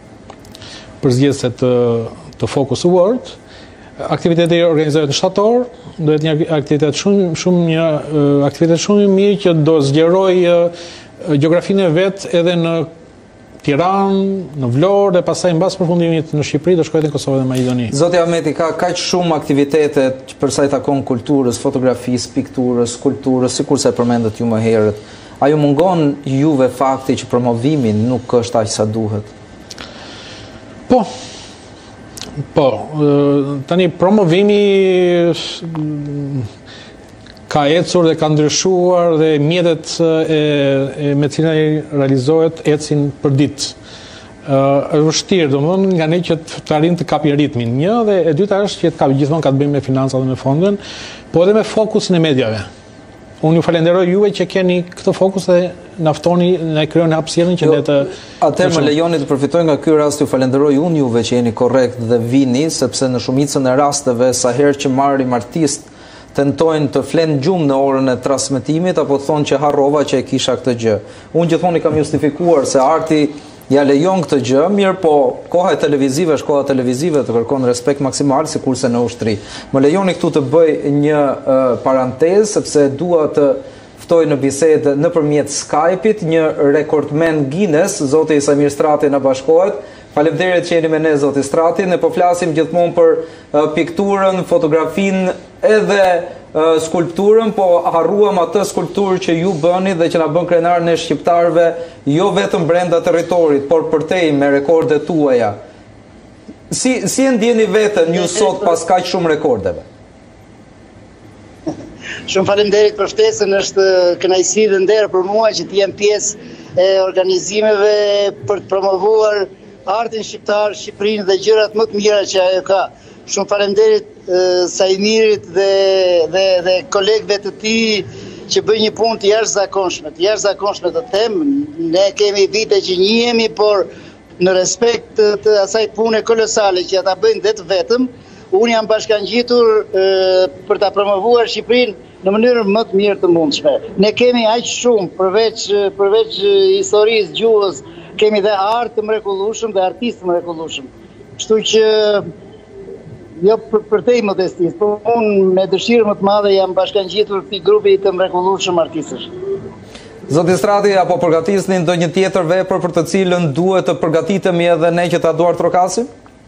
Speaker 16: për zgjedhjet të, të Focus Award. Aktiviteti organizohet në shtator, do jetë një aktivitet shumë shumë një uh, aktivitet shumë i mirë që do zgjeroj uh, gjeografinë e vet edhe në Tiranë, në Vlorë dhe pastaj mbas përfundimit në Shqipëri do shkojë në Kosovë dhe Maqedoni.
Speaker 1: Zoti Ahmeti, ka kaq shumë aktivitete për sa i takon kulturës, fotografisë, pikturës, skulpturës, sikurse e përmendët ju më herët. A ju mungon juve fakti që promovimi nuk është aq sa duhet?
Speaker 16: Po. Po, tani promovimi ka ecur dhe ka ndryshuar dhe mjetet e, e me të cilat realizohet ecin për ditë. Është vështirë, domethënë nga ne që të arrijmë të kapi ritmin. Një dhe e dyta është që të kapi gjithmonë ka të bëjë me financat dhe me fondën, po edhe me fokusin e mediave. Unë ju falenderoj juve që keni këtë fokus dhe naftoni, na krijoni hapësirën që ne të
Speaker 1: Atëherë më lejoni të përfitoj nga ky rast, ju falenderoj unë juve që jeni korrekt dhe vini, sepse në shumicën e rasteve sa herë që marrim artist tentojnë të flenë gjumë në orën e transmetimit, apo thonë që harrova që e kisha këtë gjë. Unë gjithmonë i kam justifikuar se arti ja lejon këtë gjë, mirë po koha e televizive është koha televizive të kërkon respekt maksimal, sikurse në ushtri. Më lejoni këtu të bëj një uh, parantezë, sepse dua të ftoj në bisedë nëpërmjet Skype-it një rekordmen Guinness, zoti Samir Strati na bashkohet. Faleminderit që jeni me ne, zoti Strati. Ne po flasim gjithmonë për uh, pikturën, fotografinë, edhe uh, skulpturën, po harruam atë skulpturë që ju bëni dhe që na bën krenar në shqiptarëve, jo vetëm brenda territorit, por përtej me rekordet tuaja. Si si e ndjeni veten ju sot pas kaq shumë rekordeve?
Speaker 19: Shumë faleminderit për ftesën, është kënaqësi dhe nder për mua që të jem pjesë e organizimeve për të promovuar artin shqiptar, Shqipërinë dhe gjërat më të mira që ajo ka. Shumë faleminderit Sajmirit dhe, dhe, dhe kolegëve të tij që bëjnë një punë të jashtëzakonshme, të jashtëzakonshme të them. Ne kemi vite që njihemi, por në respekt të, të asaj pune kolosale që ata bëjnë vetë vetëm, unë jam bashkangjitur e, për ta promovuar Shqipërinë në mënyrën më të mirë të mundshme. Ne kemi aq shumë përveç përveç historisë, gjuhës, kemi dhe art të mrekullueshëm dhe artistë të mrekullueshëm. Kështu që jo për, për te i modestis, por unë me dëshirë më të madhe jam bashkangjitur këtij grupi të mrekullueshëm artistësh.
Speaker 1: Zoti Strati, apo përgatisni ndonjë tjetër vepër për të cilën duhet të përgatitemi edhe ne që ta duart trokasim?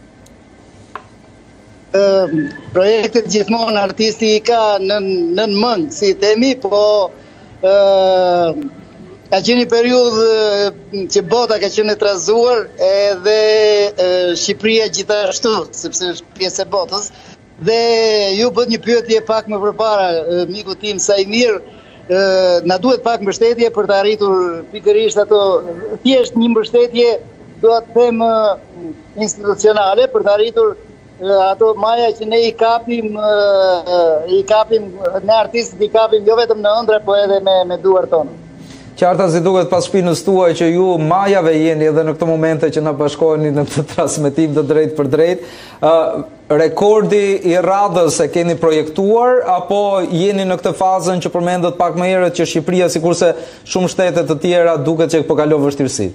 Speaker 19: Uh, projektet gjithmonë artisti i ka në në mend, si themi, po uh, ka qenë një periudhë që bota ka qenë e trazuar edhe Shqipëria gjithashtu, sepse është pjesë e botës. Dhe ju bët një pyetje pak më përpara, miku tim Sajmir, na duhet pak mbështetje për të arritur pikërisht ato, thjesht një mbështetje, do të them institucionale për të arritur ato maja që ne i kapim, i kapim, ne artistët i kapim jo vetëm në ëndra, po edhe me, me duar tonë.
Speaker 1: Qarta si duket pas shpinës tuaj që ju majave jeni edhe në këtë momente që na bashkoheni në këtë transmetim të drejt për drejt. Uh, rekordi i radhës e keni projektuar apo jeni në këtë fazën që përmendet pak më herët që Shqipëria, sikurse shumë shtete të tjera, duket që po kalon vështirësi?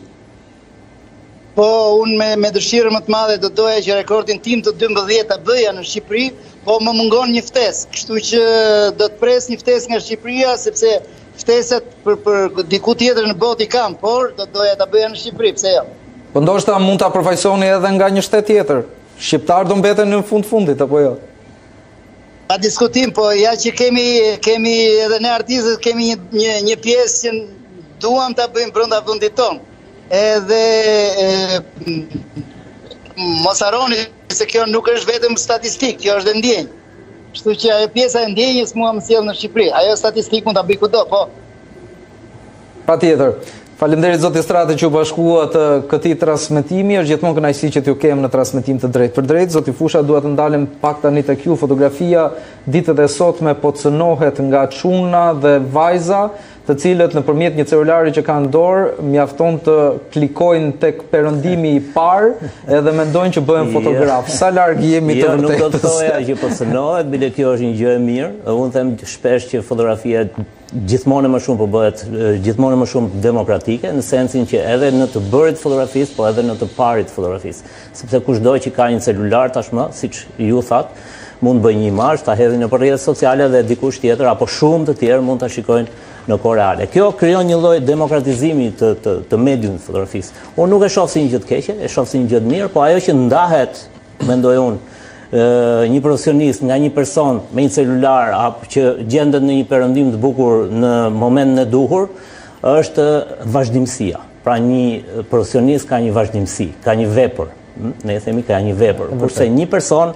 Speaker 19: Po, unë me, me dëshirë më të madhe do doja që rekordin tim të dymbëdhjetë ta bëja në Shqipëri, po më mungon një ftesë, kështu që do të pres një ftesë nga Shqipëria, sepse ftesat për, për diku tjetër në botë i kam, por do doja ta bëja në Shqipëri, pse jo?
Speaker 1: Po ndoshta mund ta përfaqësoni edhe nga një shtet tjetër. Shqiptar do mbeten në fund fundit apo jo?
Speaker 19: Pa diskutim, po ja që kemi kemi edhe ne artistët kemi një një, një pjesë që duam ta bëjmë brenda vendit tonë. Edhe e, mos harroni se kjo nuk është vetëm statistik, kjo është ndjenjë. Kështu që ajo pjesa e ndjenjës mua më sjell në Shqipëri. Ajo statistik mund ta bëj kudo, po.
Speaker 1: Patjetër. Faleminderit zoti Strate që u bashkuat këtij transmetimi. Është gjithmonë kënaqësi që t'ju kem në transmetim të drejt për drejt. Zoti Fusha, dua të ndalem pak tani tek ju. Fotografia ditët e sotme po cënohet nga çuna dhe vajza, të cilët nëpërmjet një celulari që kanë dorë mjafton të klikojnë tek perëndimi i parë edhe mendojnë që bëhen fotograf. Sa larg jemi të vërtetës?
Speaker 18: Jo, nuk do të thoja që po cënohet, bile kjo është një gjë e mirë. Unë them shpesh që fotografia gjithmonë më shumë po bëhet gjithmonë më shumë demokratike, në sensin që edhe në të bërit fotografisë, po edhe në të parit fotografisë. Sepse kushdo që ka një celular tashmë, siç ju thatë, mund bëj një imazh, ta hedhin në rrjetet sociale dhe dikush tjetër apo shumë të tjerë mund ta shikojnë në kohë reale. Kjo krijon një lloj demokratizimi të të, të mediumit fotografisë. Unë nuk e shoh si një gjë të keqe, e shoh si një gjë të mirë, po ajo që ndahet, mendoj unë, një profesionist nga një person me një celular apo që gjendet në një perëndim të bukur në momentin e duhur, është vazhdimësia. Pra një profesionist ka një vazhdimësi, ka një vepër, ne e themi ka një vepër, kurse një person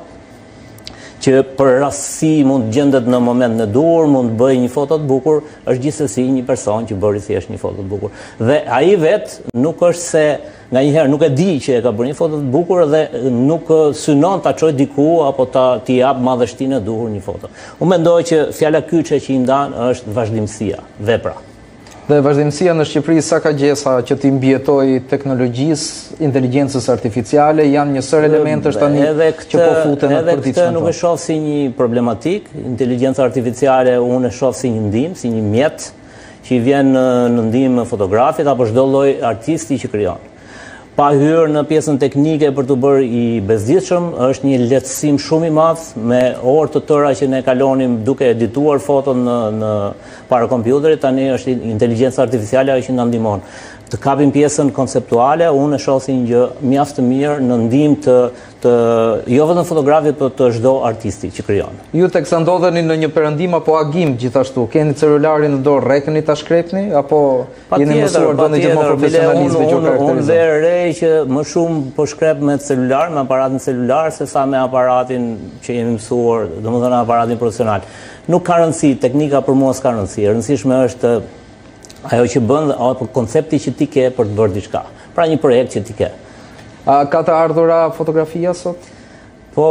Speaker 18: që për rastësi mund gjendet në moment në duhur, mund bëj një foto të bukur, është gjithsesi një person që bëri thjesht një foto të bukur. Dhe ai vetë nuk është se nga njëherë nuk e di që e ka bërë një foto të bukur dhe nuk synon ta çojë diku apo ta t'i jap madhështinë e duhur një foto. Unë mendoj që fjala kyçe që i ndan është vazhdimësia, vepra.
Speaker 1: Dhe vazhdimësia në Shqipëri sa ka gjesa që ti mbjetoj teknologjisë, inteligjencës artificiale, janë një sër elementësh tani që po futen në përditshmëri.
Speaker 18: Edhe këtë nuk e shoh si një problematik, inteligjenca artificiale unë e shoh si një ndihmë, si një mjet që i vjen në ndihmë fotografit apo çdo lloj artisti që krijon. Pa hyrë në pjesën teknike për të bërë i bezdisshëm, është një lehtësim shumë i madh me orë të tëra që ne kalonim duke edituar foton në, në para kompjuterit, tani është inteligjenca artificiale ajo që na ndihmon. Të kapim pjesën konceptuale, unë e shoh si një gjë mjaft të mirë në ndihmë të, të jo vetëm fotografit, por të çdo artisti që krijon.
Speaker 1: Ju teksa ndodheni në një perëndim apo agim gjithashtu, keni celularin në dorë, rrekeni ta shkrepni apo jeni mësuar bëni gjithmonë profesionalizmi që karakterizon?
Speaker 18: Unë dhe re që më shumë po shkrep me celular, me aparatin celular, se sa me aparatin që jemi mësuar, domethënë aparatin profesional. Nuk ka rëndësi, teknika për mua s'ka rëndësi. E rëndësishme është ajo që bën apo koncepti që ti ke për të bërë diçka. Pra një projekt që ti ke.
Speaker 1: A ka të ardhura fotografia sot?
Speaker 18: Po,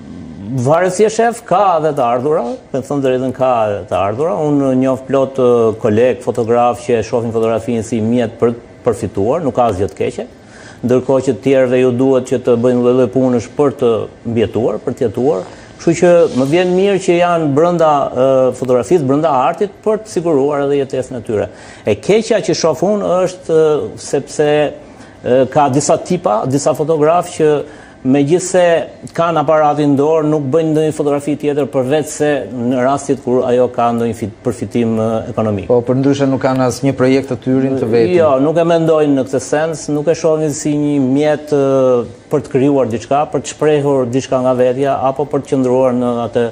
Speaker 18: varet si e shef, ka edhe të ardhura, me thënë drejtën ka edhe të ardhura. Unë njoh plot kolegë fotograf që shohin fotografinë si mjet për të përfituar, nuk ka asgjë të keqe. Ndërkohë që të tjerëve ju duhet që të bëjnë lloj-lloj punësh për të mbjetuar, për të jetuar. Kështu që më vjen mirë që janë brenda uh, fotografisë, brenda artit për të siguruar edhe jetesën e tyre. E keqja që shoh unë është uh, sepse uh, ka disa tipa, disa fotografë që megjithse kanë aparatin dorë, nuk bëjnë ndonjë fotografi tjetër përveç se në rastit kur ajo ka ndonjë përfitim ekonomik.
Speaker 1: Po përndryshe nuk kanë asnjë projekt të tyrin të vetin.
Speaker 18: Jo, nuk e mendojnë në këtë sens, nuk e shohin si një mjet për të krijuar diçka, për të shprehur diçka nga vetja apo për të qëndruar në atë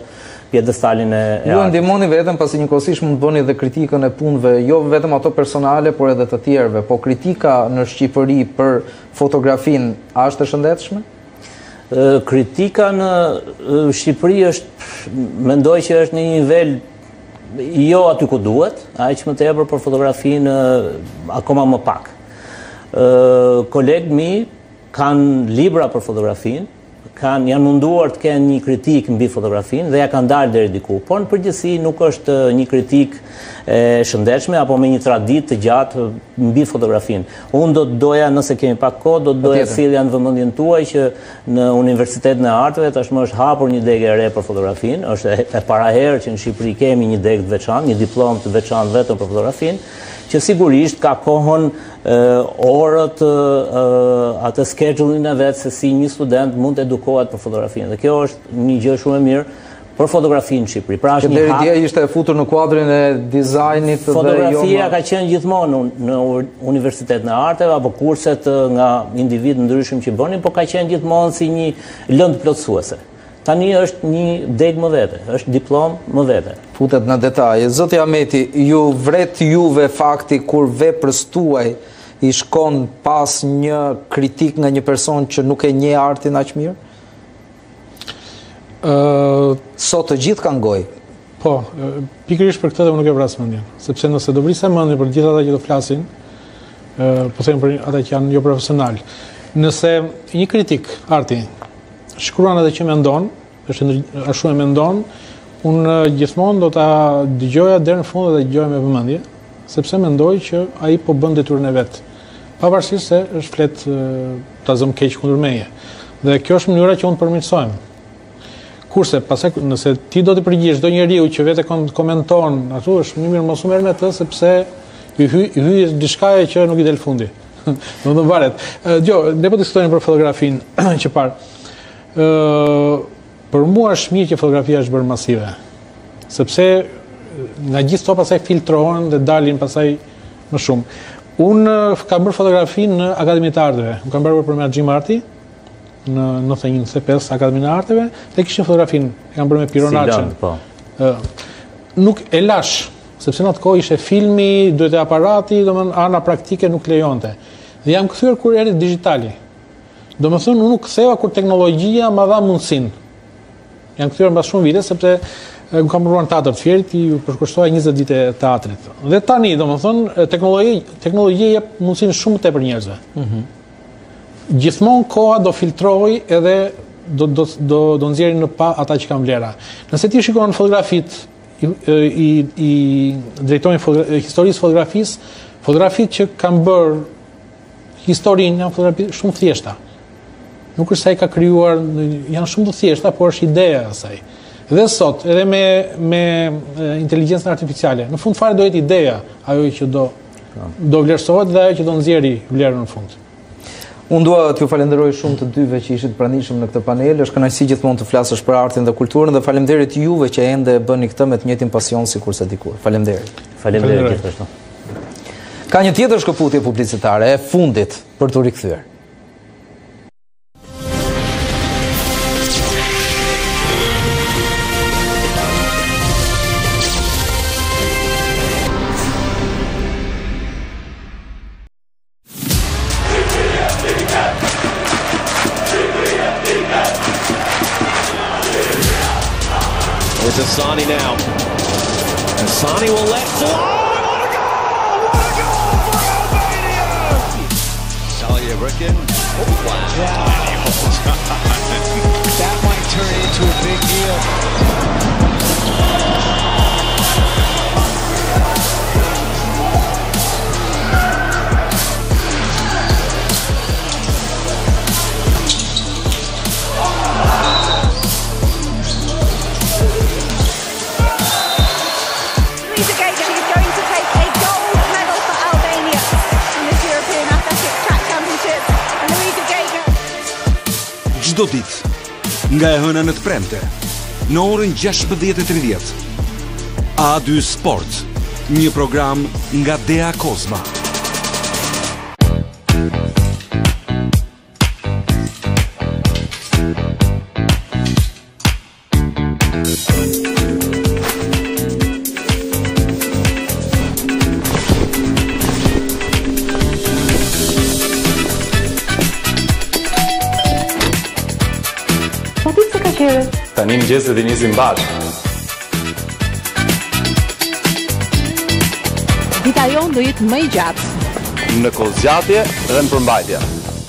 Speaker 18: pjedestalin e
Speaker 1: Ju e ndihmoni vetëm pasi njëkohësisht mund të bëni edhe kritikën e punëve, jo vetëm ato personale, por edhe të tjerëve, po kritika në Shqipëri për fotografinë a është e shëndetshme?
Speaker 18: Kritika në Shqipëri është, mendoj që është në një nivel jo aty ku duhet, aq më tepër për fotografinë akoma më pak. Kolegët mi kanë libra për fotografinë, kanë janë munduar të kenë një kritik mbi fotografinë dhe ja kanë dalë deri diku, por në përgjithësi nuk është një kritik e shëndetshme apo me një traditë të gjatë mbi fotografinë. Unë do të doja, nëse kemi pak kohë, do të doja sjellja në vëmendjen tuaj që në Universitetin e Arteve tashmë është hapur një degë e re për fotografinë, është e paraherë që në Shqipëri kemi një degë të veçantë, një diplomë të veçantë vetëm për fotografinë, që sigurisht ka kohën orët atë schedule-in e vetë se si një student mund të edukohet për fotografinë. Dhe kjo është një gjë shumë e mirë për fotografinë në Shqipëri. Pra është një hap.
Speaker 1: Deri dje ishte futur në kuadrin e dizajnit dhe jo.
Speaker 18: Fotografia ka qenë gjithmonë në Universitetin e Arteve apo kurset nga individ ndryshëm që bënin, po ka qenë gjithmonë si një lëndë plotësuese. Tani është një degë më vete, është diplomë më vete.
Speaker 1: Futet në detaje. Zoti Ahmeti, ju vret juve fakti kur veprës tuaj i shkon pas një kritik nga një person që nuk e njeh artin aq mirë?
Speaker 16: Uh,
Speaker 1: Sot të gjithë kanë gojë.
Speaker 16: Po, pikërisht për këtë dhe unë nuk e vras mendjen, sepse nëse do vrisë mendjen për gjithë ata që do flasin, uh, po them për ata që janë jo profesional. Nëse një kritik arti shkruan edhe që mendon, është ashtu e mendon, unë gjithmonë do ta dëgjoja deri në fund dhe dëgjoja me vëmendje, sepse mendoj që ai po bën detyrën e vet. Pavarësisht se është flet ta zëm keq kundër meje. Dhe kjo është mënyra që unë përmirësojmë. Kurse pastaj nëse ti do të përgjigjesh çdo njeriu që vetë komenton, ashtu është më mirë mos u merr me të sepse i hy i hy diçka që nuk i del fundi. Do të varet. Jo, ne po diskutojmë për fotografinë që parë. Uh, për mua është mirë që fotografia është bërë masive, sepse nga gjithë to pasaj filtrohen dhe dalin pasaj më shumë. Unë uh, kam bërë fotografi në Akademinë të Arteve, unë kam bërë për me Xhim Arti në nëntëdhjetë një nëntëdhjetë e pesë Akademinë të Arteve dhe kishin fotografinë, e kam bërë me Pironacën.
Speaker 18: Si po.
Speaker 16: uh, nuk e lash, sepse në atë kohë ishte filmi, duhet e aparati, domethënë ana praktike nuk lejonte. Dhe jam kthyer kur erdhi digjitali. Do më thënë, unë nuk ktheva kur teknologjia më dha mundësin. Jam kthyer mbas shumë vite, sepse më kam përruar në teatr të Fierit, i përkushtoja njëzet vite teatrit. Dhe tani, do më thënë, teknologjia jep mundësin shumë tepër njerëzve. Mm-hmm. Gjithmonë koha do filtroj edhe do, do, do, do nxjerrin në pa ata që kanë vlera. Nëse ti shikon fotografit i, i, i drejtorin fotogra historisë fotografisë, fotografit që kanë bërë historinë janë fotografi shumë thjeshta. Nuk është sa i ka krijuar, janë shumë të thjeshta, por është ideja e saj. Dhe sot, edhe me me inteligjencën artificiale, në fund fare do jetë ideja ajo që do do vlerësohet dhe ajo që do nxjerrë vlerën në fund.
Speaker 1: Unë dua t'ju falenderoj shumë të dyve që ishit pranishëm në këtë panel. Është kënaqësi gjithmonë të flasësh për artin dhe kulturën dhe faleminderit juve që ende bëni këtë me të njëjtin pasion sikurse dikur. Faleminderit.
Speaker 18: Faleminderit gjithashtu.
Speaker 1: Ka një tjetër shkëputje publicitare e fundit për t'u rikthyer.
Speaker 7: It's Asani now. Asani will let fly. What a goal! What a goal for Albania! Salia Bricken. Oh, wow. Yeah. That might turn into a big deal.
Speaker 8: Çdo ditë, nga e hëna në të premte, në orën gjashtëdhjetë e tridhjetë. A dy Sport, një program nga Dea Kozma. Thank you.
Speaker 4: Tani mëngjeset i nisim bashkë.
Speaker 5: Dita jonë do jetë më i gjatë.
Speaker 4: Në kozgjatje dhe në përmbajtje.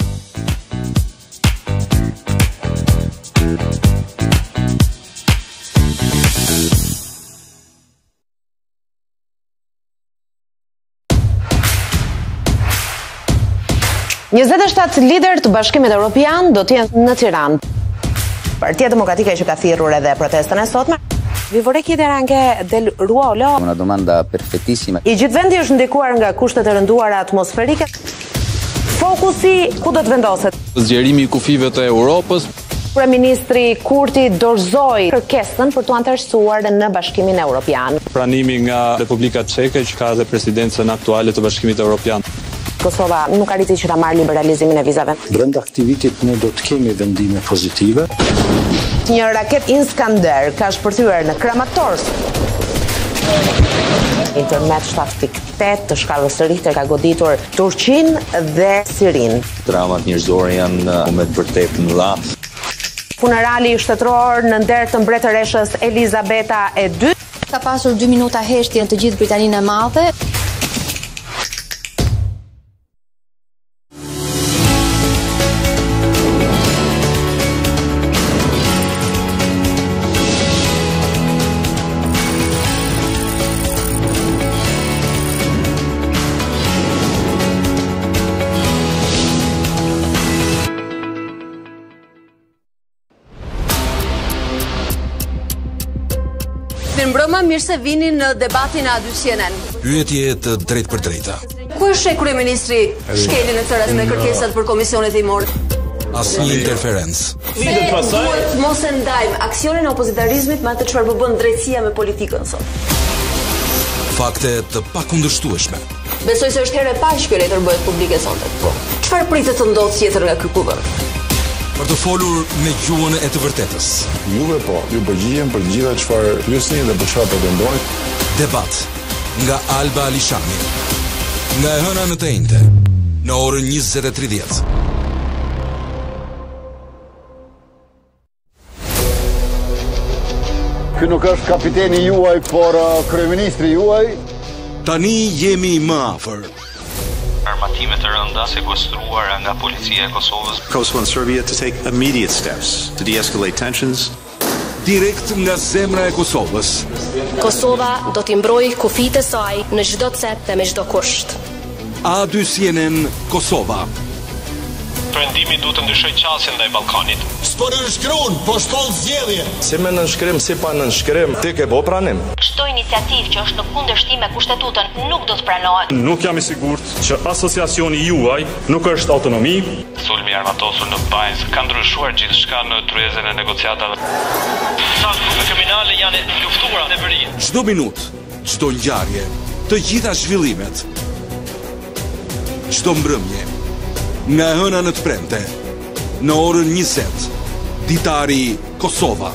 Speaker 14: njëzet e shtatë lider të Bashkimit Evropian do të jenë në Tiranë. Partia Demokratike që ka thirrur edhe protestën e sotme. Vi vorrei chiedere anche del ruolo.
Speaker 20: Una domanda perfettissima.
Speaker 14: I gjithë vendi është ndikuar nga kushtet e rënduara atmosferike. Fokusi ku do të vendoset?
Speaker 21: Zgjerimi i kufive të Europës.
Speaker 14: Kryeministri Kurti dorëzoi kërkesën për të antarësuar në Bashkimin Evropian.
Speaker 21: Pranimi nga Republika Çeke që ka dhe presidencën aktuale të Bashkimit Evropian.
Speaker 14: Kosova nuk arriti që ta marrë liberalizimin e vizave.
Speaker 22: Brenda aktivitit ne do të kemi vendime pozitive.
Speaker 14: Një raket Iskander ka shpërthyer në Kramatorsk. Internet shtatë pikë tetë të shkallës së Richter ka goditur Turqinë dhe Sirinë.
Speaker 23: Dramat njerëzore janë në moment vërtet të mëdha.
Speaker 14: Funerali shtetëror në nder të mbretëreshës Elizabeta e dytë.
Speaker 5: Ka pasur dy minuta heshtje në të gjithë Britaninë e Madhe.
Speaker 9: Mbrëma, mirë se vini në debatin e A dy C N N.
Speaker 8: Pyetje të drejtë për drejta.
Speaker 9: Ku është kryeministri Shkeli në çfarë me kërkesat për komisionet e imor?
Speaker 8: Asnjë interferencë.
Speaker 9: Duhet mos e ndajmë aksionin e opozitarizmit me atë çfarë bën drejtësia me politikën sot.
Speaker 8: Fakte të pakundërshtueshme.
Speaker 9: Besoj se është herë e parë që kjo letër bëhet publike sonte. Po. Çfarë pritet të ndodhë tjetër nga ky kuvend?
Speaker 8: Për të folur me gjuhën e të vërtetës.
Speaker 10: Juve po, ju përgjigjem për gjitha çfarë pyesni dhe për çfarë pretendoni.
Speaker 8: Debat nga Alba Alishani. Nga e hëna në të njëjtë, në orën njëzet e tridhjetë.
Speaker 24: Ky nuk është kapiteni juaj, por uh, kryeministri juaj.
Speaker 8: Tani jemi më afër.
Speaker 25: Armatime të rënda sekuestruara nga policia e Kosovës.
Speaker 26: Kosovo and Serbia to take immediate steps to de-escalate tensions.
Speaker 8: Direkt nga zemra e Kosovës.
Speaker 5: Kosova do t'i mbrojë kufijtë e saj në çdo cep dhe me çdo kusht.
Speaker 8: A dy C N N Kosova.
Speaker 25: Perëndimi duhet të ndryshojë qasjen ndaj Ballkanit.
Speaker 11: S'po nënshkruan, po shkon zgjedhje.
Speaker 4: Si me nënshkrim, si pa nënshkrim, ti ke bo pranim.
Speaker 5: Çdo iniciativë që është në kundërshtim me kushtetutën nuk do të pranohet.
Speaker 25: Nuk jam i sigurt që asociacioni juaj nuk është autonomi. Sulmi armatosur në Bajs ka ndryshuar gjithçka në tryezën e negociatave. Sa grupe kriminale janë luftuara në veri.
Speaker 8: Çdo minutë, çdo ngjarje, të gjitha zhvillimet. Çdo mbrëmje, nga e hëna në të premte, në orën njëzet, ditari Kosova.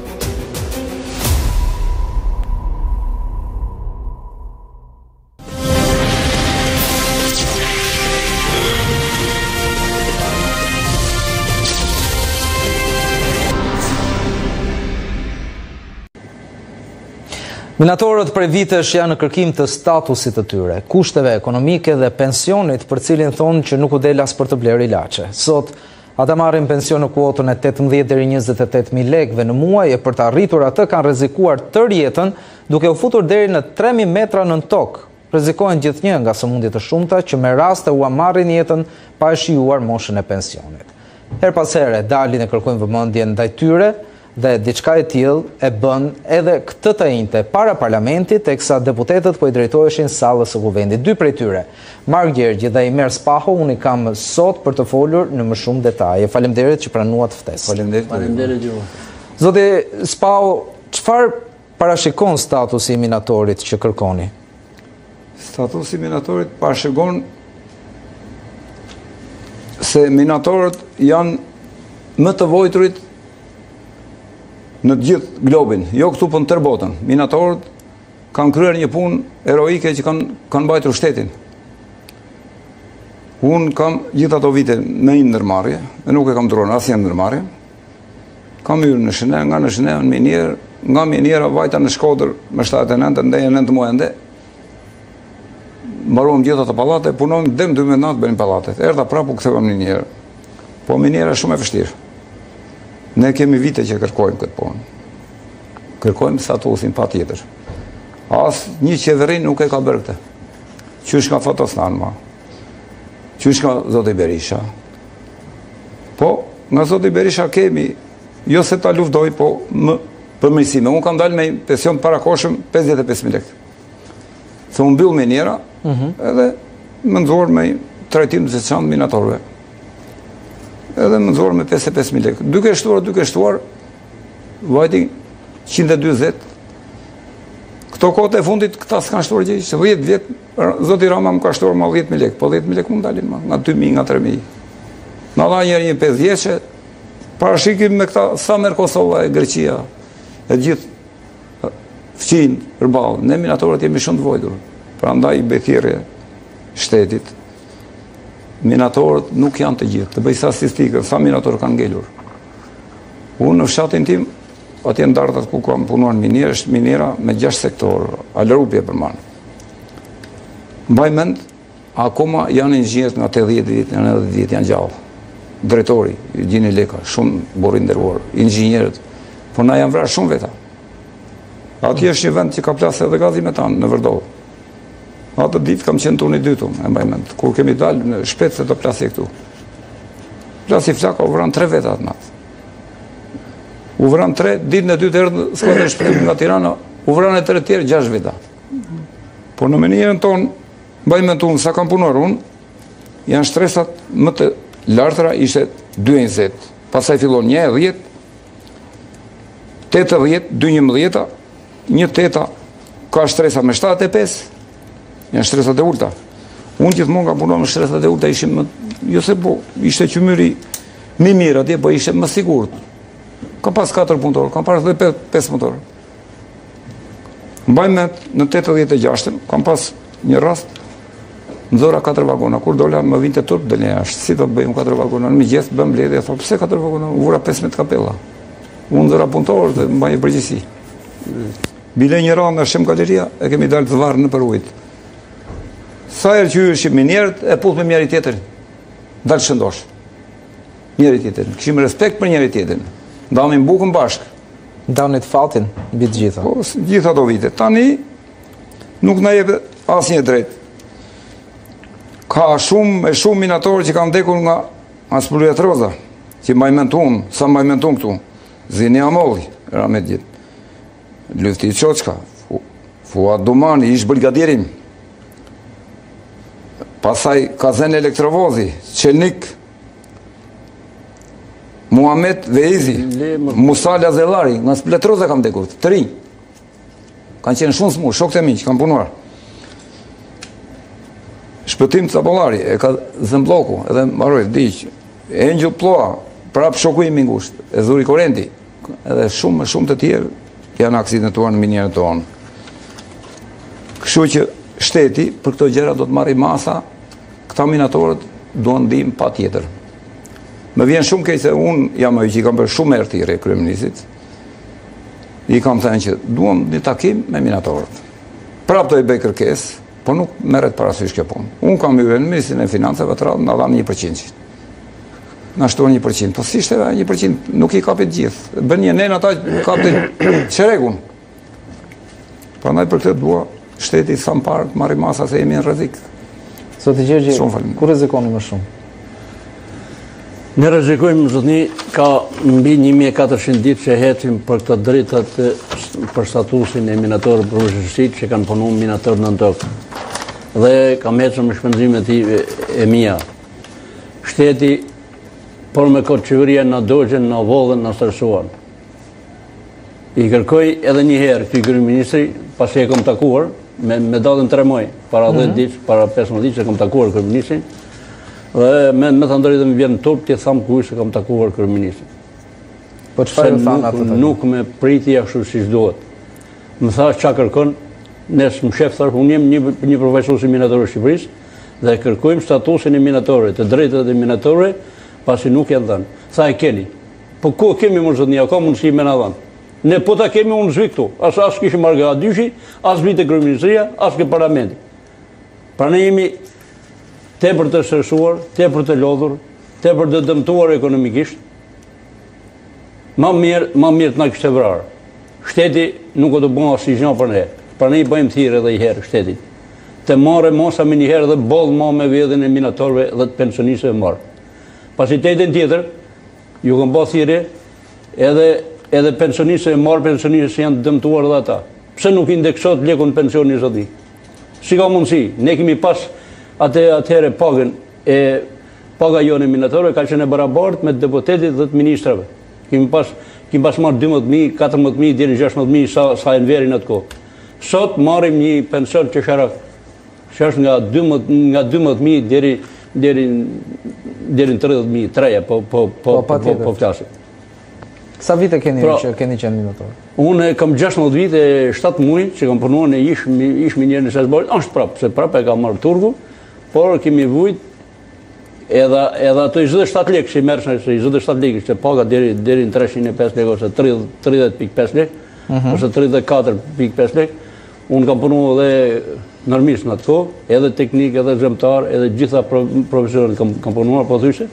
Speaker 1: Minatorët prej vitesh janë në kërkim të statusit të tyre, kushteve ekonomike dhe pensionit për cilin thonë që nuk u del as për të bler ilaçe. Sot, ata marrin pension në kuotën e tetëmbëdhjetë deri njëzet e tetë mijë lekëve në muaj e për të arritur atë kanë rrezikuar tërë jetën duke u futur deri në tre mijë metra nën tokë. Rrezikojnë gjithnjë nga sëmundje të shumta që me raste u marrin jetën pa e shijuar moshën e pensionit. Her pas here dalin e kërkojnë vëmendje ndaj tyre dhe diçka e tillë e bën edhe këtë të njëjtë para parlamentit, teksa deputetët po i drejtoheshin sallës së kuvendit. Dy prej tyre, Mark Gjergji dhe Imer Spaho, unë i kam sot për të folur në më shumë detaje. Faleminderit që pranuat ftesën.
Speaker 18: Faleminderit. Faleminderit Gjuro.
Speaker 1: Zoti Spaho, çfarë parashikon statusi i minatorit që kërkoni?
Speaker 27: Statusi i minatorit parashikon se minatorët janë më të vojturit në të gjithë globin, jo këtu për në tërë botën. Minatorët kanë kryer një punë eroike që kanë, kanë bajtur shtetin. Unë kam gjithë ato vite me një ndërmarrje, e nuk e kam dronë asë një ndërmarrje. kam hyrë në Shëne, nga në Shëne në Minier, nga Miniera vajta në Shkodër me shtatëdhjetë e nëntë, ndeja nëntë muaj ende. Mbaruam gjitha të pallate, punojmë dhem dymbëdhjetë natë bëjmë pallatet. Erdha prapë u ktheva në Minier. Po Miniera shumë e vështirë. Ne kemi vite që kërkojmë këtë punë. Kërkojmë statusin patjetër. As një qeveri nuk e ka bërë këtë. Qysh ka Fatosnan ma. Qysh ka Zoti Berisha. Po, nga Zoti Berisha kemi, jo se ta luftoj, po më përmirësime. Unë kam dalë me pension parakoshëm pesëdhjetë e pesë mijë lekë. Se unë mbyll Miniera, edhe më nxorr me trajtim të veçantë minatorëve. Edhe më nxorr me pesëdhjetë e pesë mijë lekë. Duke shtuar, duke shtuar, vajti njëqind e dyzet. Këto kohët e fundit këta s'kan shtuar gjë, që dhjetë vjet Zoti Rama më ka shtuar më dhjetë mijë lekë, po dhjetë mijë lekë mund dalin më, nga dy mijë, nga tre mijë. Na dha njëri një pesë vjeçë, parashikim me këta sa merr Kosova e Greqia, e gjithë fqin përballë. Ne minatorët jemi shumë të vojtur. Prandaj bekirje shtetit. Minatorët nuk janë të gjithë. Të bëj statistikë, sa minatorë kanë ngelur. Unë në fshatin tim, atje në dartat ku kam punuar në Minier, është Miniera me gjashtë sektor, Alerupje përmanë. Mbaj mend, akoma janë inxhinierët nga tetëdhjetë vjet, nëntëdhjetë vjet janë gjallë. Drejtori, Gjini Leka, shumë burr i nderuar, inxhinierët, po na janë vrarë shumë veta. Atje është një vend që ka plasë edhe gazi metan në Vërdovë. Atë ditë kam qenë turni dytu, e mbaj mend, kur kemi dalë në shpejt se do plasi këtu. Plasi flaka u vran tre veta atë natë. U vran tre, ditën e dytë erdhë skuadra shpëtim nga Tirana, u vran e tre tjerë gjashtë veta. Po në menierën tonë, mbaj mend unë, sa kam punuar unë, janë shtresat më të lartëra ishte dy e njëzet. Pastaj fillon një e dhjetë, tetë e dhjetë, dy njëmbëdhjeta, një teta ka shtresa me shtatë e pesë, janë shtresat e ulta. Unë gjithmonë kam punuar me shtresat e ulta, ishim më, jo se po, ishte qymyri mi mirë atje, po ishte më sigurt. Kam pas katër punëtorë, kam pas dhe pesë punëtorë. Mbaj me në tetëdhjetë e gjashtën, kam pas një rast, nxora katër vagona, kur dola më vinte turp dhe një ashtë, si do të bëjmë katër vagona, në mëngjes bëm bledhje, e thonë, pse katër vagona, u vura pesëmbëdhjetë kapella. Unë nxora punëtorë dhe mbaj e përgjithësi. Bile një radhë nga Shem Galeria, e kemi dalë të varë në për ujtë. Sa erë që yshim minjerët, e puth me njëri tjetër, dalë shëndosh. Njëri tjetër, këshim respekt për njëri tjetër. Damin bukën bashkë.
Speaker 1: Danit fatin, bitë gjitha.
Speaker 27: Po, gjitha do vite. Tani, nuk na jepë asë një drejtë. Ka shumë e shumë minatorë që kanë dekur nga Aspullujet Roza, që majmentun, sa majmentun këtu. Zini Amolli, Ramet Gjit. Lufti Qoçka, Fuad Dumani, ish brigadirin. Pasaj Kazen Elektrovozi, Qelnik, Muhamet Veizi, Musa Lazellari, nga Spullujet Roza kam dekur, të rinj. Kanë qenë shumë smur, shokët e mi që kanë punuar. Shpëtim Capollari, e ka Zembloku, edhe mbaroj, diq, Angel Ploa, prap shoku i mingusht, e Zuri Korenti, edhe shumë, shumë të tjerë janë aksidentuar në minjerën tonë. Kështu që shteti, për këto gjëra do të marri masa, këta minatorët duan ndihmë pa tjetër. Më vjen shumë keq se unë jam ai që i kam bërë shumë herë thirrje kryeministit. I kam thënë që duam një takim me minatorët. Prap do i bëj kërkesë, po nuk merret parasysh kjo punë. Unë kam hyrë në Ministrinë e Financave të radhë, na dhanë një përqind. Na shtuan një përqind, po si ishte një përqind, nuk i kapit gjithë. Bën një nen ata kapin çerekun. Prandaj për këtë dua shteti sa më parë të marrë masa se jemi në rrezik.
Speaker 1: Zoti Gjergji, ku rrezikoni më shumë?
Speaker 2: Ne rrezikojmë, zotni, ka mbi një mijë e katërqind ditë që hecim për këtë drejtat për statusin e minatorë përvojshmërisit që kanë punuar minatorë në tokë. Dhe kam ecur me shpenzimet e mia. Shteti, por me këtë qeveria në dogjen, në vodhen, në stresuar. I kërkoj edhe një herë këtij kryeministri, pasi e kam takuar, me, me datën tre muaj, para dhjetë ditë, para pesëmbëdhjetë ditë që kam takuar kryeministrin, dhe me, me të ndërrit dhe më vjen në turp të thamë kuj se kam takuar kryeministrin.
Speaker 1: Po çfarë thanë atë?
Speaker 2: Nuk me priti ashtu siç duhet. Më tha çka kërkon, nes më shef thar, unë jem një, një profesor i minatorëve të Shqipërisë dhe kërkojmë statusin e minatorëve, të drejtat e minatorëve, pasi nuk janë dhënë. Tha e keni. Po ku kemi më zotnia, ka mundësi me na dhënë. Ne po ta kemi unë zvi këtu, as as kishim marrë nga dyshi, as vi te kryeministria, as ke parlamenti. Pra ne jemi tepër të stresuar, tepër të lodhur, tepër të dëmtuar ekonomikisht. Ma mirë, ma mirë të na kishte vrarë. Shteti nuk do të bën asnjë gjë për ne. Pra ne i bëjmë thirrje edhe një herë shtetit. Të marrë mosa me një herë dhe boll më me vjedhjen e minatorëve dhe të pensionistëve marr. Pasitetin tjetër, ju kanë bërë thirrje edhe edhe pensionistëve marr pensionistët janë dëmtuar edhe ata. Pse nuk indeksohet leku në pensionin zoti? Si ka mundësi? Ne kemi pas atë atëherë pagën e paga jonë minatorëve ka qenë e barabartë me deputetit dhe të ministrave. Kemi pas kemi pas marrë dymbëdhjetë mijë, katërmbëdhjetë mijë deri në gjashtëmbëdhjetë mijë sa sa e verin atë kohë. Sot marrim një pension qesharak. Që është nga dymbëdhjetë nga dymbëdhjetë mijë deri deri deri në tridhjetë mijë treja po po po po po flasim.
Speaker 1: Sa vite keni që keni qenë minator?
Speaker 2: Unë kam gjashtëmbëdhjetë vite, shtatë muaj që kam punuar në ish ish minier në Sasbol, është prapë, se prapë e kam marrë turgu, por kemi vujt edhe edhe ato njëzet e shtatë lekë që merresh se njëzet e shtatë lekë që paga deri deri në treqind e pesë lekë ose tridhjetë pikë pesë lekë ose tridhjetë e katër pikë pesë lekë. Unë kam punuar edhe normisht në atë kohë, edhe teknik, edhe zemtar, edhe gjitha profesionet kam kam punuar pothuajse.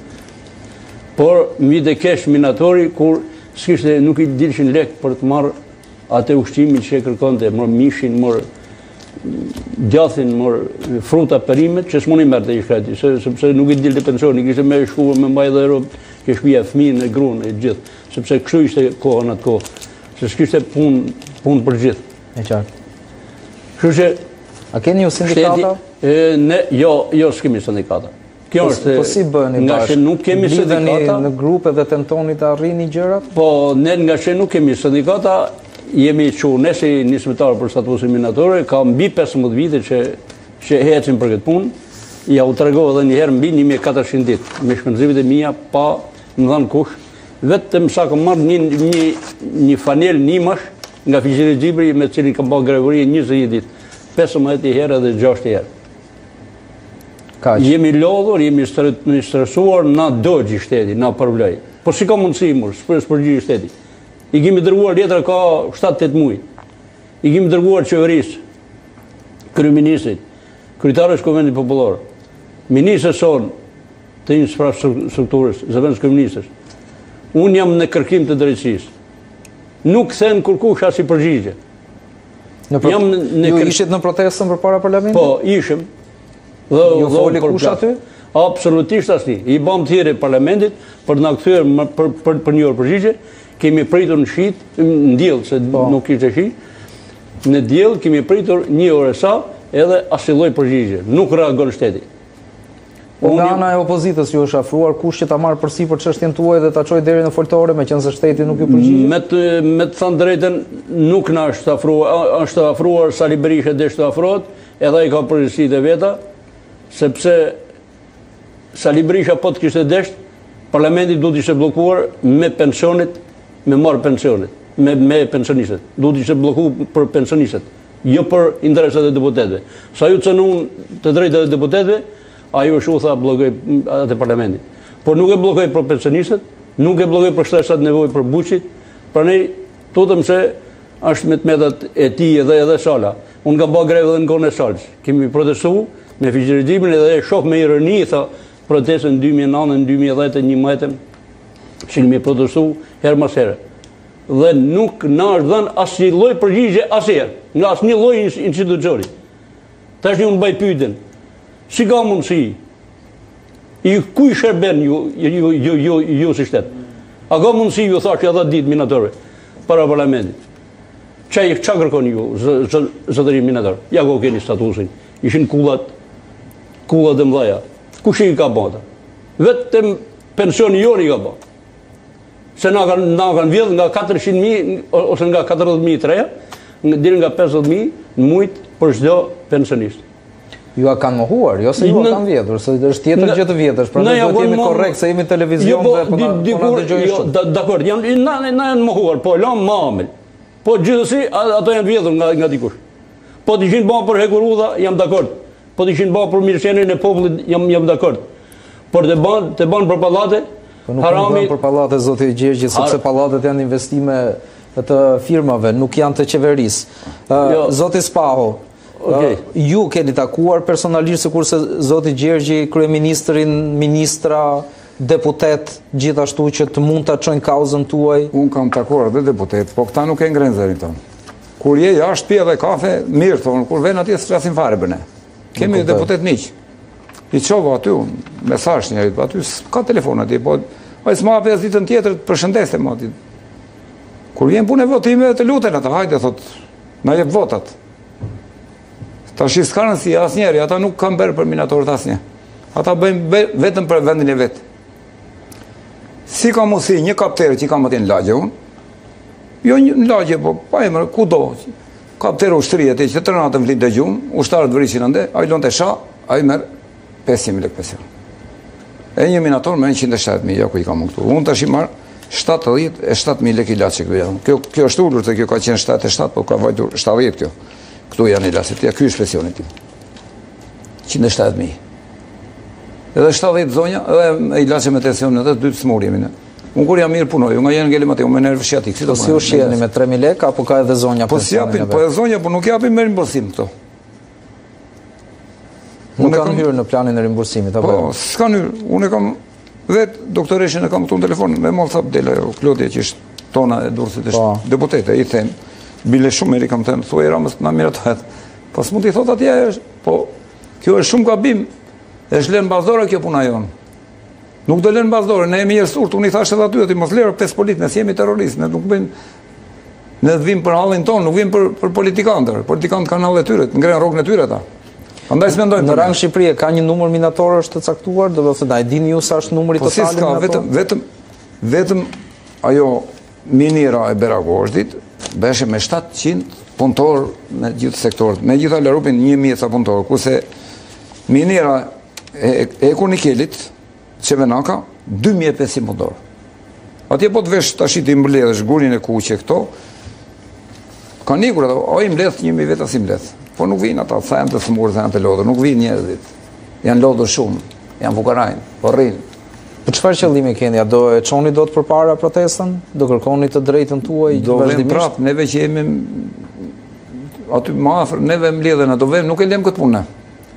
Speaker 2: Por mbi të kesh minatori kur s'kishte nuk i dilshin lek për të marrë atë ushqimin që e kërkonte, mor mishin, mor gjathin, mor fruta, perimet, që s'muni merrte i shkreti, sepse nuk i dilte pensioni, kishte me shkuar me mbaj dhe rob, ke shtëpia fëmijën e gruan e gjithë, sepse kështu ishte koha në atë kohë, se s'kishte punë punë për gjithë.
Speaker 1: E qartë.
Speaker 2: Kështu që
Speaker 1: a keni ju sindikata?
Speaker 2: Shteti, ne jo, jo s'kemi sindikata. Kjo është
Speaker 1: po si bëni
Speaker 2: nga që nuk kemi sindikata
Speaker 1: në grupe dhe tentoni të arrini gjërat?
Speaker 2: Po ne nga që nuk kemi sindikata, jemi që ne si nismëtar për statusin minatorë, ka mbi pesëmbëdhjetë vite që që ecim për këtë punë. Ja u tregova edhe një herë mbi një mijë e katërqind ditë me shpenzimet e mia pa më dhënë kush. Vetëm sa kam marrë një një një fanel nimash nga Fiqiri Xhibri me cilin kam bërë grevëri njëzet e një ditë. pesëmbëdhjetë herë dhe gjashtë herë. Jemi lodhur, jemi stresuar, na dogji shteti, na përvlej. Po si ka mundësi mur, s'përgjigj shteti. I kemi dërguar letra ka shtatë tetë muaj. I kemi dërguar qeverisë, kryeministrit, kryetarës Kuvendit Popullor, ministrës son të infrastrukturës, zëvendës kryeministës. Unë jam në kërkim të drejtësisë. Nuk them kurkush as i përgjigje.
Speaker 1: Ju ishit në protestën përpara parlamentit?
Speaker 2: Po, ishim. Dhe
Speaker 1: ju foli kush aty?
Speaker 2: Absolutisht asnjë. I bëm thirrje parlamentit për të na kthyer për për për një orë përgjigje. Kemi pritur në shit, në diell se nuk kishte shi. Në diell kemi pritur një orë sa edhe asnjë lloj përgjigje. Nuk reagon shteti.
Speaker 1: Nga ana e opozitës ju është afruar kush që ta marrë përsipër çështjen tuaj dhe ta çojë deri në foltore, meqense shteti nuk ju përgjigj?
Speaker 2: Me të me të thënë drejtën, nuk na është afruar, është afruar Sali Berisha dhe të afrohet, edhe ai ka përgjegjësitë e veta. Sepse Sali Berisha po të kishte desht, parlamenti duhet ishte bllokuar me pensionet, me marrë pensionet, me, me pensionistët. Duhet ishte bllokuar për pensionistët, jo për interesat e deputetëve. Sa ju cënun të drejtat e deputetëve, ajo është u tha bllokoj atë parlamentin. Por nuk e bllokoj për pensionistët, nuk e bllokoj për shtresat nevojë për buçit, prandaj tutëm se është me të metat e tij edhe edhe Sala. Unë kam bërë grevë edhe në kohën e Salës. Kemi protestuar me Fiqiri Xhibrin edhe shoh me ironi tha protestën në dy mijë e nëntë, në dy mijë e dhjetë, një muajtëm që kemi protestuar herë mas here. Dhe nuk na është dhënë asnjë lloj përgjigje asnjëherë, nga asnjë lloj institucioni. Tash unë mbaj pyetjen. Si ka mundësi? I ku i shërben ju ju ju ju ju si shtet? A ka mundësi ju thashë edhe ditë minatorëve para parlamentit? Çaj çka kërkoni ju zotëri minator? Ja ku keni statusin. Ishin kullat kullat e mëdha. Kush i ka bota? Vetëm pensioni joni ka bota. Se na kanë na kanë vjedh nga katërqind mijë ose nga katërdhjetë mijë treja, deri nga pesëdhjetë mijë në muaj për çdo pensionist.
Speaker 1: Ju a kanë mohuar, jo se ju a kanë vjedhur, se është tjetër gjë të vjetër, prandaj duhet të jemi korrekt se jemi në televizion dhe po na dëgjojnë shumë.
Speaker 2: Dakor, janë na janë mohuar, po lëm mamel. Po gjithsesi ato janë vjedhur nga nga dikush. Po të ishin bën për hekurudha, jam dakord. Po të ishin bën për mirëqenien e popullit, jam jam dakord. Por të bën të bën për pallate,
Speaker 1: Po nuk Harami... për pallate zoti Gjergji, sepse Har... pallatet janë investime të firmave, nuk janë të qeverisë. Uh, jo. Zoti Spaho, okay. uh, ju keni takuar personalisht sikurse zoti Gjergji, kryeministrin, ministra, deputet, gjithashtu që të mund ta çojnë kauzën tuaj?
Speaker 27: Unë kam takuar dhe deputet, po këta nuk e ngrenë zërin tonë. Kur je jashtë pije dhe kafe, mirë thonë, kur ven atje s'flasin fare për ne. Kemi deputet miq. I qova aty unë, mesazh njerit, aty ka telefon aty, po ai s'ma hapi ditën tjetër të përshëndeste më aty. Kur vjen punë votime të luten ata, hajde thot, na jep votat. Tash s'ka rëndësi asnjëri, ata nuk kanë bërë për minatorët asnjë. Ata bëjnë vetëm për vendin e vet. Si ka mos një kapter që kam aty në lagje unë. Jo në lagje, po pa emër kudo. Kapteri ushtria aty që të natën vlin dëgjum, ushtarët vrishin ande, ai lonte sha, ai merr pesëqind mijë lekë pension. E një minator me njëqind e shtatëdhjetë mijë, ja ku i kam unë këtu. Unë tash i marr shtatëdhjetë e shtatë mijë lekë ilaç këtu janë. Kjo kjo është ulur se kjo ka qenë shtatëdhjetë e shtatë, po ka vajtur shtatëdhjetë kjo. Këtu janë ilaçet. Ja ky është pensioni tim. njëqind e shtatëdhjetë mijë. Edhe shtatëdhjetë zonja, edhe ilaçe me tension edhe dy të smur jemi ne. Unë kur jam mirë punoj, unë nga jenë ngelim atë, unë me nervë shiatik.
Speaker 1: Po si u shiheni me tre mijë lekë apo ka edhe zonja
Speaker 27: pensionin? Po si japin, po edhe zonja, po nuk japin me rimbursim këto.
Speaker 1: Nuk kanë hyrë në planin e rimbursimit, apo?
Speaker 27: Po, s'kan hyrë. Unë e kam vetë doktoreshin e kam këtu në telefon, me mos thap dela jo, Klodja që është tona e Durrësit, është deputete, i them, bile shumë meri kam thënë, thuaj Ramës na miratohet. Po s'mund t'i thot atje, po kjo është shumë gabim. Është lënë mbasdore kjo puna jonë. Nuk do lënë mbasdore, ne jemi njerëzurt, unë i thash edhe aty, aty mos lërë pesë politë, ne jemi terroristë, ne nuk bëjmë ne vim për hallin tonë, nuk vim për për politikantë. Politikantë kanë hallë tyre, ngrenë rrogën e tyre ata. Andaj s'mendojmë.
Speaker 1: Në rang Shqipëri ka një numër minatorësh të caktuar, do të thotë ai dini ju sa është numri total?
Speaker 27: Po si s'ka, vetëm vetëm vetëm ajo minira e Beragoshtit beshe me shtatëqind punëtor në gjithë sektorët, me gjitha Larupin një mijë sa punëtor, kurse minira e, e Ekunikelit, Çevenaka, dy mijë e pesëqind punëtor. Atje po të vesh tash ti mbledhësh gurin e kuqe këto, kanë ikur ato, o i mbledh një mijë vetë as i mbledh. Po nuk vinë ata, sa janë të smurë, sa janë të lodhur, nuk vinë njerëzit. Janë lodhur shumë, janë fukarajnë, po rrinë.
Speaker 1: Për çfarë qëllimi keni? A do e çoni dot përpara protestën? Do kërkoni të drejtën tuaj
Speaker 27: vazhdimisht? Do vëm prap, neve që jemi aty më afër, neve mbledhen, do vëm, nuk e lëm këtë punë.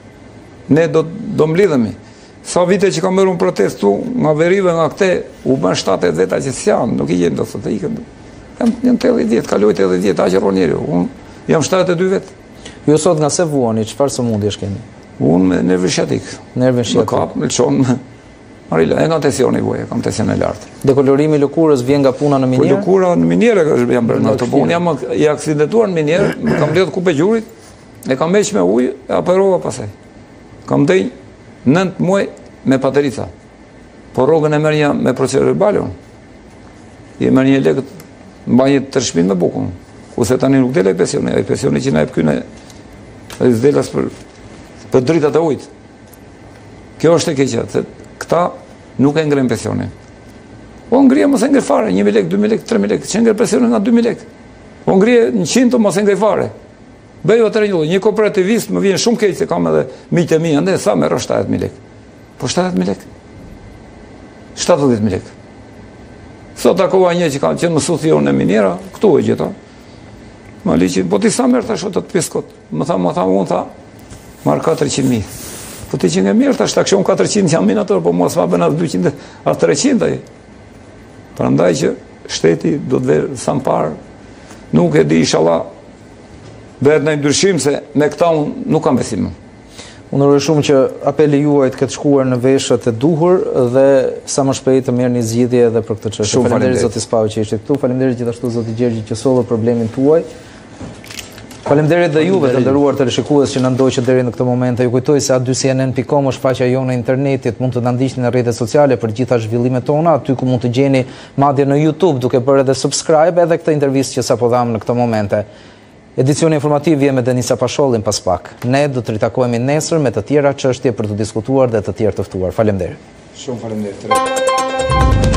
Speaker 27: Ne do do mbledhemi. Sa vite që kam bërë un protestu, nga verive nga këte, u bën shtatë veta që s'janë, nuk i gjen dot të ikën. Jam janë tetëdhjetë vjet, kaloi tetëdhjetë vjet, aq rron njeriu. Un jam shtatëdhjetë e dy vjet.
Speaker 1: Ju sot nga se vuani, çfarë sëmundjesh keni?
Speaker 27: Unë me nervë shiatik.
Speaker 1: Nervë shiatik.
Speaker 27: Më kap, më lçon. Marila, e nga tensioni vuaj, kam tension e lartë.
Speaker 1: Dekolorimi i lëkurës vjen nga puna në minierë?
Speaker 27: Po lëkura në minierë është jam bërë ato. Po unë jam i aksidentuar në minierë, më kam lidhur kupë gjurit, e kam heq me ujë, e operova pastaj. Kam dhënë nëntë muaj me paterica. Po rrogën e merr një me procedurë balon. I merr një lekë mbajë të shpinë me bukën. Kurse tani nuk del ai pensioni, ai pensioni që na jep këne ai zdelas për për dritat e ujit. Kjo është e keqja, se këta nuk e ngren pensionin. Po ngrije mos e ngre fare, një mijë lekë, dy mijë lekë, tre mijë lekë, çe ngre pensionin nga dy mijë lekë. Po ngrije njëqind mos e ngre fare. Bëju atë një, një kooperativist më vjen shumë keq se kam edhe miqtë e mi, ande sa merr shtatëdhjetë mijë lekë. Po shtatëdhjetë mijë lekë. shtatëdhjetë mijë lekë. Sot takova një që ka qenë mësuesiun e miniera, këtu e gjeta. Ma liqi, po ti sa merë të shotë të piskot? Më tha, më tha, unë tha, marë katërqind mijë. Po ti që nga mirë, ta shta kështë unë katërqind jam minator, po mos ma bëna dyqind, a treqind aj. Pra ndaj që shteti do të verë sa më parë, nuk e di inshallah, verë në ndryshim se me këta unë nuk kam besim.
Speaker 1: Unë uroj shumë që apeli juaj të ketë shkuar në veshët e duhur dhe sa më shpejt të merrni zgjidhje edhe për këtë çështje. Faleminderit zoti Spaho që ishte këtu. Faleminderit gjithashtu zoti Gjergji që solli problemin tuaj. Faleminderit dhe juve të nderuar teleshikues që na ndoqët deri në këtë moment. Ju kujtoj se a dy c n n punkt com është faqja jonë e internetit, mund të na ndiqni në rrjetet sociale për gjitha zhvillimet tona, aty ku mund të gjeni madje në YouTube duke bërë edhe subscribe edhe këtë intervistë që sapo dham në këtë momente. Edicioni informativ vjen me Denisa Pashollin pas pak. Ne do të ritakohemi nesër me të tjera çështje për të diskutuar dhe të tjerë të ftuar. Faleminderit.
Speaker 27: Shumë faleminderit.